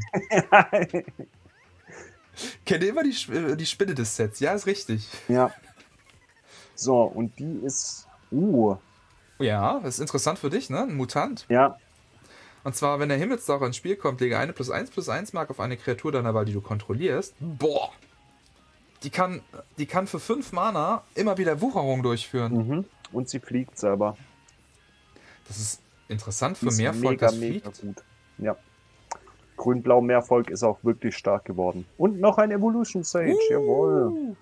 Kennt ihr immer die, Sp- die Spinne des Sets? Ja, ist richtig. Ja. So, und die ist. Uh, Ja, das ist interessant für dich, ne? Ein Mutant. ja. Und zwar, wenn der Himmelstaucher ins Spiel kommt, lege eine plus eins plus eins Mark auf eine Kreatur deiner Wahl, die du kontrollierst. Boah! Die kann, die kann für fünf Mana immer wieder Wucherung durchführen. Mhm. Und sie fliegt selber. Das ist interessant Die für ist Meervolk, mega, das mega fliegt. gut. Ja. Grün-Blau-Meervolk ist auch wirklich stark geworden. Und noch ein Evolution Sage, Uh. jawohl.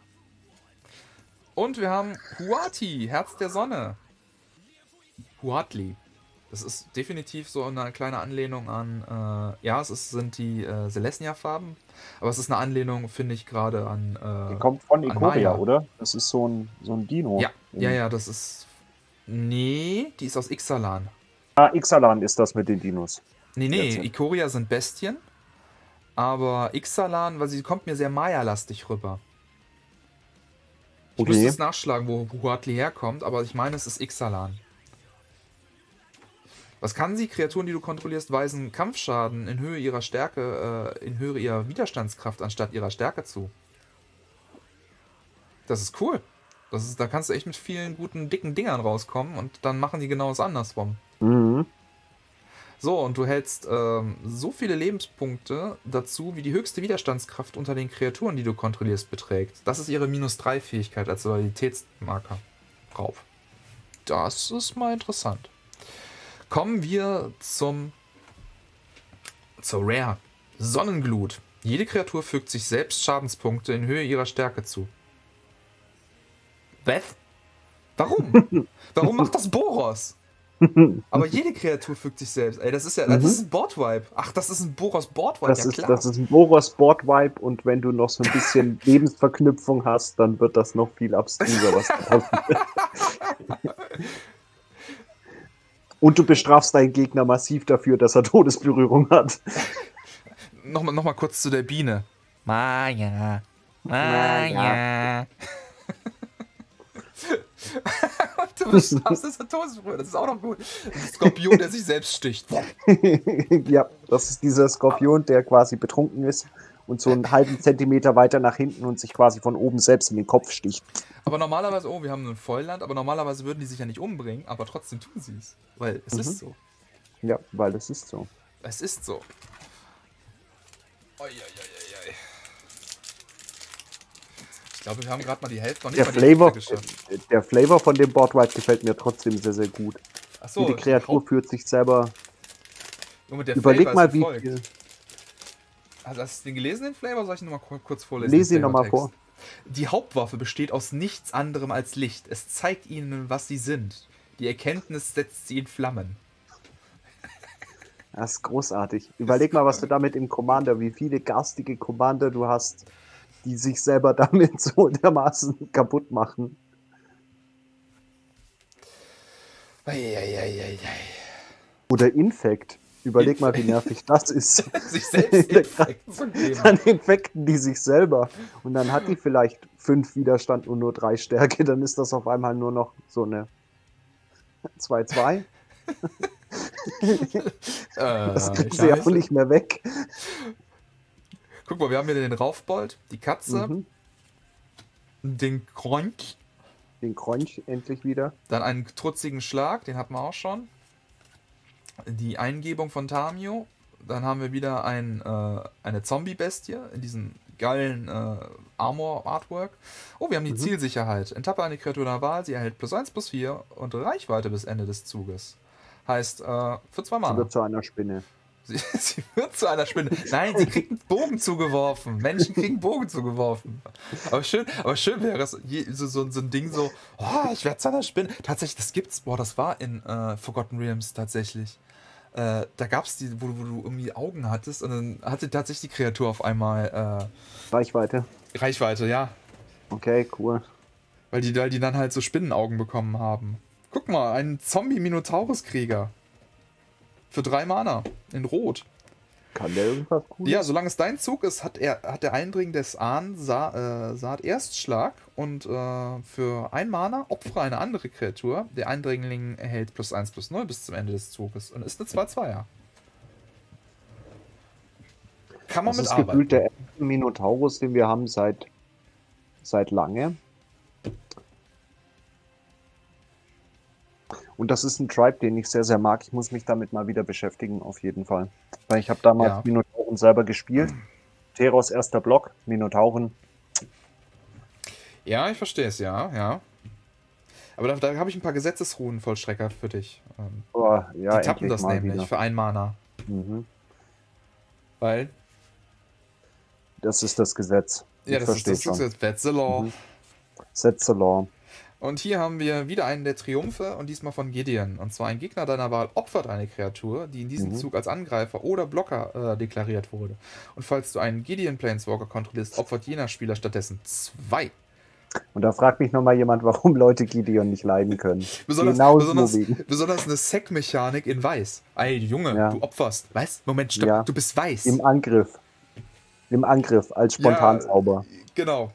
Und wir haben Huati, Herz der Sonne. Huatli. Das ist definitiv so eine kleine Anlehnung an, äh, ja, es ist, sind die äh, Selesnya-Farben, aber es ist eine Anlehnung, finde ich, gerade an, Die äh, kommt von an Ikoria, Maya. oder? Das ist so ein, so ein Dino. Ja, ja, ja, das ist, nee, die ist aus Ixalan. Ah, Ixalan ist das mit den Dinos. Nee, nee, Jetzt. Ikoria sind Bestien, aber Ixalan, weil sie kommt mir sehr Maya-lastig rüber. Ich Okay. müsste es nachschlagen, wo Huatli herkommt, aber ich meine, es ist Ixalan. Was kann sie? Kreaturen, die du kontrollierst, weisen Kampfschaden in Höhe ihrer Stärke, äh, in Höhe ihrer Widerstandskraft anstatt ihrer Stärke zu. Das ist cool. Das ist, da kannst du echt mit vielen guten, dicken Dingern rauskommen und dann machen die genau das andersrum. Mhm. So, und du hältst ähm, so viele Lebenspunkte dazu, wie die höchste Widerstandskraft unter den Kreaturen, die du kontrollierst, beträgt. Das ist ihre minus drei Fähigkeit als Loyalitätsmarker drauf. Das ist mal interessant. Kommen wir zum zur Rare. Sonnenglut. Jede Kreatur fügt sich selbst Schadenspunkte in Höhe ihrer Stärke zu. Beth? Warum? Warum macht das Boros? Aber jede Kreatur fügt sich selbst. Ey, das ist ja, das Mhm. ist ein Board-Wipe. Ach, das ist ein Boros Board-Wipe, Das, ja ist, klar. das ist ein Boros Board Vibe und wenn du noch so ein bisschen Lebensverknüpfung hast, dann wird das noch viel abstruser, was da passiert. Und du bestrafst deinen Gegner massiv dafür, dass er Todesberührung hat. Nochmal noch mal kurz zu der Biene. Maya. Maya. Und du bestrafst das Todesberührung. Das ist auch noch gut. Ein Skorpion, der sich selbst sticht. Ja, das ist dieser Skorpion, der quasi betrunken ist und so einen halben Zentimeter weiter nach hinten und sich quasi von oben selbst in den Kopf sticht. Aber normalerweise, oh, wir haben ein Vollland, aber normalerweise würden die sich ja nicht umbringen, aber trotzdem tun sie es. Weil es Mhm. ist so. Ja, weil das ist so. Es ist so. Oi, oi, oi, oi, oi. Ich glaube, wir haben gerade mal die Hälfte noch nicht Der mal die Flavor, Hälfte geschafft. der Flavor von dem Board Wipe gefällt mir trotzdem sehr, sehr gut. Achso, Jede Kreatur führt sich selber. Junge, der Überleg Flavor mal, ist wie folgt. viel. Hast du den gelesen, den Flavor? Soll ich ihn nochmal kurz vorlesen? Lese den ihn nochmal Flavortext? vor. Die Hauptwaffe besteht aus nichts anderem als Licht. Es zeigt ihnen, was sie sind. Die Erkenntnis setzt sie in Flammen. Das ist großartig. Überleg mal, was du damit im Commander, wie viele garstige Commander du hast, die sich selber damit so dermaßen kaputt machen. Eieieiei. Oder Infekt. Überleg Infekt. mal, wie nervig das ist. Sich selbst Infekt zu geben. Dann infekten die sich selber. Und dann hat die vielleicht fünf Widerstand und nur drei Stärke. Dann ist das auf einmal nur noch so eine zwei zwei. Äh, Das kriegt sie ja auch Scheiße. nicht mehr weg. Guck mal, wir haben hier den Raufbold, die Katze, Mhm. den Kronk, Den Kronch endlich wieder. dann einen trutzigen Schlag, den hatten wir auch schon. Die Eingebung von Tamio. Dann haben wir wieder ein, äh, eine Zombie-Bestie in diesem geilen äh, Armor-Artwork. Oh, wir haben die Mhm. Zielsicherheit. Enttappe eine Kreatur der Wahl, sie erhält plus eins, plus vier und Reichweite bis Ende des Zuges. Heißt, äh, für zwei Sie Mana. wird zu einer Spinne. Sie, sie wird zu einer Spinne. Nein, sie kriegt einen Bogen zugeworfen. Menschen kriegen Bogen zugeworfen. Aber schön, aber schön wäre es, je, so, so, so ein Ding so, oh, ich werde zu einer Spinne. Tatsächlich, das gibt's, boah, das war in äh, Forgotten Realms tatsächlich. Äh, da gab's die, wo, wo du irgendwie Augen hattest und dann hatte tatsächlich die Kreatur auf einmal Reichweite. äh, Reichweite, ja. Okay, cool. Weil die, weil die dann halt so Spinnenaugen bekommen haben. Guck mal, ein Zombie-Minotaurus-Krieger. Für drei Mana. In Rot. Kann der irgendwas Cooles? Ja, solange es dein Zug ist, hat er hat der Eindringen des Ahn Sa äh, Saat Erstschlag und äh, für ein Mana opfere eine andere Kreatur. Der Eindringling erhält plus eins plus null bis zum Ende des Zuges und ist eine zwei zwei er. Kann man Das ist mit gefühlt arbeiten. der erste Minotaurus, den wir haben seit, seit lange. Und das ist ein Tribe, den ich sehr, sehr mag. Ich muss mich damit mal wieder beschäftigen, auf jeden Fall. Weil ich habe damals Ja. Minotauren selber gespielt. Teros erster Block, Minotauren. Ja, ich verstehe es, ja, ja. Aber da, da habe ich ein paar Gesetzesruhen-Vollstrecker für dich. Ähm, Oh, ja, die tappen endlich das mal nämlich wieder. für ein Mana. Mhm. Weil, Das ist das Gesetz. ja, ich das ist verstehe das schon. ist That's the Law. Mhm. Set the law. Und hier haben wir wieder einen der Triumphe und diesmal von Gideon. Und zwar ein Gegner deiner Wahl opfert eine Kreatur, die in diesem Mhm. Zug als Angreifer oder Blocker äh, deklariert wurde. Und falls du einen Gideon Planeswalker kontrollierst, opfert jener Spieler stattdessen zwei. Und da fragt mich nochmal jemand, warum Leute Gideon nicht leiden können. Besonders, genau besonders, so wegen. besonders eine Sack-Mechanik in Weiß. Ey, Junge, Ja. du opferst. Was? Moment, stopp. Ja. Du bist weiß. Im Angriff. Im Angriff, als Spontanzauber. Ja, genau.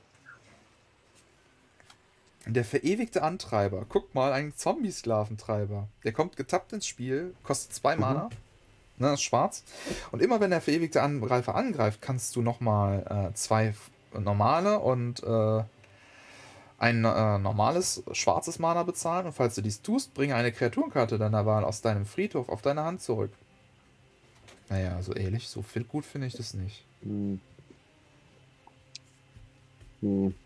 Der verewigte Antreiber. Guck mal, ein Zombie-Sklaventreiber. Der kommt getappt ins Spiel, kostet zwei Mhm. Mana. Ne, ist schwarz. Und immer wenn der verewigte Angreifer angreift, kannst du nochmal äh, zwei normale und äh, ein äh, normales schwarzes Mana bezahlen. Und falls du dies tust, bringe eine Kreaturenkarte deiner Wahl aus deinem Friedhof auf deine Hand zurück. Naja, so ehrlich, so viel gut finde ich das nicht. Hm. Hm.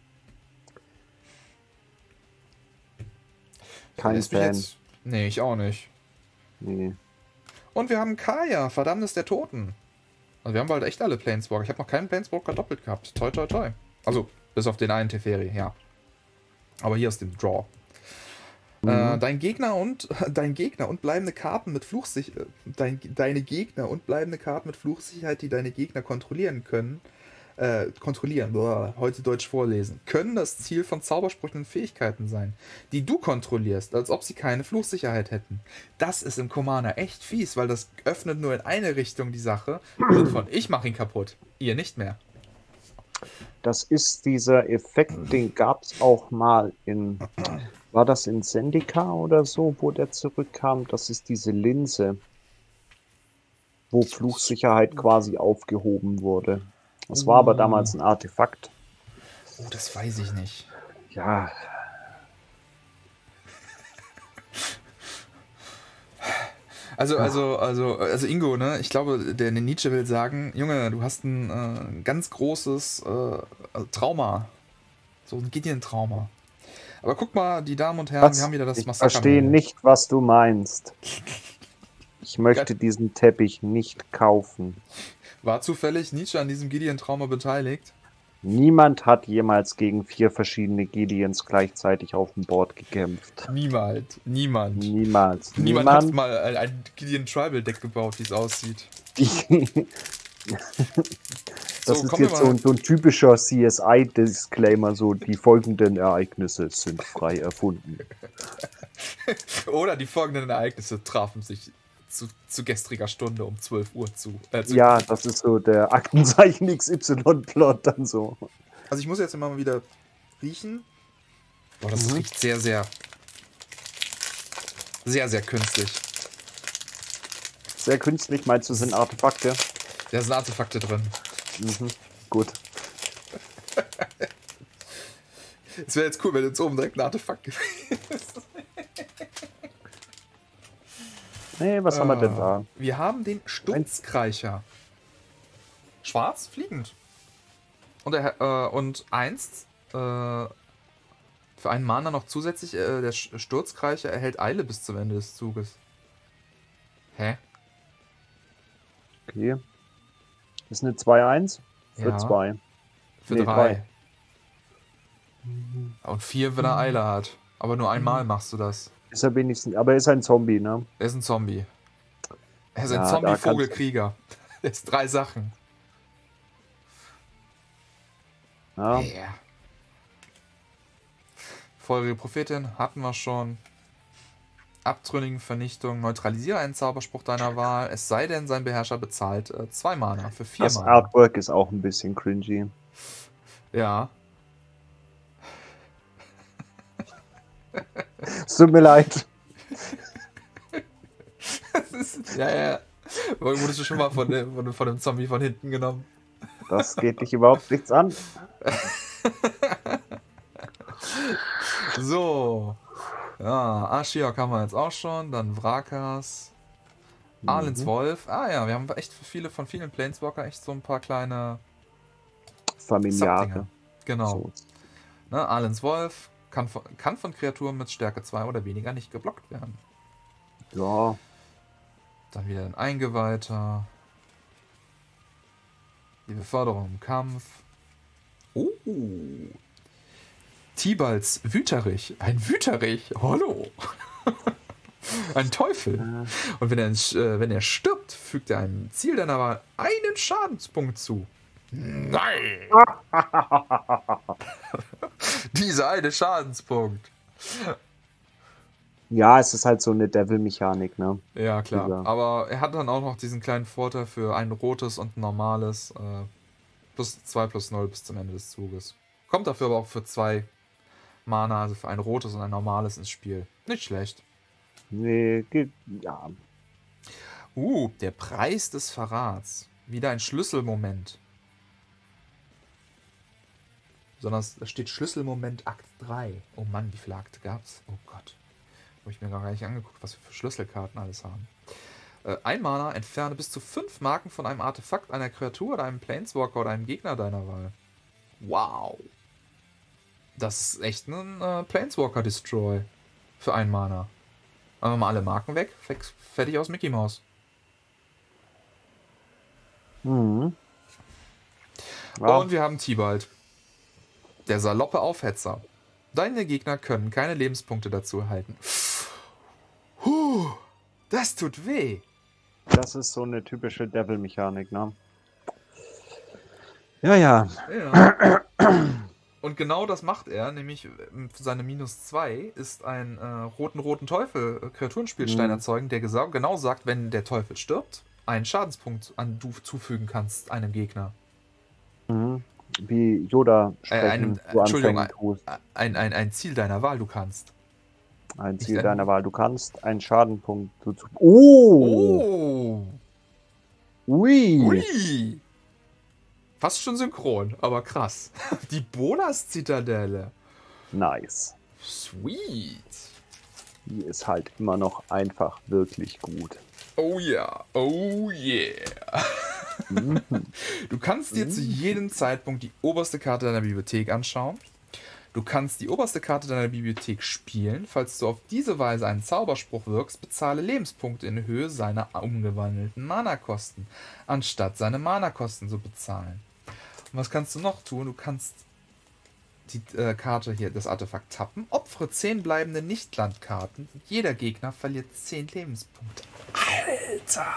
Kein Lässt mich Fan. jetzt- Nee, ich auch nicht. Nee. Und wir haben Kaya, Verdammnis der Toten. Also wir haben bald echt alle Planeswalker. Ich habe noch keinen Planeswalker doppelt gehabt. Toi, toi, toi. Also, bis auf den einen Teferi, ja. Aber hier aus dem Draw. Mhm. Äh, dein Gegner und dein Gegner und bleibende Karten mit Fluchsicherheit. Dein, deine Gegner und bleibende Karten mit Fluchsicherheit, die deine Gegner kontrollieren können. Äh, kontrollieren, boah, heute Deutsch vorlesen, können das Ziel von Zaubersprüchen und Fähigkeiten sein, die du kontrollierst, als ob sie keine Fluchsicherheit hätten. Das ist im Commander echt fies, weil das öffnet nur in eine Richtung die Sache. Im Sinne von, ich mach ihn kaputt, ihr nicht mehr. Das ist dieser Effekt, den gab es auch mal in, war das in Zendika oder so, wo der zurückkam? Das ist diese Linse, wo Fluchsicherheit quasi aufgehoben wurde. Das war aber damals ein Artefakt. Oh, das weiß ich nicht. Ja, Also, also, also, also Ingo, ne? Ich glaube, der Nietzsche will sagen, Junge, du hast ein äh, ganz großes äh, Trauma. So ein Gideon-Trauma. Aber guck mal, die Damen und Herren, was? wir haben wieder das Ich Massaker. verstehe nicht, was du meinst. Ich möchte diesen Teppich nicht kaufen. War zufällig Nietzsche an diesem Gideon-Trauma beteiligt? Niemand hat jemals gegen vier verschiedene Gideons gleichzeitig auf dem Board gekämpft. Niemand. Niemand. Niemals. Niemand hat mal ein, ein Gideon Tribal Deck gebaut, wie es aussieht. das So, ist kommen wir jetzt so, mal- ein- so ein typischer C S I-Disclaimer, so die folgenden Ereignisse sind frei erfunden. Oder die folgenden Ereignisse trafen sich zu, zu gestriger Stunde um zwölf Uhr zu. Äh, zu Ja, das ist so der Aktenzeichen X Y-Plot dann so. Also ich muss jetzt immer mal wieder riechen. Boah, das Mhm. riecht sehr, sehr, sehr, sehr künstlich. Sehr künstlich, meinst du, sind Artefakte? Da sind Artefakte drin. Mhm. Gut. Es wäre jetzt cool, wenn jetzt oben direkt ein Artefakt gewesen. Nee, was haben wir denn da? Wir haben den Sturzkreicher. Schwarz, fliegend. Und, er, äh, und eins, äh, für einen Mana noch zusätzlich, äh, der Sch- Sturzkreicher erhält Eile bis zum Ende des Zuges. Hä? Okay. Ist eine zwei eins für Ja. zwei. Für Nee, drei. drei. Und vier, wenn er Eile hat. Aber nur einmal machst du das. Ist er wenigstens, aber er ist ein Zombie, ne? Er ist ein Zombie. Er ist ein Ja, da Zombie-Vogelkrieger. Er ist drei Sachen. Ja. Yeah. Feurige Prophetin hatten wir schon. Abtrünnigen Vernichtung. Neutralisiere einen Zauberspruch deiner Wahl. Es sei denn, sein Beherrscher bezahlt äh, zwei Mana für vier Das Mana. Artwork ist auch ein bisschen cringy. Ja. Es tut mir leid. Das ist, ja, ja. Wurdest du schon mal von, dem- von, dem- von dem Zombie von hinten genommen? Das geht dich überhaupt nichts an. So. Ja, Ashiok haben wir jetzt auch schon. Dann Vrakas. Arlens Wolf. Ah ja, wir haben echt für viele von vielen Planeswalker echt so ein paar kleine Familiare. Subdinger. Genau. So. Ne, Arlens Wolf kann von, kann von Kreaturen mit Stärke zwei oder weniger nicht geblockt werden. Ja, Dann wieder ein Eingeweihter. Die Beförderung im Kampf. Oh. Tibalds Wüterich. Ein Wüterich? Hallo. Ein Teufel. Und wenn er, äh, wenn er stirbt, fügt er einem Ziel deiner Wahl einen Schadenspunkt zu. Nein! Dieser eine Schadenspunkt. Ja, es ist halt so eine Devil-Mechanik, ne? Ja, klar. Dieser- Aber er hat dann auch noch diesen kleinen Vorteil für ein rotes und ein normales. Äh, plus zwei plus null bis zum Ende des Zuges. Kommt dafür aber auch für zwei Mana, also für ein rotes und ein normales ins Spiel. Nicht schlecht. Nee, geht, ja. Uh, der Preis des Verrats. Wieder ein Schlüsselmoment. Sondern da steht Schlüsselmoment Akt drei. Oh Mann, wie viele Akte gab's? Oh Gott. Habe ich mir gar nicht angeguckt, was wir für Schlüsselkarten alles haben. Äh, ein Mana, entferne bis zu fünf Marken von einem Artefakt, einer Kreatur oder einem Planeswalker oder einem Gegner deiner Wahl. Wow. Das ist echt ein äh, Planeswalker Destroy. Für ein Mana. Machen wir mal alle Marken weg. Fix, fertig aus Mickey Mouse. Mhm. Ja. Und wir haben Tibalt. Der saloppe Aufhetzer. Deine Gegner können keine Lebenspunkte dazu erhalten. Puh, das tut weh. Das ist so eine typische Devil-Mechanik, ne? Ja, ja. Ja. Und genau das macht er, nämlich für seine minus zwei ist ein äh, roten roten Teufel äh, Kreaturenspielstein Mhm. erzeugen, der gesa- genau sagt, wenn der Teufel stirbt, einen Schadenspunkt an du zufügen kannst einem Gegner. Mhm. Wie Yoda Äh, sprechen, einem, du Entschuldigung, anfängend tust. ein, ein, ein Ziel deiner Wahl, du kannst. Ein nicht Ziel ein- deiner Wahl. Du kannst einen Schadenpunkt zu. Oh! Oh! Ui! Ui! Fast schon synchron, aber krass. Die Bolas-Zitadelle. Nice. Sweet. Die ist halt immer noch einfach wirklich gut. Oh ja, oh yeah. Mhm. Du kannst dir zu jedem Zeitpunkt die oberste Karte deiner Bibliothek anschauen. Du kannst die oberste Karte deiner Bibliothek spielen. Falls du auf diese Weise einen Zauberspruch wirkst, bezahle Lebenspunkte in Höhe seiner umgewandelten Mana-Kosten, anstatt seine Mana-Kosten zu bezahlen. Und was kannst du noch tun? Du kannst die äh, Karte hier, das Artefakt tappen, opfere zehn bleibende Nicht-Landkarten. Jeder Gegner verliert zehn Lebenspunkte. Alter!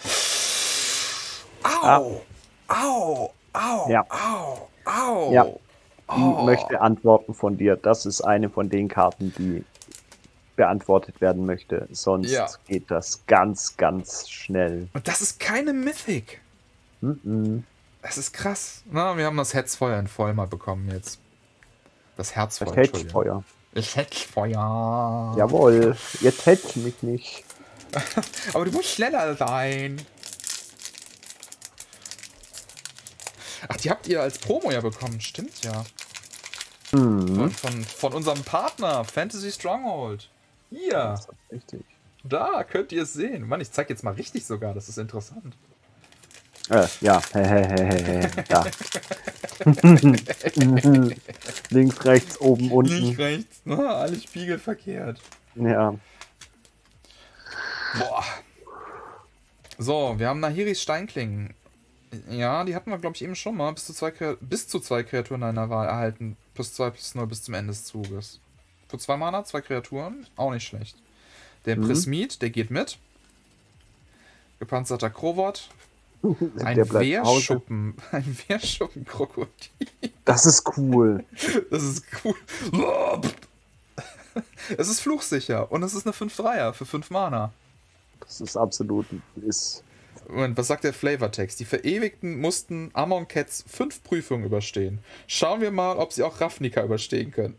Au! Au! Au! Ja. Au! Au! Ja. Oh. Möchte Antworten von dir. Das ist eine von den Karten, die beantwortet werden möchte. Sonst Ja. geht das ganz, ganz schnell. Und das ist keine Mythic. Mhm. Das ist krass. Na, wir haben das Hetzfeuer in voll mal bekommen jetzt. Das Herzfeuer. Das Entschuldigung. Hedgefeuer. Das Hetzfeuer. Jawohl. Jetzt hedge mich nicht. Aber du musst schneller sein. Ach, die habt ihr als Promo ja bekommen. Stimmt ja. Mhm. Von, von, von unserem Partner Fantasy Stronghold. Hier. Das ist richtig. Da könnt ihr es sehen. Mann, ich zeig jetzt mal richtig sogar. Das ist interessant. Äh, ja, hehehehe, ja. Links, rechts, oben, Nicht unten. rechts. Na, alles spiegelverkehrt. Ja. Boah. So, wir haben Nahiris Steinklingen. Ja, die hatten wir, glaube ich, eben schon mal. Bis zu, zwei, Kre- bis zu zwei Kreaturen einer Wahl erhalten. Plus zwei, plus null bis zum Ende des Zuges. Für zwei Mana, zwei Kreaturen. Auch nicht schlecht. Der Mhm. Prismid, der geht mit. Gepanzerter Krowot. Ein Der bleibt zu Hause. Wehrschuppen. Ein Wehrschuppen-Krokodil. Das ist cool. Das ist cool. Es ist fluchsicher. Und es ist eine fünf Dreier für fünf Mana. Das ist absolut. Ist. Moment, was sagt der Flavortext? Die Verewigten mussten Amon Cats fünf Prüfungen überstehen. Schauen wir mal, ob sie auch Ravnica überstehen können.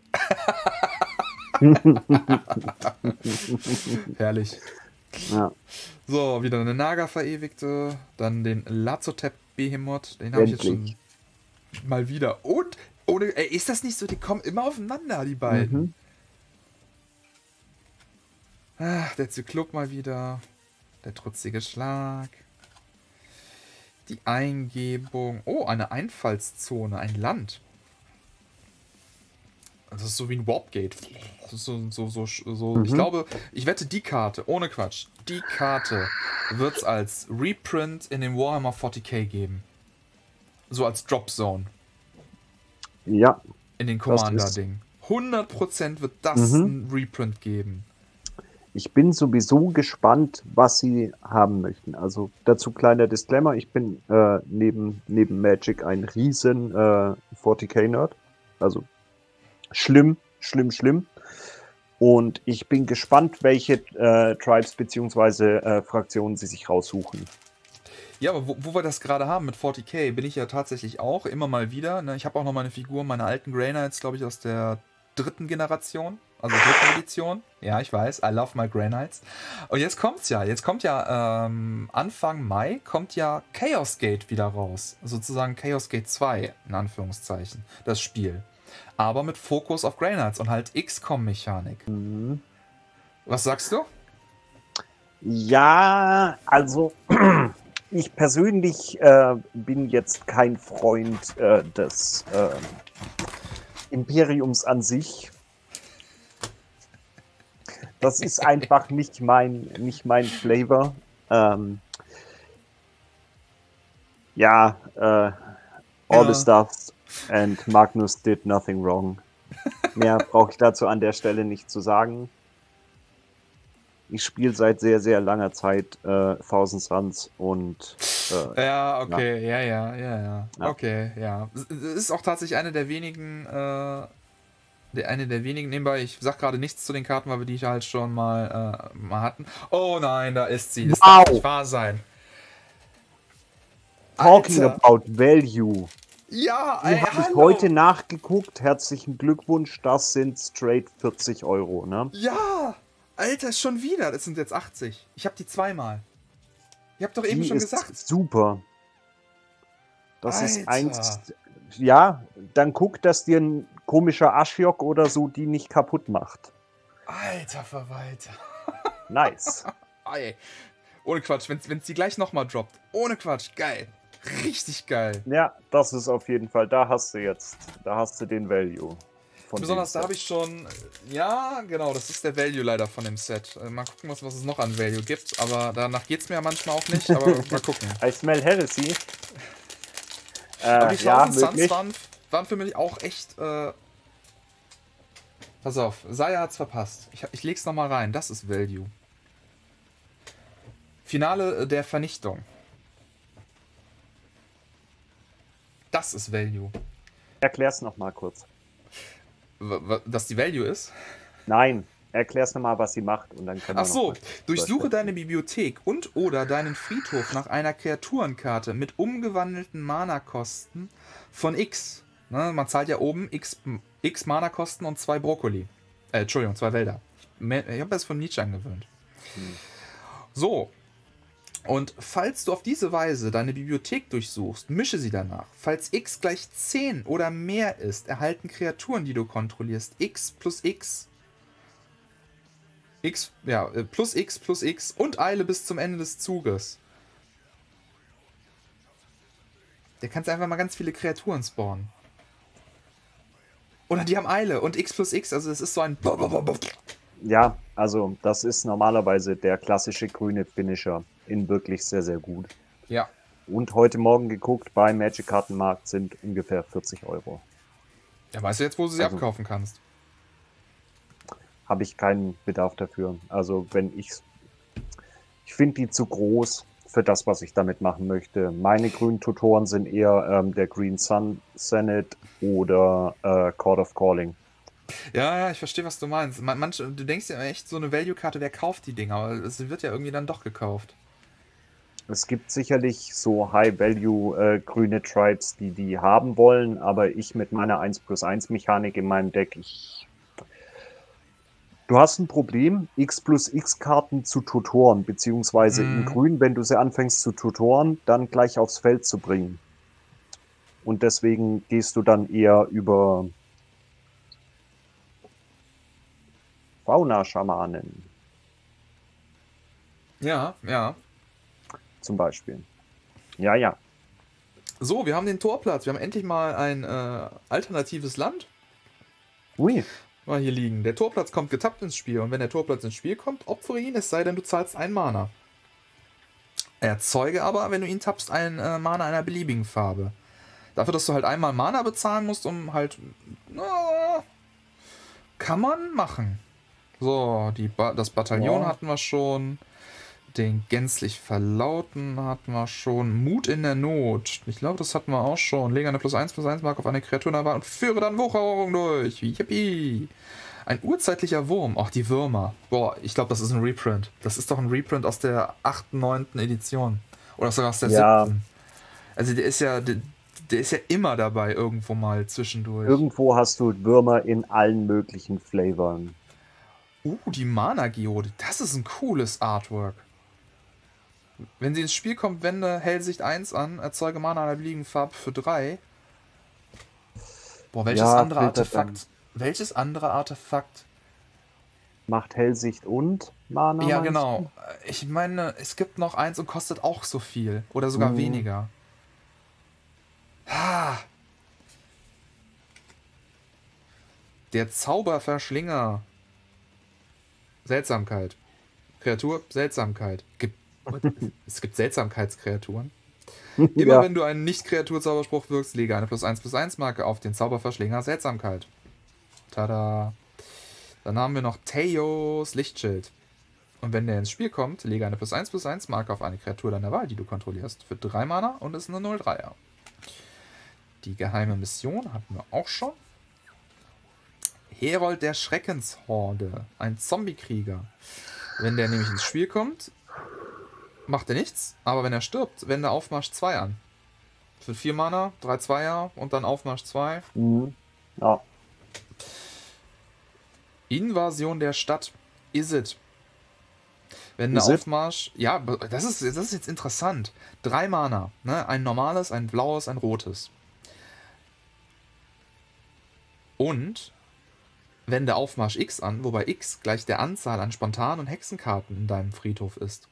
Herrlich. Ja. So, wieder eine Naga-Verewigte. Dann den Lazotep-Behemoth. Den habe ich jetzt schon Endlich. mal wieder. Und, ohne, ey, ist das nicht so? Die kommen immer aufeinander, die beiden. Mhm. Ach, der Zyklop mal wieder. Der trutzige Schlag. Die Eingebung. Oh, eine Einfallszone. Ein Land. Das ist so wie ein Warpgate. Das ist so, so, so, so. Mhm. Ich glaube, ich wette, die Karte, ohne Quatsch, die Karte wird es als Reprint in dem Warhammer vierzig K geben. So als Drop Zone Ja. in den Das ist- Commander-Ding. hundert Prozent wird das Mhm. ein Reprint geben. Ich bin sowieso gespannt, was sie haben möchten. Also dazu kleiner Disclaimer, ich bin äh, neben, neben Magic ein riesen äh, vierzig K-Nerd. Also schlimm, schlimm, schlimm. Und ich bin gespannt, welche äh, Tribes bzw. Äh, Fraktionen sie sich raussuchen. Ja, aber wo, wo wir das gerade haben mit vierzig K, bin ich ja tatsächlich auch immer mal wieder. Ne? Ich habe auch noch meine Figur, meine alten Grey Knights, glaube ich, aus der dritten Generation, also dritten Edition. Ja, ich weiß, I love my Grey Knights. Und jetzt kommt's ja, jetzt kommt ja ähm, Anfang Mai kommt ja Chaos Gate wieder raus. Sozusagen Chaos Gate zwei, in Anführungszeichen, das Spiel. Aber mit Fokus auf Grey Knights und halt X COM-Mechanik. Mhm. Was sagst du? Ja, also ich persönlich äh, bin jetzt kein Freund äh, des äh, Imperiums an sich. Das ist einfach nicht mein, nicht mein Flavor. Ähm, ja, äh, all Ja. the stuff and Magnus did nothing wrong. Mehr brauche ich dazu an der Stelle nicht zu sagen. Ich spiele seit sehr, sehr langer Zeit äh, Thousand Suns und äh, Ja, okay, ja, ja, ja, ja. Ja. Okay, ja. Es es ist auch tatsächlich eine der wenigen, äh, der, eine der wenigen, nebenbei, ich sag gerade nichts zu den Karten, weil wir die halt schon mal, äh, mal hatten. Oh nein, da ist sie. Das Wow. darf nicht wahr sein. Talking Alter. about value. Ja, Die ey, habe ich hallo. heute nachgeguckt. Herzlichen Glückwunsch. Das sind straight vierzig Euro. Ne? Ja, Alter, schon wieder. Das sind jetzt achtzig. Ich hab die zweimal. Ich hab doch eben Die schon ist gesagt. super. Das ist Alter. eins. Ja, dann guck, dass dir ein komischer Ashiok oder so die nicht kaputt macht. Alter Verwalter. Nice. Ey. Ohne Quatsch, wenn es die gleich nochmal droppt. Ohne Quatsch, geil. Richtig geil. Ja, das ist auf jeden Fall. Da hast du jetzt, da hast du den Value. Von Besonders dem da habe ich schon. Ja, genau, das ist der Value leider von dem Set. Äh, Mal gucken, was, was es noch an Value gibt. Aber danach geht es mir ja manchmal auch nicht. Aber mal gucken. I smell heresy. Aber Äh, die ja, Thousand Suns möglich. waren, waren für mich auch echt. Äh, pass auf, Saya hat's verpasst. Ich, ich leg's nochmal rein. Das ist Value. Finale äh, der Vernichtung. Das ist Value. Erklär's noch mal kurz. W w- dass die Value ist? Nein, erklär's noch mal, was sie macht und dann können wir Ach so, noch mal durchsuche drüber deine Bibliothek und oder deinen Friedhof nach einer Kreaturenkarte mit umgewandelten Mana-Kosten von X. Ne, man zahlt ja oben X, X Mana-Kosten und zwei Brokkoli. Äh, Entschuldigung, zwei Wälder. Ich, ich habe das von Nietzsche angewöhnt. Hm. So. Und falls du auf diese Weise deine Bibliothek durchsuchst, mische sie danach. Falls X gleich zehn oder mehr ist, erhalten Kreaturen, die du kontrollierst, X plus X. X, ja, äh, plus X plus X und Eile bis zum Ende des Zuges. Der kannst einfach mal ganz viele Kreaturen spawnen. Oder die haben Eile und X plus X, also es ist so ein... Ja, also das ist normalerweise der klassische grüne Finisher in wirklich sehr, sehr gut. Ja. Und heute Morgen geguckt, beim Magic-Kartenmarkt sind ungefähr vierzig Euro. Ja, weißt du jetzt, wo du sie Also- abkaufen kannst? Habe ich keinen Bedarf dafür. Also wenn ich... Ich finde die zu groß für das, was ich damit machen möchte. Meine grünen Tutoren sind eher ähm, der Green Sun Senate oder äh, Court of Calling. Ja, ja, ich verstehe, was du meinst. Man, manche, du denkst ja echt, so eine Value-Karte, wer kauft die Dinger? Aber es wird ja irgendwie dann doch gekauft. Es gibt sicherlich so High-Value äh, grüne Tribes, die die haben wollen, aber ich mit meiner eins plus eins Mechanik in meinem Deck, ich... Du hast ein Problem, X plus X Karten zu tutoren, beziehungsweise Mhm. in Grün, wenn du sie anfängst zu tutoren, dann gleich aufs Feld zu bringen. Und deswegen gehst du dann eher über Fauna-Schamanen Ja, ja. zum Beispiel. Ja, ja. So, wir haben den Torplatz. Wir haben endlich mal ein äh, alternatives Land Ui, mal hier liegen. Der Torplatz kommt getappt ins Spiel. Und wenn der Torplatz ins Spiel kommt, opfere ihn, es sei denn, du zahlst einen Mana. Erzeuge aber, wenn du ihn tappst, einen äh, Mana einer beliebigen Farbe. Dafür, dass du halt einmal Mana bezahlen musst, um halt... Na, kann man machen. So, die ba das Bataillon Ja. hatten wir schon. Den gänzlich Verlauten hatten wir schon. Mut in der Not. Ich glaube, das hatten wir auch schon. Lege eine plus eins plus eins Marke auf eine Kreatur in der Wahl und führe dann Wucherung durch. Yippie. Ein urzeitlicher Wurm. Ach, die Würmer. Boah, ich glaube, das ist ein Reprint. Das ist doch ein Reprint aus der achten, neunten Edition. Oder sogar aus der Ja. siebten. Also der ist ja, der, der ist ja immer dabei irgendwo mal zwischendurch. Irgendwo hast du Würmer in allen möglichen Flavoren. Uh, die Mana-Geode. Das ist ein cooles Artwork. Wenn sie ins Spiel kommt, wende Hellsicht eins an, erzeuge Mana einer beliebigen Farbe für drei. Boah, welches Ja, andere filtert Artefakt? Welches andere Artefakt? Macht Hellsicht und Mana? Ja, meinst genau. Ich meine, es gibt noch eins und kostet auch so viel. Oder sogar Mhm. weniger. Ah. Der Zauberverschlinger. Seltsamkeit. Kreatur, Seltsamkeit. Gibt, es gibt Seltsamkeitskreaturen. du? Immer Ja. wenn du einen Nicht-Kreatur-Zauberspruch wirkst, lege eine plus eins plus eins Marke auf den Zauberverschlinger Seltsamkeit. Tada. Dann haben wir noch Theos Lichtschild. Und wenn der ins Spiel kommt, lege eine plus eins plus eins Marke auf eine Kreatur deiner Wahl, die du kontrollierst, für drei Mana und ist eine null dreier. Die geheime Mission hatten wir auch schon. Herold der Schreckenshorde, ein Zombie-Krieger. Wenn der nämlich ins Spiel kommt, macht er nichts, aber wenn er stirbt, wende Aufmarsch zwei an. Für vier Mana, drei Zweier und dann Aufmarsch zwei. Mhm. Ja. Invasion der Stadt. Isit. Wenn der Isit? Aufmarsch. Ja, das ist, das ist jetzt interessant. Drei Mana. Ne? Ein normales, ein blaues, ein rotes. Und wende Aufmarsch X an, wobei X gleich der Anzahl an Spontan- und Hexenkarten in deinem Friedhof ist.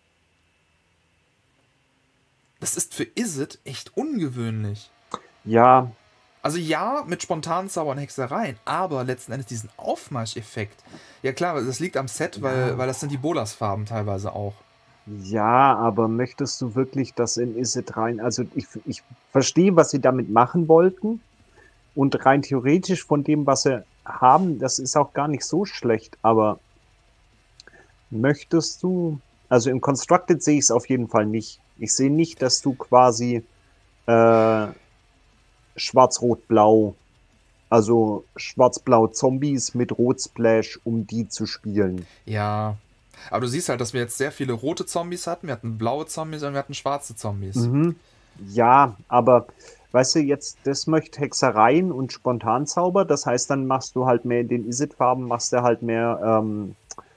Das ist für Isit echt ungewöhnlich. Ja, Also ja, mit Spontanzauber und Hexereien, aber letzten Endes diesen Aufmarscheffekt. Ja klar, das liegt am Set, weil, weil das sind die Bolas-Farben teilweise auch. ja, aber möchtest du wirklich das in Isit rein? Also ich, ich verstehe, was sie damit machen wollten. Und rein theoretisch von dem, was sie haben, das ist auch gar nicht so schlecht. Aber möchtest du, also im Constructed sehe ich es auf jeden Fall nicht. Ich sehe nicht, dass du quasi äh, Schwarz-Rot-Blau, also Schwarz-Blau Zombies mit Rot-Splash, um die zu spielen. Ja, aber du siehst halt, dass wir jetzt sehr viele rote Zombies hatten, wir hatten blaue Zombies und wir hatten schwarze Zombies. Mhm. Ja, aber weißt du, jetzt, das möchte Hexereien und Spontanzauber, das heißt, dann machst du halt mehr in den Isit-Farben, machst du halt mehr ähm,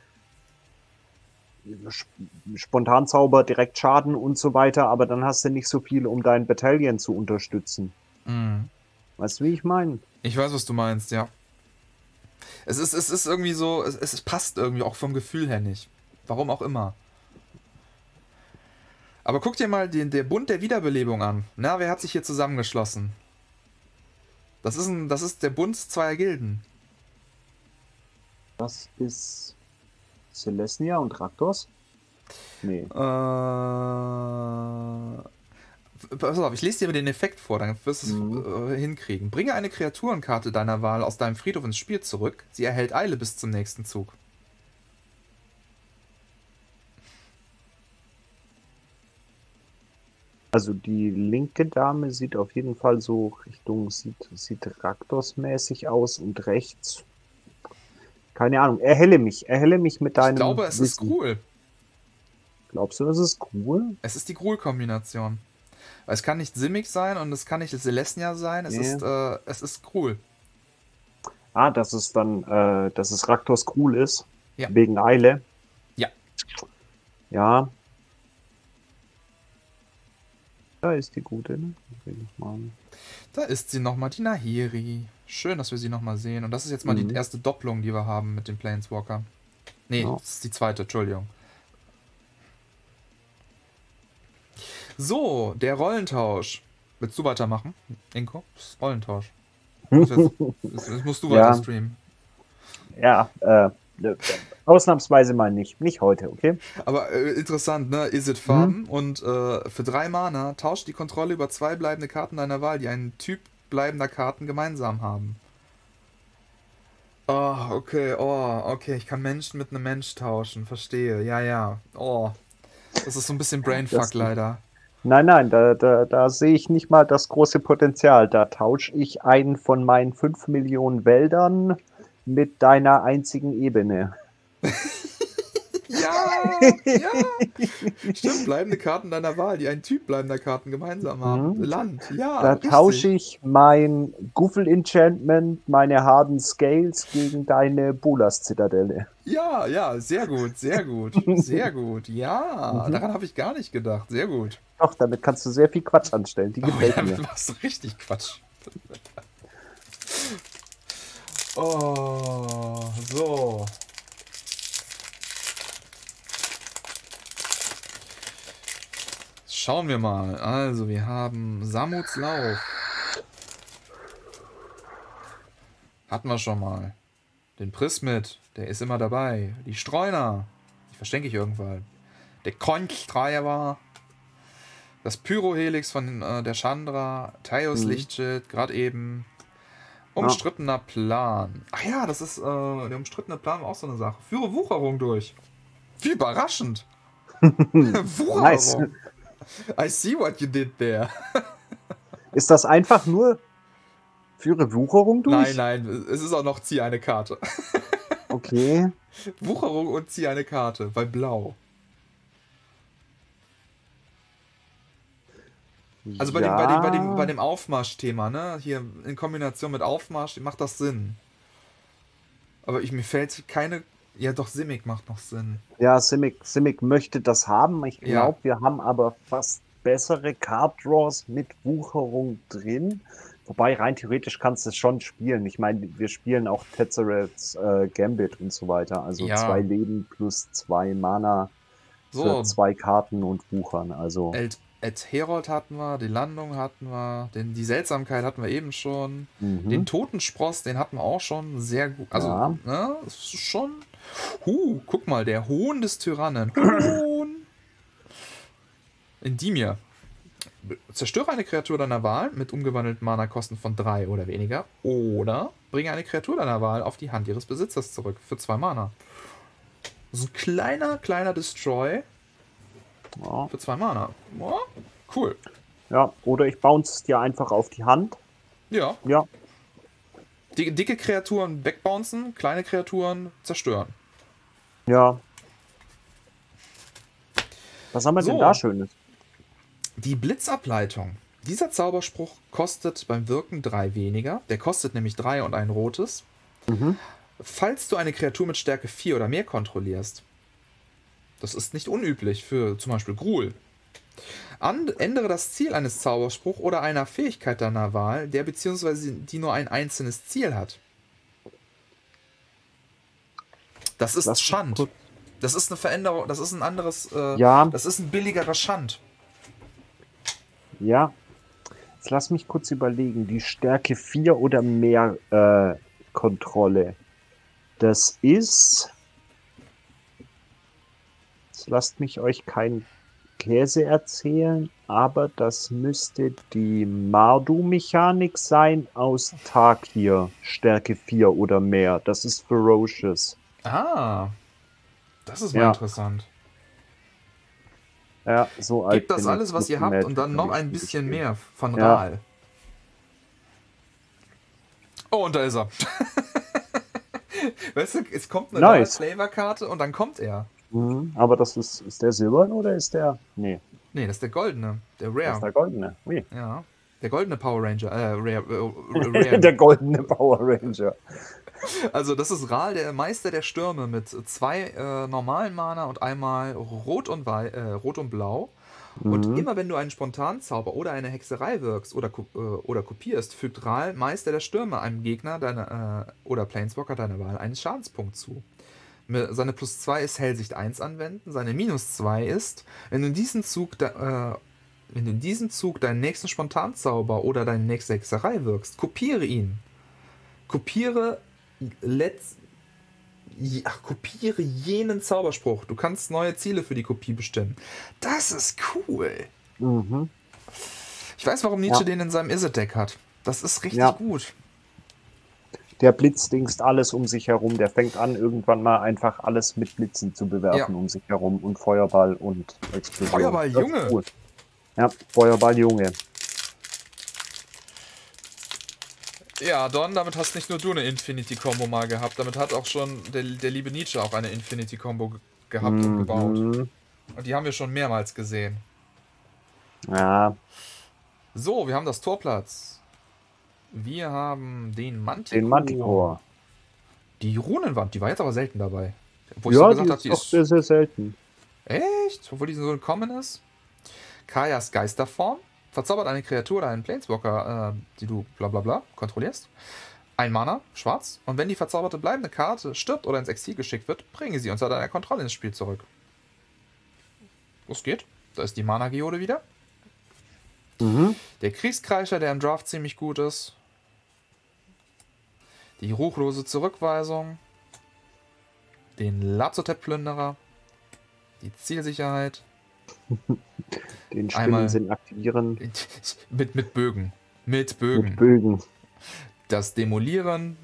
Sp- Spontanzauber, direkt Schaden und so weiter, aber dann hast du nicht so viel, um dein Battalion zu unterstützen. Mhm. Weißt du, wie ich meine? Ich weiß, was du meinst, ja. Es ist, es ist irgendwie so, es, es passt irgendwie auch vom Gefühl her nicht. Warum auch immer. Aber guck dir mal den, der Bund der Wiederbelebung an. Na, wer hat sich hier zusammengeschlossen? Das ist, ein, das ist der Bund zweier Gilden. Das ist Celestia und Raktos? Nee. Äh, pass auf, ich lese dir mal den Effekt vor, dann wirst du es Mhm. äh, hinkriegen. Bringe eine Kreaturenkarte deiner Wahl aus deinem Friedhof ins Spiel zurück. Sie erhält Eile bis zum nächsten Zug. Also die linke Dame sieht auf jeden Fall so Richtung, sieht, sieht Raktos-mäßig aus und rechts. Keine Ahnung, erhelle mich, erhelle mich mit deinem Ich glaube, es ist Wissen. Gruul. Glaubst du, das ist cool? Es ist die Gruul-Kombination. Weil es kann nicht Simic sein und es kann nicht Celestia sein, es Nee. ist, äh, es ist Gruul. Ah, dass es dann, äh, dass es Raktos cool ist. Ja. Wegen Eile. Ja. Ja. Da ist die gute, ne? Dreh ich mal an. Da ist sie nochmal, die Nahiri. Schön, dass wir sie nochmal sehen. Und das ist jetzt mal Mhm. die erste Doppelung, die wir haben mit dem Planeswalker. Nee, Ja. das ist die zweite, Entschuldigung. So, der Rollentausch. Willst du weitermachen, Inko? Das ist Rollentausch. Das, jetzt, das, das musst du Ja. weiter streamen. Ja, äh, äh, ausnahmsweise mal nicht. Nicht heute, okay? Aber äh, interessant, ne? Isit Farben und äh, für drei Mana tauscht die Kontrolle über zwei bleibende Karten deiner Wahl, die einen Typ bleibender Karten gemeinsam haben. Oh, okay, oh, okay. Ich kann Menschen mit einem Mensch tauschen. Verstehe. Ja, ja. Oh. Das ist so ein bisschen Brainfuck Das, leider. nein, nein, da, da, da sehe ich nicht mal das große Potenzial. Da tausche ich einen von meinen fünf Millionen Wäldern mit deiner einzigen Ebene. Ja, ja. Stimmt, bleibende Karten deiner Wahl, die einen Typ bleibender Karten gemeinsam haben. Mhm. Land, ja, Da richtig. tausche ich mein Guffel-Enchantment, meine harten Scales gegen deine Bolas-Zitadelle. Ja, ja, sehr gut, sehr gut, sehr gut. Ja, Mhm. daran habe ich gar nicht gedacht. Sehr gut. Doch, damit kannst du sehr viel Quatsch anstellen. Die Oh, gefällt ja, mir. du machst richtig Quatsch. Oh, so. Schauen wir mal. Also, wir haben Samuts Lauf. Hatten wir schon mal. Den Prismet, der ist immer dabei. Die Streuner, die verschenke ich irgendwann. Der Konchtreiber. Das Pyrohelix von äh, der Chandra. Thaios Mhm. Lichtschild, gerade eben. Umstrittener Plan. Ach ja, das ist, äh, der umstrittene Plan war auch so eine Sache. Führe Wucherung durch. Wie überraschend. Wucherung. Nice. I see what you did there. Ist das einfach nur führe Wucherung durch? Nein, nein, es ist auch noch zieh eine Karte. Okay. Wucherung und zieh eine Karte bei Blau. Also bei, ja. dem, bei, dem, bei, dem, bei dem Aufmarsch-Thema, ne? Hier in Kombination mit Aufmarsch macht das Sinn. Aber ich, mir fällt keine. Ja, doch, Simic macht noch Sinn. Ja, Simic, Simic möchte das haben. Ich Ja. glaube, wir haben aber fast bessere Card Draws mit Wucherung drin. Wobei rein theoretisch kannst du es schon spielen. Ich meine, wir spielen auch Tezzerets äh, Gambit und so weiter. Also Ja. zwei Leben plus zwei Mana So, für zwei Karten und Wuchern. Also Ed, Ed Herold hatten wir, die Landung hatten wir, den, die Seltsamkeit hatten wir eben schon. mhm. Den Totenspross, den hatten wir auch schon sehr gut. Also, Ja. ne, das ist schon. Huh, guck mal, der Hohn des Tyrannen. Hohn! Endimir. Zerstöre eine Kreatur deiner Wahl mit umgewandelten Mana-Kosten von drei oder weniger. Oder bringe eine Kreatur deiner Wahl auf die Hand ihres Besitzers zurück für zwei Mana. So ein kleiner, kleiner Destroy ja. für zwei Mana. Oh, cool. ja, oder ich bounce es dir einfach auf die Hand. Ja. Ja, Dicke, dicke Kreaturen wegbouncen, kleine Kreaturen zerstören. ja. Was haben wir So. denn da Schönes? Die Blitzableitung. Dieser Zauberspruch kostet beim Wirken drei weniger. Der kostet nämlich drei und ein rotes. Mhm. Falls du eine Kreatur mit Stärke vier oder mehr kontrollierst, das ist nicht unüblich für zum Beispiel Gruul, An ändere das Ziel eines Zauberspruchs oder einer Fähigkeit deiner Wahl, der bzw. die nur ein einzelnes Ziel hat. Das ist Lass mich Schand. kurz- Das ist eine Veränderung, das ist ein anderes, äh, Ja. das ist ein billigerer Schand. Ja. Jetzt lass mich kurz überlegen. Die Stärke vier oder mehr äh, Kontrolle. Das ist. Jetzt lasst mich euch keinen Käse erzählen, aber das müsste die Mardu-Mechanik sein aus Tarkir. Stärke vier oder mehr. Das ist Ferocious. Ah, das ist mal Ja. interessant. Ja, so alt Gebt das bin ich. alles, was ihr Mit habt, und Magic dann noch hab ich ein nie bisschen gespielt. mehr von Ja. Ral. Oh, und da ist er. Weißt du, es kommt eine Nice. Flavor-Karte und dann kommt er. Mhm, aber das ist, ist der silberne oder ist der. Nee, Nee, das ist der goldene, der das ist Rare. der goldene. Ui. Ja, der goldene Power Ranger, äh, Rare, äh, Rare. Der goldene Power Ranger. Also das ist Ral, der Meister der Stürme mit zwei äh, normalen Mana und einmal Rot und, Wei äh, Rot und Blau. Und Mhm. immer wenn du einen Spontanzauber oder eine Hexerei wirkst oder, ko- äh, oder kopierst, fügt Ral, Meister der Stürme, einem Gegner deiner, äh, oder Planeswalker deiner Wahl einen Schadenspunkt zu. Mit- Seine plus zwei ist Hellsicht eins anwenden, seine minus zwei ist, wenn du in diesem Zug, da, äh, wenn du in diesem Zug deinen nächsten Spontanzauber oder deine nächste Hexerei wirkst, kopiere ihn. Kopiere let's, ach, kopiere jenen Zauberspruch. Du kannst neue Ziele für die Kopie bestimmen. Das ist cool. Mhm. Ich weiß, warum Nietzsche Ja. den in seinem Izzet-Deck hat. Das ist richtig Ja. gut. Der blitzdingst alles um sich herum. Der fängt an, irgendwann mal einfach alles mit Blitzen zu bewerfen Ja. um sich herum. Und Feuerball und Explosion. Feuerball, Das ist Junge! cool. Ja, Feuerball, Junge. Ja, Don, damit hast nicht nur du eine Infinity-Combo mal gehabt, damit hat auch schon der, der liebe Nietzsche auch eine Infinity-Combo ge gehabt und gebaut. Mhm. Und die haben wir schon mehrmals gesehen. Ja, So, wir haben das Torplatz. Wir haben den Manticore. den Manticore. Die Runenwand, die war jetzt aber selten dabei. Wo ich Ja, so die gesagt habe, ist die doch ist sehr, sehr selten. echt, obwohl die so ein Common ist. Kajas Geisterform. Verzaubert eine Kreatur oder einen Planeswalker, äh, die du bla bla bla kontrollierst. Ein Mana, schwarz. Und wenn die verzauberte bleibende Karte stirbt oder ins Exil geschickt wird, bringe sie unter deiner Kontrolle ins Spiel zurück. Das geht. Da ist die Mana-Geode wieder. Mhm. Der Kriegskreischer, der im Draft ziemlich gut ist. Die ruchlose Zurückweisung. Den Lazotep-Plünderer. Die Zielsicherheit. Den Einmal- Spinnensinn aktivieren. Mit, mit Bögen. Mit Bögen. Mit Bögen. Das Demolieren.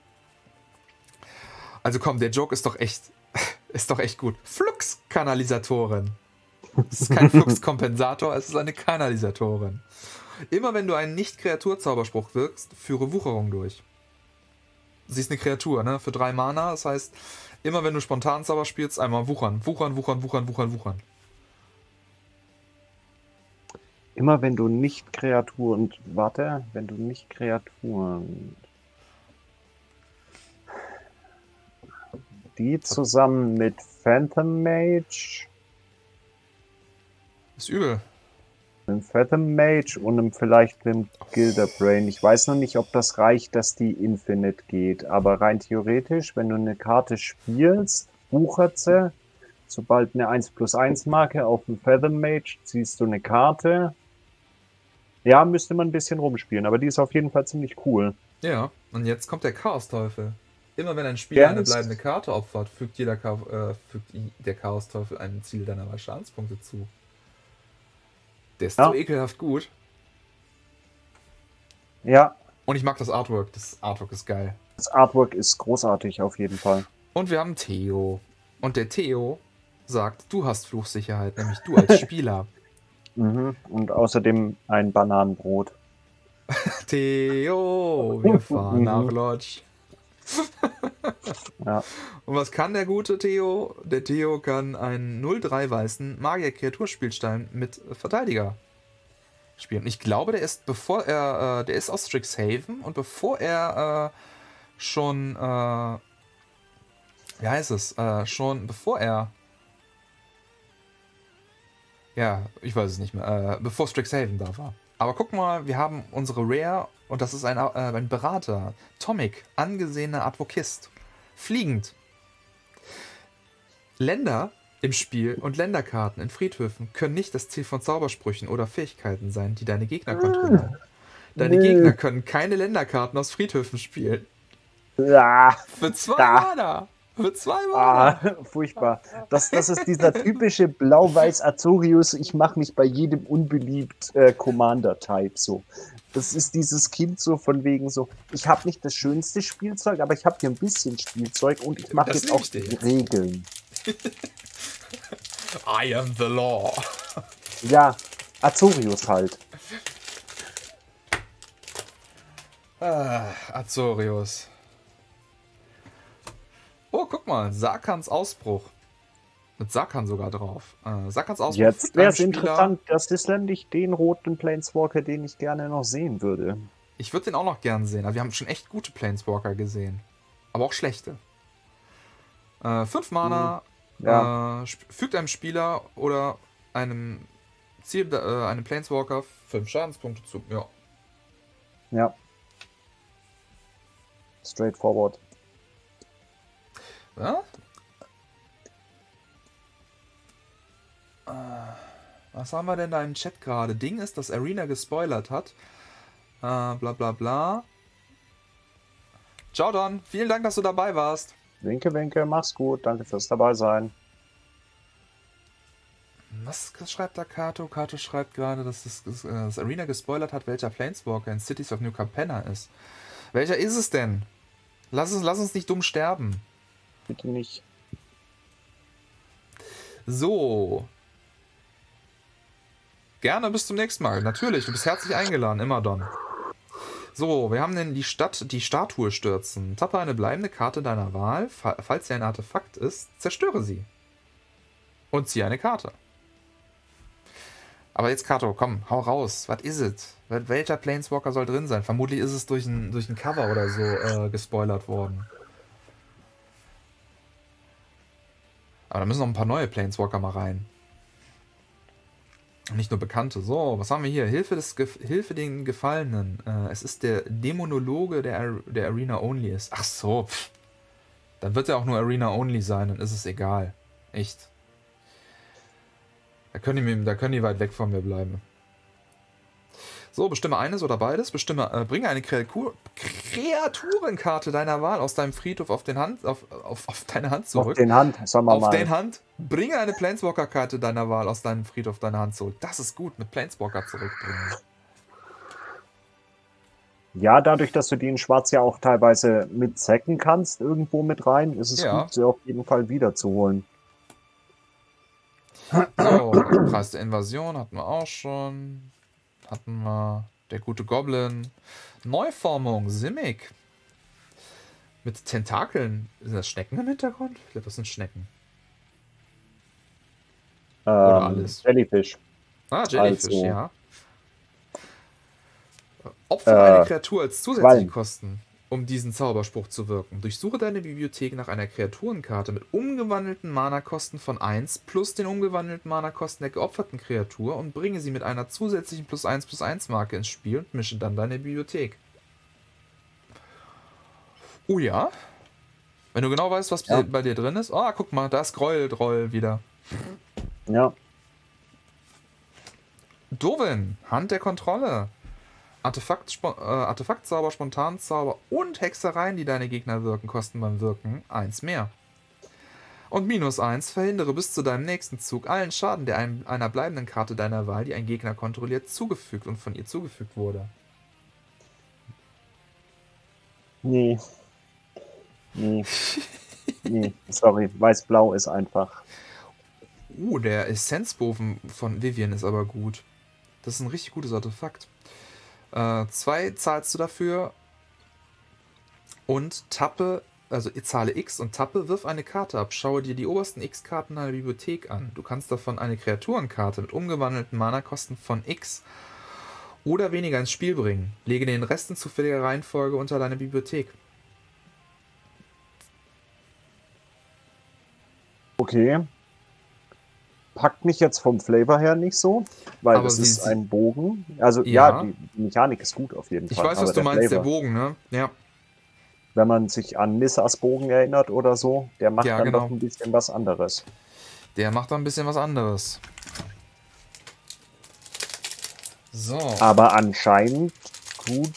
Also komm, der Joke ist doch echt, ist doch echt gut. Flux-Kanalisatorin. Es ist kein Flux-Kompensator, es ist eine Kanalisatorin. Immer wenn du einen Nicht-Kreatur-Zauberspruch wirkst, führe Wucherung durch. Sie ist eine Kreatur, ne? Für drei Mana, das heißt, immer wenn du Spontanzauber spielst, einmal wuchern. Wuchern, wuchern, wuchern, wuchern, wuchern. Immer wenn du nicht Kreaturen. Warte, wenn du nicht Kreaturen. Die zusammen mit Phantom Mage. Ist übel. Einem Phantom Mage und einem vielleicht einem Gilderbrain. Ich weiß noch nicht, ob das reicht, dass die Infinite geht. Aber rein theoretisch, wenn du eine Karte spielst, wuchert sie. Sobald eine eins plus eins Marke auf dem Phantom Mage, ziehst du eine Karte. Ja, müsste man ein bisschen rumspielen, aber die ist auf jeden Fall ziemlich cool. Ja, und jetzt kommt der Chaos-Teufel. Immer wenn ein Spieler Der eine ist- bleibende Karte opfert, fügt, jeder Cha äh, fügt i- der Chaos-Teufel einem Ziel deiner Wahl Schadenspunkte zu. Der ist Ja. so ekelhaft gut. Ja, Und ich mag das Artwork. Das Artwork ist geil. das Artwork ist großartig auf jeden Fall. Und wir haben Theo. Und der Theo sagt, du hast Fluchsicherheit, nämlich du als Spieler. Mhm. Und außerdem ein Bananenbrot. Theo, wir fahren nach Lodge. Ja. Und was kann der gute Theo? Der Theo kann einen null drei weißen Magier-Kreaturspielstein mit Verteidiger spielen. Ich glaube, der ist bevor er, äh, der ist aus Strixhaven und bevor er äh, schon, äh, wie heißt es, äh, schon bevor er, ja, ich weiß es nicht mehr, äh, bevor Strixhaven da war. Aber guck mal, wir haben unsere Rare und das ist ein, äh, ein Berater, Tomic, angesehener Advokist, fliegend. Länder im Spiel und Länderkarten in Friedhöfen können nicht das Ziel von Zaubersprüchen oder Fähigkeiten sein, die deine Gegner kontrollieren. Deine Nö. Gegner können keine Länderkarten aus Friedhöfen spielen. Ja. Für zwei Ah. Mana! Für zwei Mana! Ah, furchtbar. Das, das ist dieser typische Blau-Weiß Azorius, ich mache mich bei jedem unbeliebt äh, Commander-Type so. Das ist dieses Kind so von wegen so, ich habe nicht das schönste Spielzeug, aber ich habe hier ein bisschen Spielzeug und ich mache Das jetzt nehm auch ich dir die jetzt. Regeln. I am the law. Ja, Azorius halt. Ah, Azorius. Oh, guck mal, Sarkans Ausbruch. Mit Sarkan sogar drauf. Äh, Sarkans Ausbruch. Jetzt fügt wäre einem es Spieler- interessant, das ist nämlich den roten Planeswalker, den ich gerne noch sehen würde. Ich würde den auch noch gern sehen. Aber wir haben schon echt gute Planeswalker gesehen. Aber auch schlechte. Äh, fünf Mana. Ja. Äh, sp- fügt einem Spieler oder einem Ziel, äh, einem Planeswalker fünf Schadenspunkte zu. Ja. Ja. Straightforward. Ja? Äh, Was haben wir denn da im Chat gerade? Ding ist, dass Arena gespoilert hat. Äh, bla bla bla. Ciao Don, vielen Dank, dass du dabei warst. Winke, winke, mach's gut. Danke fürs dabei sein. Was schreibt da Kato? Kato schreibt gerade, dass das, das, äh, das Arena gespoilert hat, welcher Planeswalker in Cities of New Capenna ist. Welcher ist es denn? Lass uns, lass uns nicht dumm sterben. Bitte nicht. So. Gerne, bis zum nächsten Mal. Natürlich, du bist herzlich eingeladen, immer dann. So, wir haben denn die Stadt, die Statue stürzen. Tappe eine bleibende Karte deiner Wahl. Falls sie ein Artefakt ist, zerstöre sie. Und ziehe eine Karte. Aber jetzt, Kato, komm, hau raus. Was ist es? Welcher Planeswalker soll drin sein? Vermutlich ist es durch ein, durch ein Cover oder so äh, gespoilert worden. Aber da müssen noch ein paar neue Planeswalker mal rein. Nicht nur Bekannte. So, was haben wir hier? Hilfe, des Ge Hilfe den Gefallenen. Äh, es ist der Dämonologe, der, Ar der Arena Only ist. Ach so, pff. Dann wird er auch nur Arena Only sein, dann ist es egal. Echt. Da können die, da können die weit weg von mir bleiben. So, bestimme eines oder beides. Bestimme, äh, bringe eine Kreatur Kreaturenkarte deiner Wahl aus deinem Friedhof auf, den Hand, auf, auf, auf deine Hand zurück. Auf den Hand, sagen wir auf mal. den Hand. Bringe eine Planeswalker-Karte deiner Wahl aus deinem Friedhof deiner Hand zurück. Das ist gut, mit Planeswalker zurückbringen. Ja, dadurch, dass du die in Schwarz ja auch teilweise mit sacken kannst, irgendwo mit rein, ist es Ja. gut, sie auf jeden Fall wiederzuholen. So, Preis der Invasion hatten wir auch schon. Hatten wir der gute Goblin. Neuformung, Simic. Mit Tentakeln. Sind das Schnecken im Hintergrund? Ich glaube, das sind Schnecken. Ähm, alles. Jellyfish. Ah, Jellyfish, Also, ja. Opfere äh, eine Kreatur als zusätzliche Quallen. Kosten, um diesen Zauberspruch zu wirken. Durchsuche deine Bibliothek nach einer Kreaturenkarte mit umgewandelten Mana-Kosten von eins plus den umgewandelten Mana-Kosten der geopferten Kreatur und bringe sie mit einer zusätzlichen plus eins plus eins Marke ins Spiel und mische dann deine Bibliothek. Oh ja. Wenn du genau weißt, was Ja. bei dir drin ist. Ah, guck mal, da ist Gräueldroll wieder. Ja. Dovin, Hand der Kontrolle. Artefakt, Spo- äh, Artefaktzauber, Spontanzauber und Hexereien, die deine Gegner wirken, kosten beim Wirken eins mehr. Und minus eins, verhindere bis zu deinem nächsten Zug allen Schaden, der einem, einer bleibenden Karte deiner Wahl, die ein Gegner kontrolliert, zugefügt und von ihr zugefügt wurde. Nee. Nee. Nee. Sorry, weiß-blau ist einfach. Uh, der Essenzbofen von Vivien ist aber gut. Das ist ein richtig gutes Artefakt. Äh, zwei zahlst du dafür und tappe, also zahle X und tappe, wirf eine Karte ab. Schaue dir die obersten X-Karten deiner Bibliothek an. Du kannst davon eine Kreaturenkarte mit umgewandelten Mana-Kosten von X oder weniger ins Spiel bringen. Lege den Rest in zufälliger Reihenfolge unter deine Bibliothek. Okay. Packt mich jetzt vom Flavor her nicht so, weil Aber das wie ist sie- ein Bogen. Also ja, Ja. die, die Mechanik ist gut auf jeden Ich Fall. weiß, was aber du meinst, der Flavor, Bogen, ne? Ja. wenn man sich an Nissas Bogen erinnert oder so, der macht Ja, dann genau. doch ein bisschen was anderes. Der macht da ein bisschen was anderes. So. Aber anscheinend gut,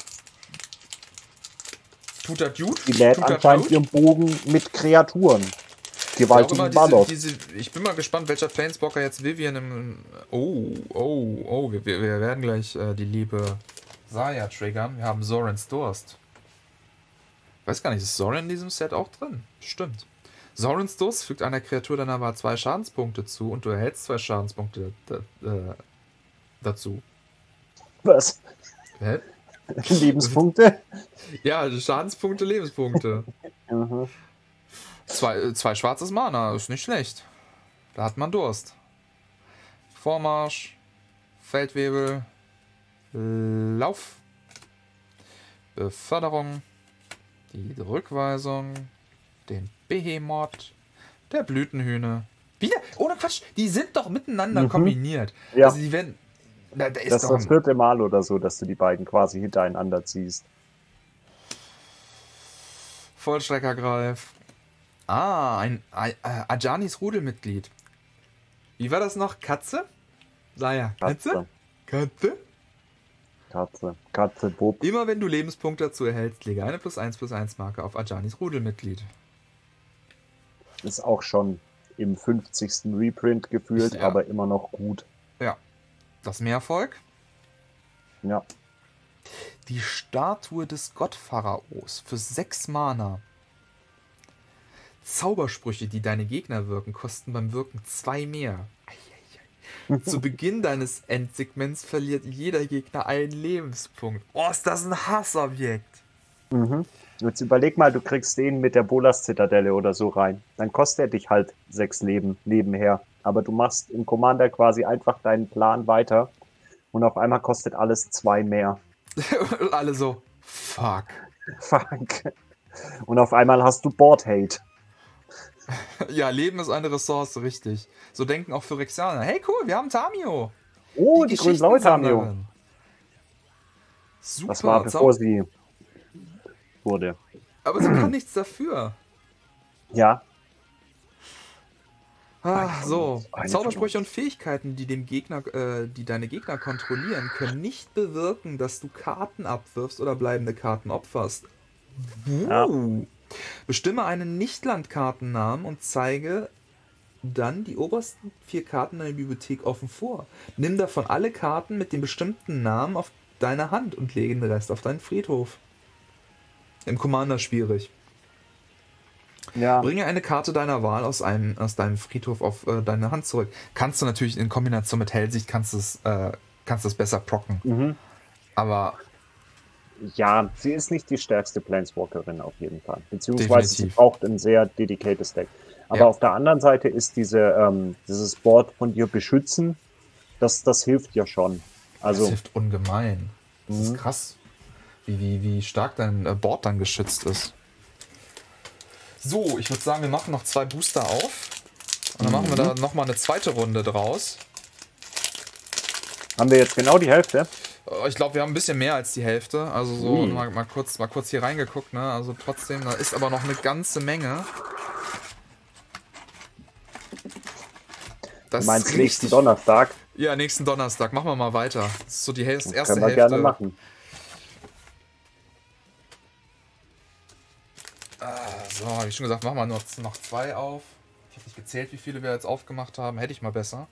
Tut das gut? die lädt Tut das anscheinend gut? ihren Bogen mit Kreaturen. Ja, auch immer Gewaltigen diese, Ballot. diese, ich bin mal gespannt, welcher Planeswalker jetzt Vivien im. Oh, oh, oh, wir, wir wir werden gleich äh, die liebe Saya triggern. Wir haben Zorans Durst. Ich weiß gar nicht, ist Zoran in diesem Set auch drin? Stimmt. Zorans Durst fügt einer Kreatur deiner Wahl zwei Schadenspunkte zu und du erhältst zwei Schadenspunkte äh, dazu. Was? Hä? Lebenspunkte? Ja, Schadenspunkte, Lebenspunkte. Mhm. Zwei, zwei schwarzes Mana, ist nicht schlecht. Da hat man Durst. Vormarsch, Feldwebel, Lauf, Beförderung, die Rückweisung, den Behemoth, der Blütenhühne. Wieder? Ohne Quatsch, die sind doch miteinander Mhm. kombiniert. Ja. Also die werden. Da, da ist Das ist doch das ein, vierte Mal oder so, dass du die beiden quasi hintereinander ziehst. Vollstreckergreif. Ah, ein, ein äh, Ajanis Rudelmitglied. Wie war das noch? Katze? Naja, Katze? Katze? Katze. Katze, Bub. Immer wenn du Lebenspunkte dazu erhältst, lege eine plus eins plus eins Marke auf Ajanis Rudelmitglied. Ist auch schon im fünfzigsten Reprint gefühlt, Ja. aber immer noch gut. Ja. Das Mehrvolk. Ja. Die Statue des Gottpharaos für sechs Mana. Zaubersprüche, die deine Gegner wirken, kosten beim Wirken zwei mehr. Eieiei. Zu Beginn deines Endsegments verliert jeder Gegner einen Lebenspunkt. Oh, ist das ein Hassobjekt. Mhm. Jetzt überleg mal, du kriegst den mit der Bolas-Zitadelle oder so rein. Dann kostet er dich halt sechs Leben nebenher. Aber du machst im Commander quasi einfach deinen Plan weiter und auf einmal kostet alles zwei mehr. Und alle so, fuck. Fuck. Und auf einmal hast du Board-Hate. Ja, Leben ist eine Ressource, richtig. So denken auch Phyrexianer. Hey, cool, wir haben Tamio. Oh, die, die grün-blaue Tamio. Super. Das war bevor Zau sie wurde. Aber sie kann nichts dafür. Ja. Ah, so. Eine Zaubersprüche und Fähigkeiten, die dem Gegner, äh, die deine Gegner kontrollieren, können nicht bewirken, dass du Karten abwirfst oder bleibende Karten opferst. Ja. Uh. Bestimme einen Nicht-Landkartennamen und zeige dann die obersten vier Karten deiner Bibliothek offen vor. Nimm davon alle Karten mit dem bestimmten Namen auf deine Hand und lege den Rest auf deinen Friedhof. Im Commander schwierig. Ja. Bringe eine Karte deiner Wahl aus, einem, aus deinem Friedhof auf äh, deine Hand zurück. Kannst du natürlich in Kombination mit Hellsicht kannst du es äh, kannst du es besser procken. Mhm. Aber ja, sie ist nicht die stärkste Planeswalkerin auf jeden Fall. Beziehungsweise definitiv. sie braucht ein sehr dedicated Deck. Aber Ja. auf der anderen Seite ist diese, ähm, dieses Board von dir beschützen, das, das hilft ja schon. Also, das hilft ungemein. Das Mhm. ist krass, wie, wie, wie stark dein äh, Board dann geschützt ist. So, ich würde sagen, wir machen noch zwei Booster auf. Und dann machen wir da nochmal eine zweite Runde draus. haben wir jetzt genau die Hälfte? Äh, Ich glaube, wir haben ein bisschen mehr als die Hälfte. Also so, Ui. mal, mal, kurz, mal kurz hier reingeguckt. Ne? Also trotzdem, da ist aber noch eine ganze Menge. Das Du meinst ist nächsten richtig- Donnerstag? Ja, nächsten Donnerstag. Machen wir mal weiter. Das ist so die Häl- das erste Können wir Hälfte. gerne machen. So, wie schon gesagt, machen wir noch, noch zwei auf. Ich habe nicht gezählt, wie viele wir jetzt aufgemacht haben. Hätte ich mal besser.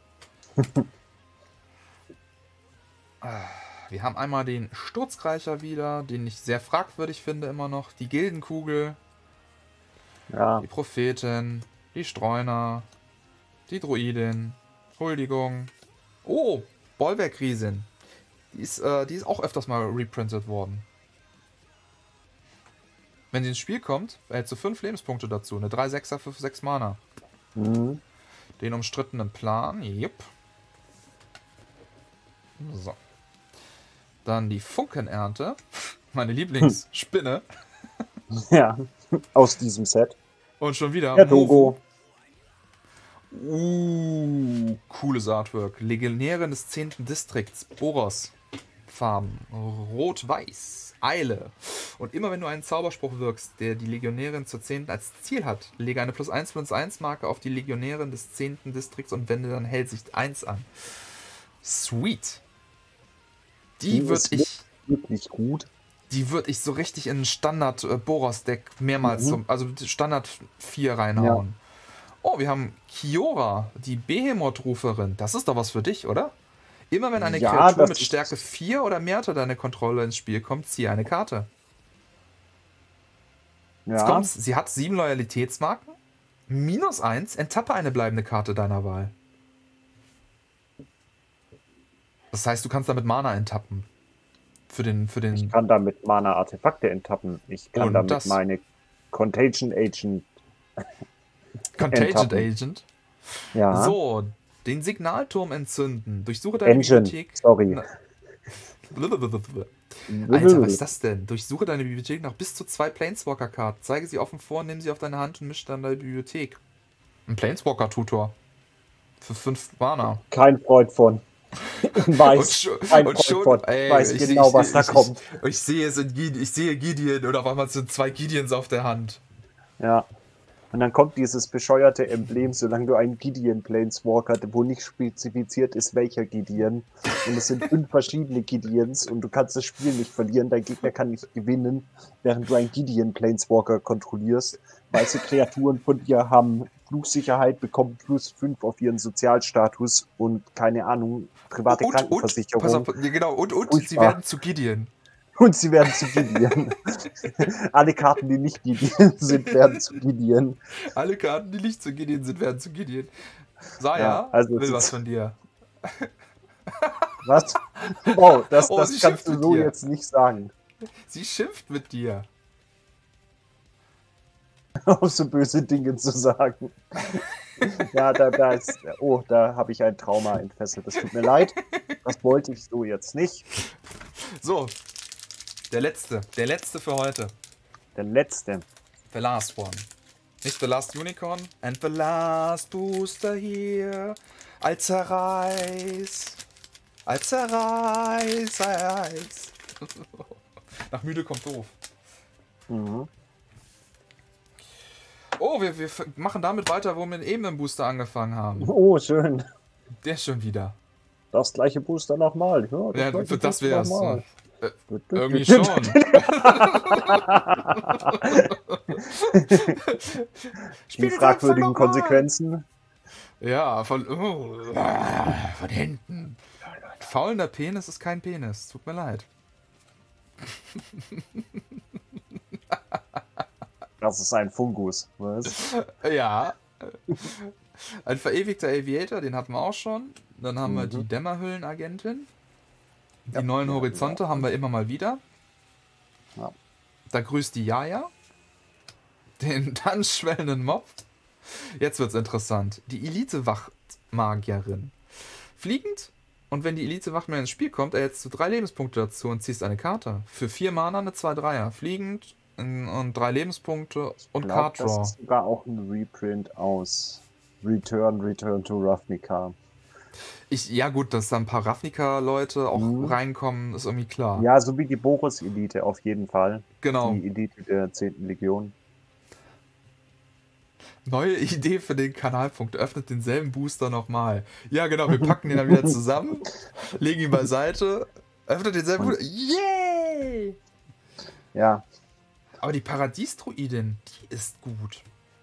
Ah, wir haben einmal den Sturzkreicher wieder, den ich sehr fragwürdig finde immer noch. Die Gildenkugel, Ja, die Prophetin, die Streuner, die Druidin, Huldigung. Oh, Bollwerk-Riesin. Die ist, äh, die ist auch öfters mal reprintet worden. Wenn sie ins Spiel kommt, erhältst du fünf Lebenspunkte dazu. Eine drei sechser für sechs Mana. mhm. Den umstrittenen Plan. Jupp. So. Dann die Funkenernte. Meine Lieblingsspinne. Ja, aus diesem Set. Und schon wieder. Der Dogo. Uh, cooles Artwork. Legionärin des zehnten Distrikts. Boros. Farben. Rot-Weiß. Eile. Und immer wenn du einen Zauberspruch wirkst, der die Legionärin zur zehnten als Ziel hat, lege eine plus eins plus eins Marke auf die Legionärin des zehnten Distrikts und wende dann Hellsicht eins an. Sweet. Die Die würde ist ich, Wirklich gut. die würde ich so richtig in ein Standard äh, Boros Deck mehrmals, Mhm. zum, also Standard vier reinhauen. Oh, wir haben Kiora, die Behemoth-Ruferin. Das ist doch was für dich, oder? Immer wenn eine Ja, Kreatur das mit ist- Stärke vier oder mehr unter deine Kontrolle ins Spiel kommt, ziehe eine Karte. Jetzt Ja, kommt's. Sie hat sieben Loyalitätsmarken. Minus eins, enttappe eine bleibende Karte deiner Wahl. Das heißt, du kannst damit Mana enttappen. Für den, für ich den. kann damit Mana-Artefakte enttappen. Ich kann Und damit das- meine Contagion Agent. Contagion enttappen. Agent. Ja, So, den Signalturm entzünden. Durchsuche deine Engine. Bibliothek. Sorry. Na- Alter, was ist das denn? Durchsuche deine Bibliothek nach bis zu zwei Planeswalker-Karten. Zeige sie offen vor, nimm sie auf deine Hand und mische dann deine Bibliothek. Ein Planeswalker-Tutor. Für fünf Mana. Kein Freund von. Weiß. Und schon, Kein und Freund schon von. ey, Weiß ich, genau, ich, was ich, da ich, kommt. Ich, ich sehe es in Gideon, ich sehe Gideon oder auf einmal sind zwei Gideons auf der Hand. Ja. Und dann kommt dieses bescheuerte Emblem, solange du einen Gideon Planeswalker, wo nicht spezifiziert ist, welcher Gideon. Und es sind fünf verschiedene Gideons und du kannst das Spiel nicht verlieren, dein Gegner kann nicht gewinnen, während du einen Gideon Planeswalker kontrollierst. Weiße Kreaturen von dir haben Flugsicherheit, bekommen plus fünf auf ihren Sozialstatus und keine Ahnung, private Und, und, Krankenversicherung. pass auf, ja, genau, und, und sie Furchtbar. werden zu Gideon. Und sie werden zu Gideon. Alle Karten, die nicht Gideon sind, werden zu Gideon. Alle Karten, die nicht zu Gideon sind, werden zu Gideon. Saya Ja, also will es was ist- von dir. Was? Wow, das, Oh, das sie kannst schimpft du mit so dir. jetzt nicht sagen. Sie schimpft mit dir. Um so böse Dinge zu sagen. Ja, da, da ist. Oh, da habe ich ein Trauma entfesselt. Das tut mir leid. Das wollte ich so jetzt nicht. So, der letzte. Der letzte für heute. Der letzte. The last one. Nicht The Last Unicorn. And the last booster here. Als Reis. Als Reis. Reis. Nach müde kommt doof. Mhm. Oh, wir, wir machen damit weiter, wo wir eben im Booster angefangen haben. Oh, schön. Der ist schon wieder. Das gleiche Booster nochmal. Ja, Ja, gleiche das Booster wär's. nochmal. Äh, Irgendwie schon. Die fragwürdigen Konsequenzen. Ja, von, oh, von hinten. Faulender Penis ist kein Penis. Tut mir leid. Das ist ein Fungus. Was? Ja. Ein verewigter Aviator, den hatten wir auch schon. Dann haben wir Mhm. die Dämmerhöhlenagentin. Die Ja, neuen ja, Horizonte ja. haben wir immer mal wieder. Ja. Da grüßt die Jaja. Den dann schwellenden Mob. Jetzt wird's interessant. Die Elite-Wachtmagierin. Fliegend. Und wenn die Elite-Wachtmagierin ins Spiel kommt, erhältst du drei Lebenspunkte dazu und ziehst eine Karte. Für vier Mana eine zwei Dreier. Fliegend in- und drei Lebenspunkte und Ich glaub, Card das Draw. ist sogar auch ein Reprint aus Return, Return to Ravnica. Ich, ja gut, dass da ein paar Ravnica-Leute auch Mhm. reinkommen, ist irgendwie klar. Ja, so wie die Boris-Elite auf jeden Fall. Genau. Die Elite der zehnten Legion. Neue Idee für den Kanalpunkt. Öffnet denselben Booster nochmal. Ja genau, wir packen den dann wieder zusammen, legen ihn beiseite, öffnet denselben Booster. Yay! Ja, Aber die Paradiesdruidin, die ist gut.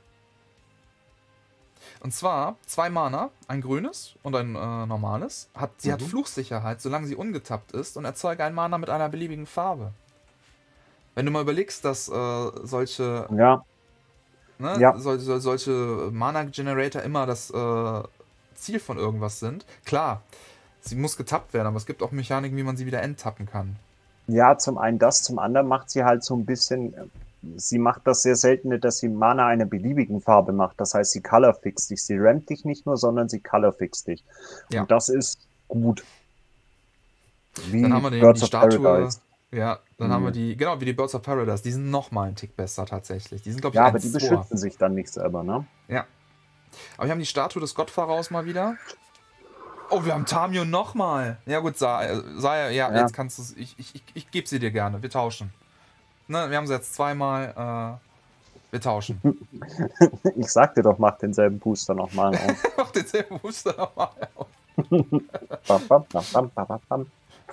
Und zwar zwei Mana, ein grünes und ein äh, normales. Hat, sie Mhm. hat Fluchsicherheit, solange sie ungetappt ist, und erzeuge ein Mana mit einer beliebigen Farbe. Wenn du mal überlegst, dass äh, solche, ja, ne, Ja. sol, sol, solche Mana-Generator immer das äh, Ziel von irgendwas sind, klar, sie muss getappt werden, aber es gibt auch Mechaniken, wie man sie wieder enttappen kann. ja, zum einen das, zum anderen macht sie halt so ein bisschen, äh, sie macht das sehr selten, dass sie Mana einer beliebigen Farbe macht. Das heißt, sie colorfixt dich. Sie rammt dich nicht nur, sondern sie colorfixt dich. Ja. Und das ist gut. Wie Dann haben wir den, Birds die of Statue. Paradise. Ja, dann Mhm. haben wir die, genau wie die Birds of Paradise, die sind nochmal einen Tick besser tatsächlich. Die sind, glaube ich, Ja, aber die eins zwei. beschützen sich dann nicht selber, ne? Ja. Aber wir haben die Statue des Gottpharaos mal wieder. Oh, wir haben Tamio nochmal. Ja gut, Saya, Saya ja, Ja. jetzt kannst du es, ich, ich, ich, ich gebe sie dir gerne, wir tauschen. Ne, wir haben sie jetzt zweimal, äh, wir tauschen. Ich sagte doch, mach denselben Booster nochmal auf. Mach denselben Booster nochmal auf. Bam, bam, bam, bam, bam, bam, bam.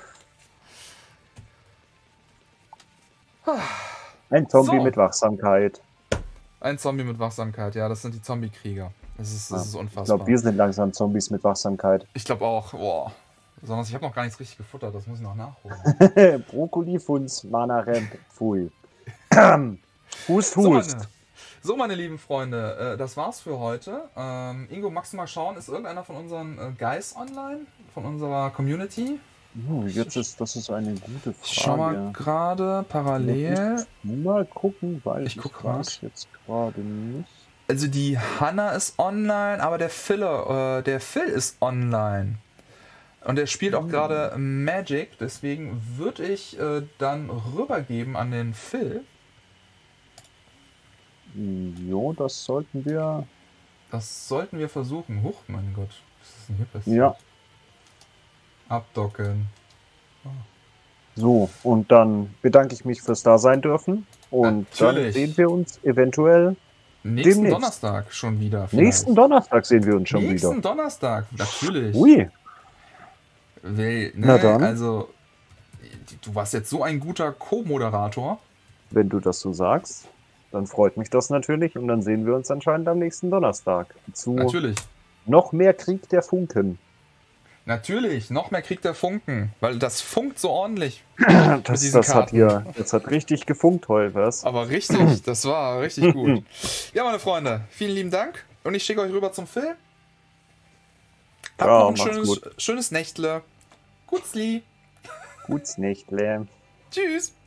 Ein Zombie So. mit Wachsamkeit. Ein Zombie mit Wachsamkeit, ja, das sind die Zombie-Krieger. Das ist, das ist Ich unfassbar. glaube, wir sind langsam Zombies mit Wachsamkeit. Ich glaube auch, boah. Besonders, ich habe noch gar nichts richtig gefuttert, das muss ich noch nachholen. Brokkoli, Funz, Mana Ramp, Pfui. Hust, So hust. meine, so, meine lieben Freunde, äh, das war's für heute. Ähm, Ingo, magst du mal schauen, ist irgendeiner von unseren äh, Guys online? Von unserer Community? Uh, jetzt ist, das ist eine gute Frage. Ich schau mal gerade parallel. Mal gucken, weil Ich ich, guck weiß jetzt gerade nicht. Also die Hanna ist online, aber der Phil, äh, der Phil ist online. Und der spielt auch gerade Magic, deswegen würde ich äh, dann rübergeben an den Phil. Jo, das sollten wir. Das sollten wir versuchen. Huch, mein Gott. Was ist denn hier passiert? Ja. Abdocken. So, und dann bedanke ich mich fürs Dasein dürfen. Und dann Natürlich. sehen wir uns eventuell. Nächsten Demnächst. Donnerstag schon wieder. vielleicht. Nächsten Donnerstag sehen wir uns schon Nächsten wieder. Donnerstag, natürlich. Ui, Weil, ne, Na dann. Also, du warst jetzt so ein guter Co-Moderator. wenn du das so sagst, dann freut mich das natürlich. Und dann sehen wir uns anscheinend am nächsten Donnerstag. Zu Natürlich. noch mehr Krieg der Funken. Natürlich, noch mehr kriegt der Funken, weil das funkt so ordentlich. Das, das hat hier, das hat richtig gefunkt heute, was? Aber richtig, das war richtig gut. Ja, meine Freunde, vielen lieben Dank und ich schicke euch rüber zum Film. Habt Ja, noch ein macht's schönes, gut. schönes Nächtle. Gutzli. Guts Nächtle. Tschüss.